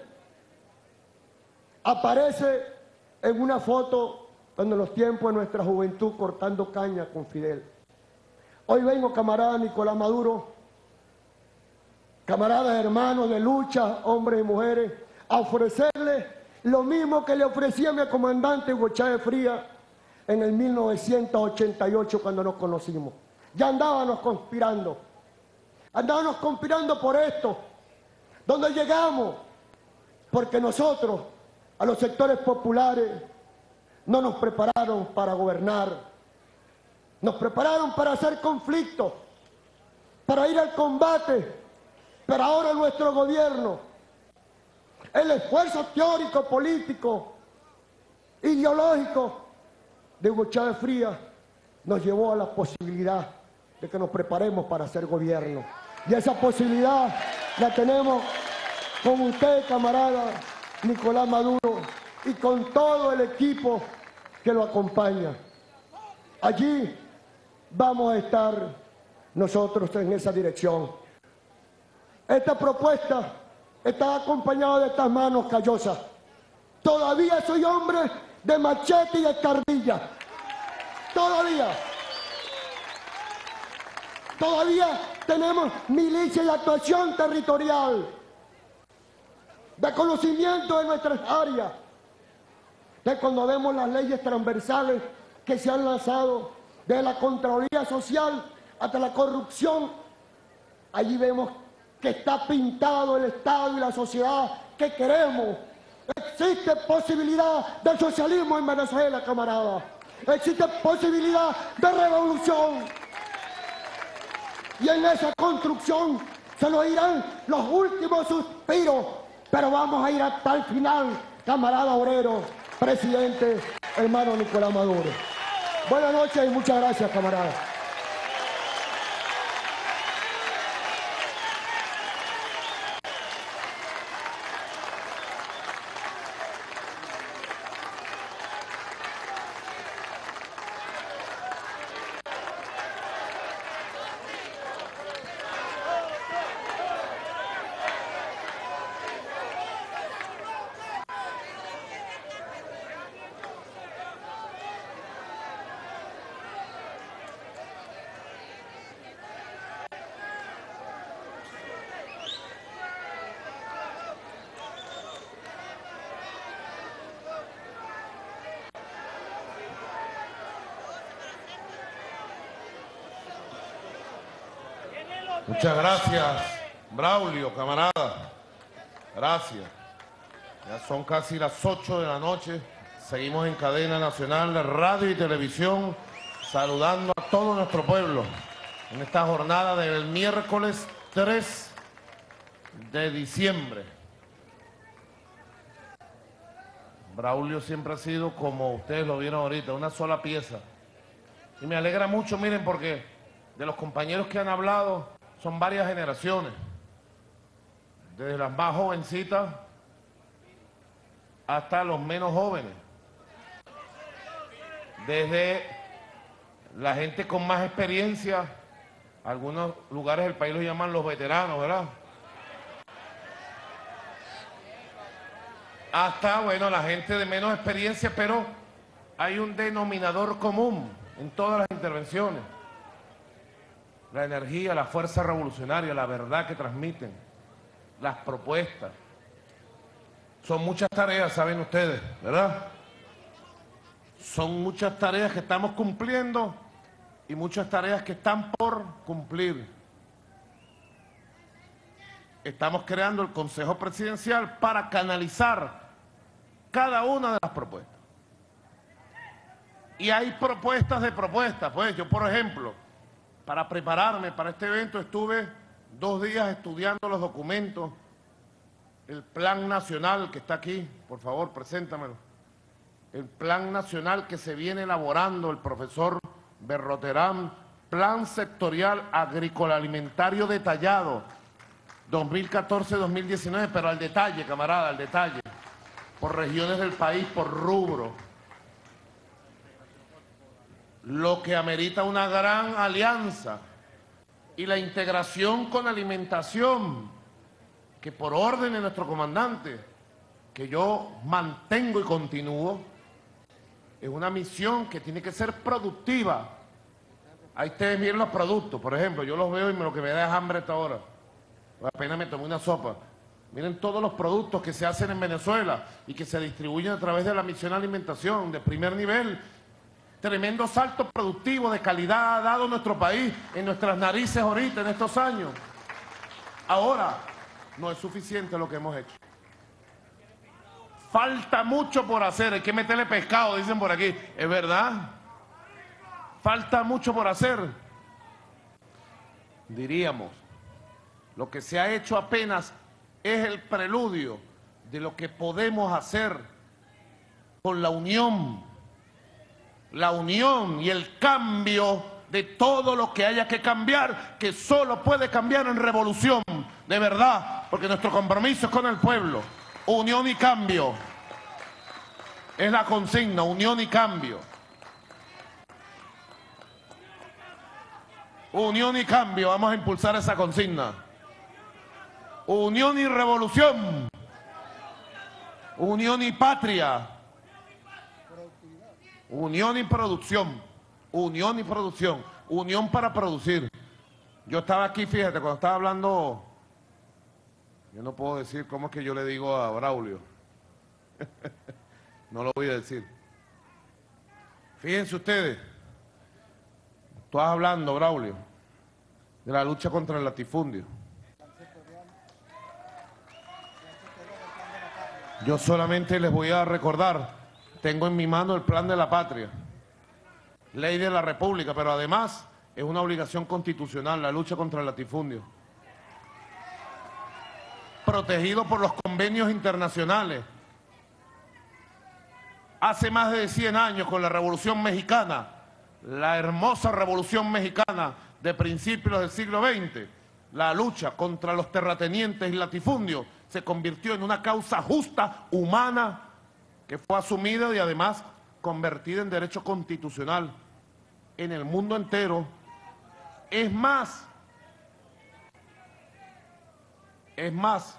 Speaker 21: Aparece en una foto cuando en los tiempos de nuestra juventud cortando caña con Fidel. Hoy vengo, camarada Nicolás Maduro, camaradas hermanos de lucha, hombres y mujeres, a ofrecerles lo mismo que le ofrecía a mi comandante Hugo Chávez Frías en el mil novecientos ochenta y ocho cuando nos conocimos. Ya andábamos conspirando, andábamos conspirando por esto. ¿Dónde llegamos? Porque nosotros, a los sectores populares, no nos prepararon para gobernar. Nos prepararon para hacer conflictos, para ir al combate, pero ahora nuestro gobierno, el esfuerzo teórico, político, ideológico de Hugo Chávez Frías nos llevó a la posibilidad de que nos preparemos para hacer gobierno. Y esa posibilidad la tenemos con usted, camarada Nicolás Maduro, y con todo el equipo que lo acompaña. Allí vamos a estar nosotros en esa dirección. Esta propuesta está acompañada de estas manos callosas. Todavía soy hombre de machete y escardilla. Todavía. Todavía tenemos milicia y actuación territorial. De conocimiento de nuestras áreas. De cuando vemos las leyes transversales que se han lanzado de la Contraloría Social hasta la corrupción, allí vemos que está pintado el Estado y la sociedad que queremos. Existe posibilidad de socialismo en Venezuela, camarada. Existe posibilidad de revolución. Y en esa construcción se nos irán los últimos suspiros, pero vamos a ir hasta el final, camarada obrero, presidente, hermano Nicolás Maduro. Buenas noches y muchas gracias, camarada.
Speaker 4: Muchas gracias, Braulio, camarada. Gracias. Ya son casi las ocho de la noche. Seguimos en cadena nacional de radio y televisión, saludando a todo nuestro pueblo en esta jornada del miércoles tres de diciembre. Braulio siempre ha sido, como ustedes lo vieron ahorita, una sola pieza. Y me alegra mucho, miren, porque de los compañeros que han hablado son varias generaciones. Desde las más jovencitas hasta los menos jóvenes. Desde la gente con más experiencia, algunos lugares del país los llaman los veteranos, ¿verdad? Hasta, bueno, la gente de menos experiencia, pero hay un denominador común en todas las intervenciones. La energía, la fuerza revolucionaria, la verdad que transmiten, las propuestas. Son muchas tareas, saben ustedes, ¿verdad? Son muchas tareas que estamos cumpliendo y muchas tareas que están por cumplir. Estamos creando el Consejo Presidencial para canalizar cada una de las propuestas. Y hay propuestas de propuestas. Pues yo, por ejemplo, para prepararme para este evento estuve dos días estudiando los documentos, el Plan Nacional que está aquí, por favor, preséntamelo. El Plan Nacional que se viene elaborando el profesor Berroterán, Plan Sectorial Agrícola Alimentario Detallado, dos mil catorce a dos mil diecinueve, pero al detalle, camarada, al detalle, por regiones del país, por rubro. Lo que amerita una gran alianza y la integración con alimentación, que por orden de nuestro comandante, que yo mantengo y continúo, es una misión que tiene que ser productiva. Ahí ustedes miren los productos, por ejemplo, yo los veo y me, lo que me da es hambre esta hora. Apenas me tomé una sopa. Miren todos los productos que se hacen en Venezuela y que se distribuyen a través de la misión alimentación de primer nivel. Tremendo salto productivo de calidad ha dado nuestro país en nuestras narices ahorita, en estos años. Ahora, no es suficiente lo que hemos hecho. Falta mucho por hacer, hay que meterle pescado, dicen por aquí. ¿Es verdad? Falta mucho por hacer. Diríamos, lo que se ha hecho apenas es el preludio de lo que podemos hacer con la unión. La unión y el cambio de todo lo que haya que cambiar, que solo puede cambiar en revolución, de verdad, porque nuestro compromiso es con el pueblo. Unión y cambio. Es la consigna, unión y cambio. Unión y cambio, vamos a impulsar esa consigna. Unión y revolución. Unión y patria. Unión y producción, unión y producción, unión para producir. Yo estaba aquí, fíjate, cuando estaba hablando, yo no puedo decir cómo es que yo le digo a Braulio. No lo voy a decir. Fíjense ustedes, tú estás hablando, Braulio, de la lucha contra el latifundio. Yo solamente les voy a recordar. Tengo en mi mano el Plan de la Patria, ley de la República, pero además es una obligación constitucional la lucha contra el latifundio. Protegido por los convenios internacionales. Hace más de cien años, con la Revolución Mexicana, la hermosa Revolución Mexicana de principios del siglo veinte, la lucha contra los terratenientes y latifundios se convirtió en una causa justa, humana, que fue asumida y además convertida en derecho constitucional en el mundo entero. Es más, es más,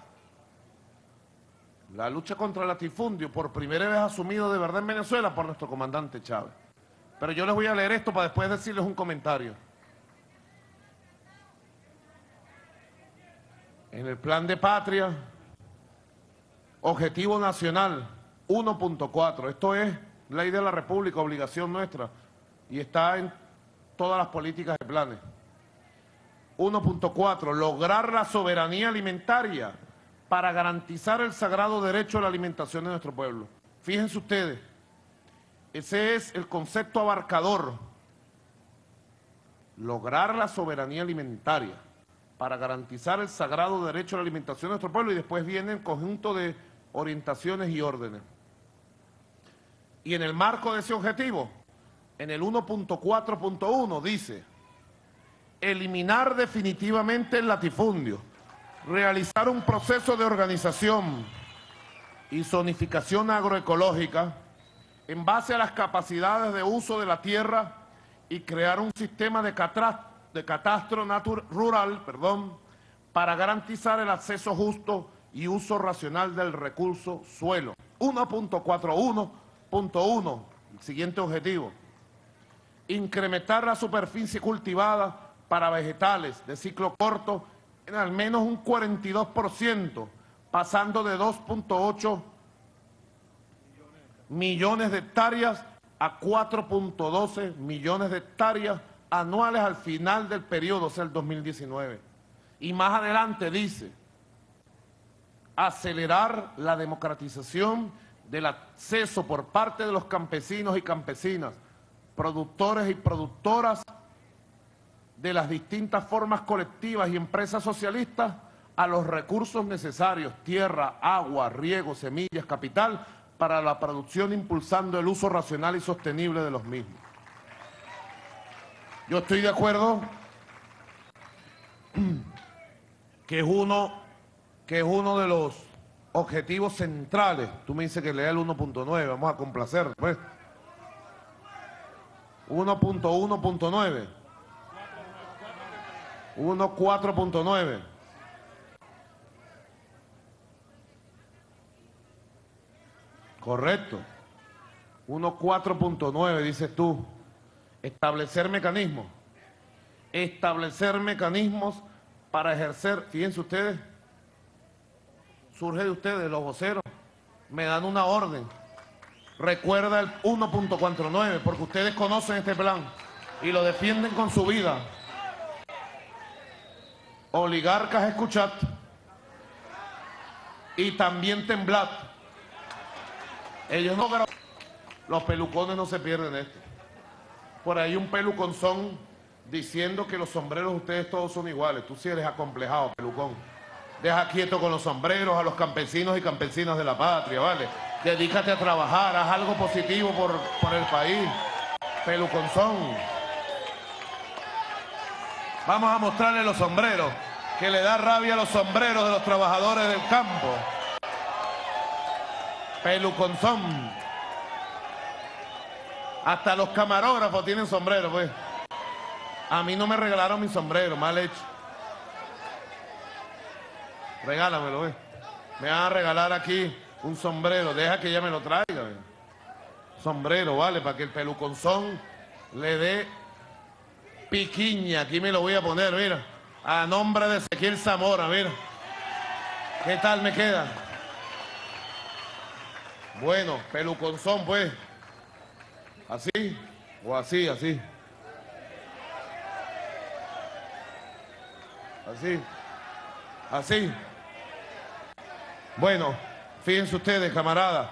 Speaker 4: la lucha contra el latifundio por primera vez asumido de verdad en Venezuela por nuestro comandante Chávez. Pero yo les voy a leer esto para después decirles un comentario. En el Plan de Patria, Objetivo Nacional uno punto cuatro, esto es ley de la República, obligación nuestra, y está en todas las políticas de planes. uno punto cuatro, lograr la soberanía alimentaria para garantizar el sagrado derecho a la alimentación de nuestro pueblo. Fíjense ustedes, ese es el concepto abarcador. Lograr la soberanía alimentaria para garantizar el sagrado derecho a la alimentación de nuestro pueblo, y después viene el conjunto de orientaciones y órdenes. Y en el marco de ese objetivo, en el uno punto cuatro punto uno dice: eliminar definitivamente el latifundio, realizar un proceso de organización y zonificación agroecológica en base a las capacidades de uso de la tierra y crear un sistema de, de catastro rural perdón, para garantizar el acceso justo y uso racional del recurso suelo. uno punto cuarenta y uno punto uno, el siguiente objetivo: incrementar la superficie cultivada para vegetales de ciclo corto en al menos un cuarenta y dos por ciento, pasando de dos punto ocho millones de hectáreas a cuatro punto doce millones de hectáreas anuales al final del periodo, o sea, el dos mil diecinueve. Y más adelante dice: acelerar la democratización del acceso por parte de los campesinos y campesinas, productores y productoras de las distintas formas colectivas y empresas socialistas a los recursos necesarios: tierra, agua, riego, semillas, capital, para la producción, impulsando el uso racional y sostenible de los mismos. Yo estoy de acuerdo que es uno, que es uno de los objetivos centrales. Tú me dices que lea el uno punto nueve, vamos a complacer, pues. uno punto uno punto nueve. uno punto cuatro punto nueve. Correcto. uno punto cuatro punto nueve, dices tú. Establecer mecanismos. Establecer mecanismos para ejercer, fíjense ustedes, surge de ustedes, los voceros, me dan una orden. Recuerda el uno punto cuarenta y nueve, porque ustedes conocen este plan y lo defienden con su vida. Oligarcas, escuchad, y también temblad. Ellos no, pero los pelucones no se pierden esto. Por ahí un peluconzón diciendo que los sombreros de ustedes todos son iguales. Tú sí eres acomplejado, pelucón. Deja quieto con los sombreros a los campesinos y campesinas de la patria, ¿vale? Dedícate a trabajar, haz algo positivo por, por el país, peluconzón. Vamos a mostrarle los sombreros, que le da rabia a los sombreros de los trabajadores del campo. Peluconzón. Hasta los camarógrafos tienen sombrero, pues. A mí no me regalaron mi sombrero, mal hecho. Regálamelo, pues. Me van a regalar aquí un sombrero, deja que ella me lo traiga. ¿Ve? Sombrero, vale, para que el peluconzón le dé piquiña. Aquí me lo voy a poner, mira. A nombre de Ezequiel Zamora, mira. ¿Qué tal me queda? Bueno, peluconzón, pues. ¿Así? ¿O así, así? ¿Así? ¿Así? Bueno, fíjense ustedes, camaradas.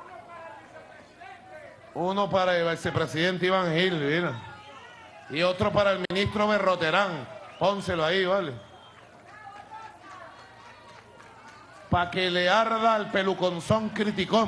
Speaker 4: Uno para el vicepresidente Iván Gil, mira. Y otro para el ministro Berroterán. Pónselo ahí, ¿vale? Para que le arda al peluconzón criticón.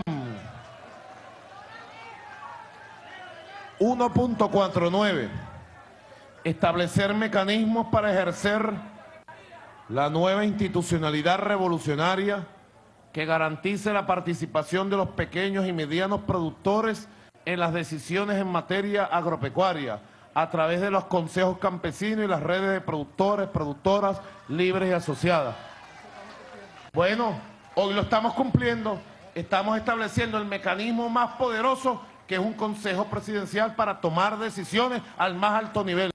Speaker 4: uno punto cuarenta y nueve. Establecer mecanismos para ejercer la nueva institucionalidad revolucionaria que garantice la participación de los pequeños y medianos productores en las decisiones en materia agropecuaria a través de los consejos campesinos y las redes de productores, productoras libres y asociadas. Bueno, hoy lo estamos cumpliendo, estamos estableciendo el mecanismo más poderoso, que es un consejo presidencial para tomar decisiones al más alto nivel.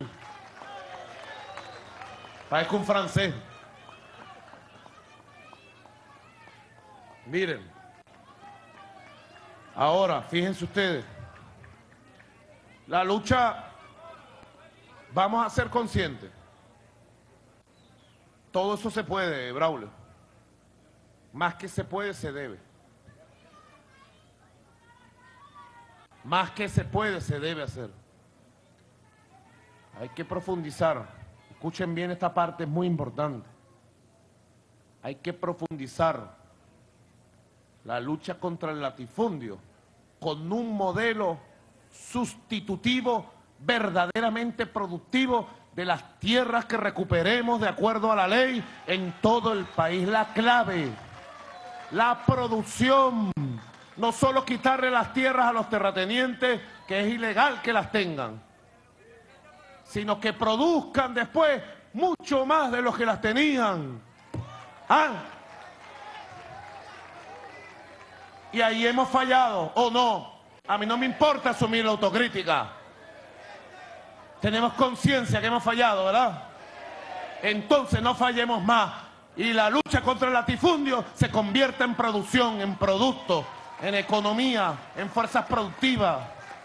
Speaker 4: Parezco un francés. Miren, ahora, fíjense ustedes, la lucha, vamos a ser conscientes. Todo eso se puede, Braulio. Más que se puede, se debe. Más que se puede, se debe hacer. Hay que profundizar. Escuchen bien esta parte, es muy importante. Hay que profundizar la lucha contra el latifundio con un modelo sustitutivo verdaderamente productivo de las tierras que recuperemos de acuerdo a la ley en todo el país. La clave, la producción, no solo quitarle las tierras a los terratenientes, que es ilegal que las tengan, sino que produzcan después mucho más de los que las tenían. ¿Ah? Y ahí hemos fallado, ¿o no? A mí no me importa asumir la autocrítica. Tenemos conciencia que hemos fallado, ¿verdad? Entonces no fallemos más. Y la lucha contra el latifundio se convierta en producción, en producto, en economía, en fuerzas productivas.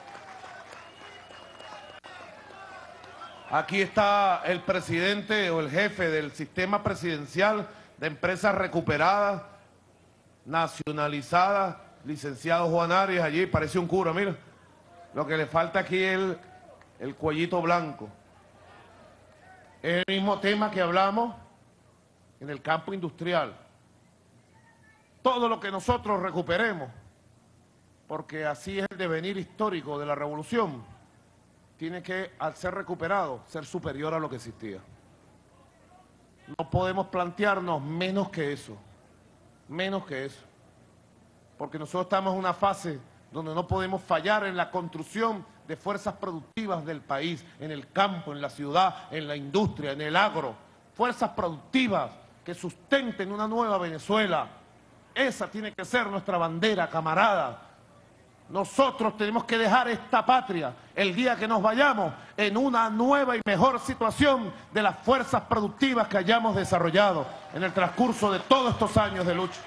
Speaker 4: Aquí está el presidente o el jefe del sistema presidencial de empresas recuperadas, nacionalizadas, licenciado Juan Arias, allí parece un cura, mira. Lo que le falta aquí es el, el cuellito blanco. Es el mismo tema que hablamos en el campo industrial. Todo lo que nosotros recuperemos, porque así es el devenir histórico de la revolución, tiene que, al ser recuperado, ser superior a lo que existía. No podemos plantearnos menos que eso, menos que eso. Porque nosotros estamos en una fase donde no podemos fallar en la construcción de fuerzas productivas del país, en el campo, en la ciudad, en la industria, en el agro. Fuerzas productivas que sustenten una nueva Venezuela. Esa tiene que ser nuestra bandera, camarada. Nosotros tenemos que dejar esta patria el día que nos vayamos en una nueva y mejor situación de las fuerzas productivas que hayamos desarrollado en el transcurso de todos estos años de lucha.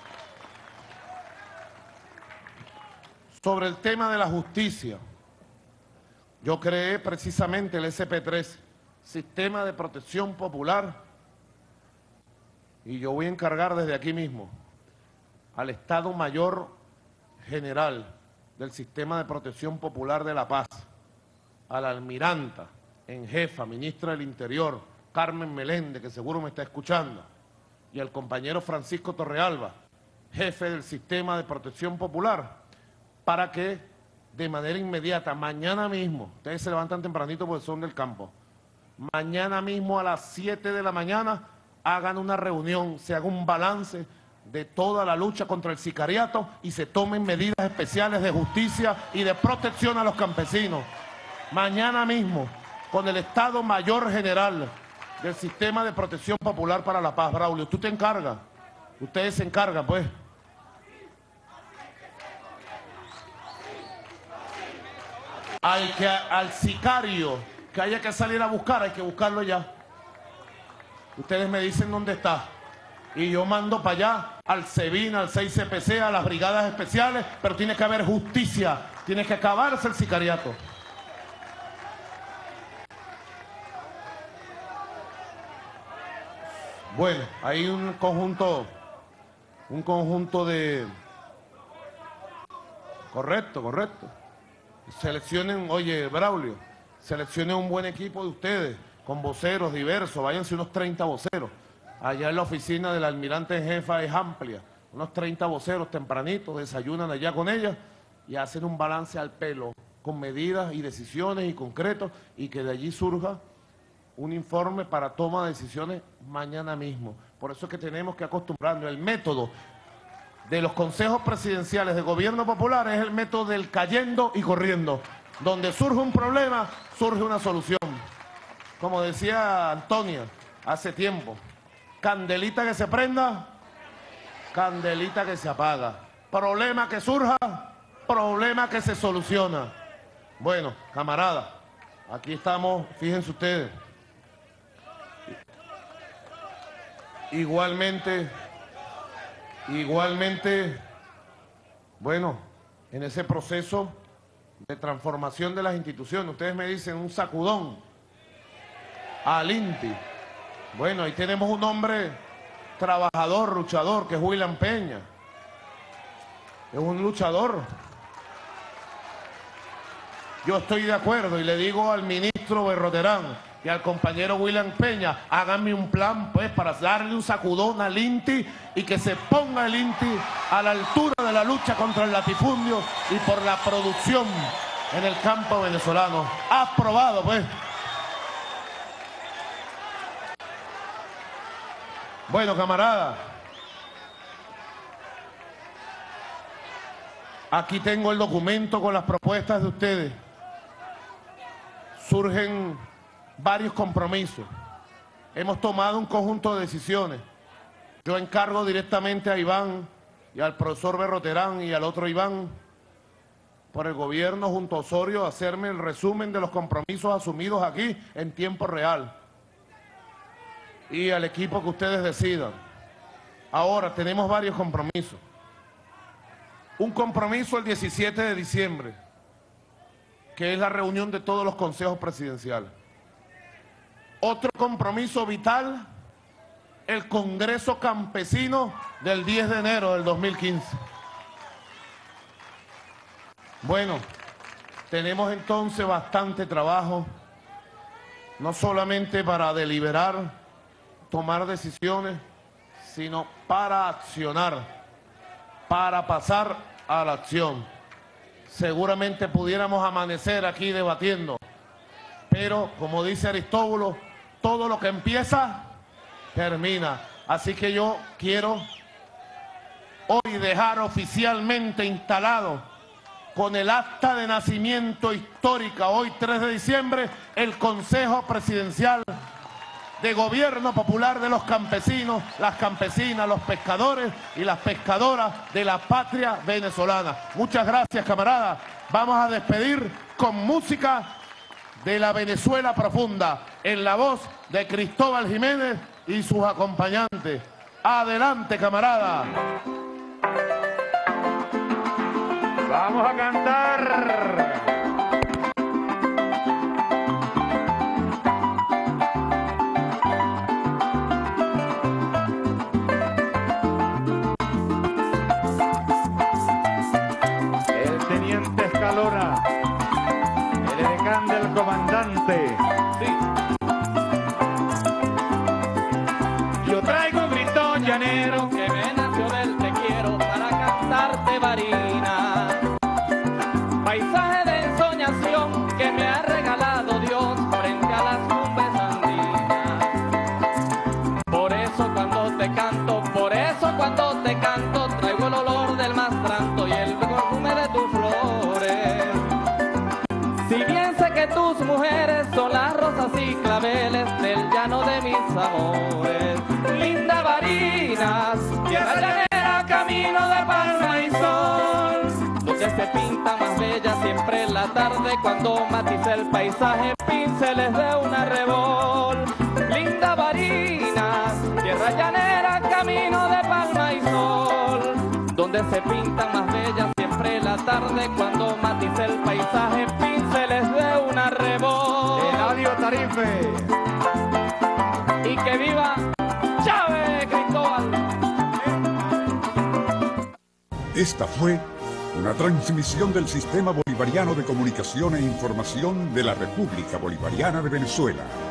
Speaker 4: Sobre el tema de la justicia, yo creé precisamente el S P tres, Sistema de Protección Popular, y yo voy a encargar desde aquí mismo al Estado Mayor General del Sistema de Protección Popular de La Paz, a la almiranta en jefa, ministra del Interior, Carmen Meléndez, que seguro me está escuchando, y al compañero Francisco Torrealba, jefe del Sistema de Protección Popular, para que de manera inmediata, mañana mismo, ustedes se levantan tempranito porque son del campo, mañana mismo a las siete de la mañana hagan una reunión, se haga un balance de toda la lucha contra el sicariato y se tomen medidas especiales de justicia y de protección a los campesinos. Mañana mismo, con el Estado Mayor General del Sistema de Protección Popular para la Paz. Braulio, tú te encargas, ustedes se encargan, pues. Al, que, al sicario que haya que salir a buscar, hay que buscarlo ya. Ustedes me dicen dónde está. Y yo mando para allá al SEBIN, al seis C P C, a las brigadas especiales, pero tiene que haber justicia, tiene que acabarse el sicariato. Bueno, hay un conjunto, un conjunto de... Correcto, correcto. Seleccionen, oye, Braulio, seleccionen un buen equipo de ustedes, con voceros diversos, váyanse unos treinta voceros. Allá en la oficina del almirante en jefa es amplia, unos treinta voceros tempranitos, desayunan allá con ella y hacen un balance al pelo, con medidas y decisiones y concretos, y que de allí surja un informe para toma de decisiones mañana mismo. Por eso es que tenemos que acostumbrarnos. El método de los consejos presidenciales de gobierno popular es el método del cayendo y corriendo. Donde surge un problema, surge una solución. Como decía Antonia hace tiempo, candelita que se prenda, candelita que se apaga. Problema que surja, problema que se soluciona. Bueno, camaradas, aquí estamos, fíjense ustedes. Igualmente, igualmente, bueno, en ese proceso de transformación de las instituciones, ustedes me dicen un sacudón al INTI. Bueno, ahí tenemos un hombre trabajador, luchador, que es William Peña. Es un luchador. Yo estoy de acuerdo y le digo al ministro Berroterán y al compañero William Peña, háganme un plan pues para darle un sacudón al INTI y que se ponga el INTI a la altura de la lucha contra el latifundio y por la producción en el campo venezolano. Aprobado, pues. Bueno, camarada, aquí tengo el documento con las propuestas de ustedes. Surgen varios compromisos. Hemos tomado un conjunto de decisiones. Yo encargo directamente a Iván y al profesor Berroterán y al otro Iván, por el gobierno junto a Osorio, hacerme el resumen de los compromisos asumidos aquí en tiempo real. Y al equipo que ustedes decidan. Ahora tenemos varios compromisos. Un compromiso el diecisiete de diciembre, que es la reunión de todos los consejos presidenciales. Otro compromiso vital, el Congreso Campesino del diez de enero del dos mil quince. Bueno, tenemos entonces bastante trabajo, no solamente para deliberar, tomar decisiones, sino para accionar, para pasar a la acción. Seguramente pudiéramos amanecer aquí debatiendo, pero como dice Aristóbulo, todo lo que empieza, termina. Así que yo quiero hoy dejar oficialmente instalado con el acta de nacimiento histórica, hoy tres de diciembre, el Consejo Presidencial de Gobierno Popular de los Campesinos, las campesinas, los pescadores y las pescadoras de la patria venezolana. Muchas gracias, camaradas. Vamos a despedir con música de la Venezuela profunda, en la voz de Cristóbal Jiménez y sus acompañantes. Adelante, camarada.
Speaker 3: Vamos a cantar. El teniente Escalona, el edecán del comandante. Sí. Yo traigo un grito llanero que me nació del te quiero para cantarte varina. Paisaje de ensoñación que me ha regalado Dios frente a las cumbres andinas. Por eso cuando te canto, por eso cuando te canto, traigo el olor del mastranto y el perfume de tus flores. Si bien sé que tus mujeres son las rosas y claveles del llano de mis amores. Linda Barinas, tierra llanera, camino de palma y sol, donde se pinta más bella siempre en la tarde cuando matiza el paisaje, pinceles de un arrebol. Linda Barinas, tierra llanera, camino de palma y sol, donde se pinta más bella siempre en la tarde cuando matiza el paisaje, pinceles de un arrebol. Eladio Tarife. Y que viva Chávez, Cristóbal.
Speaker 5: Esta fue una transmisión del Sistema Bolivariano de Comunicación e Información de la República Bolivariana de Venezuela.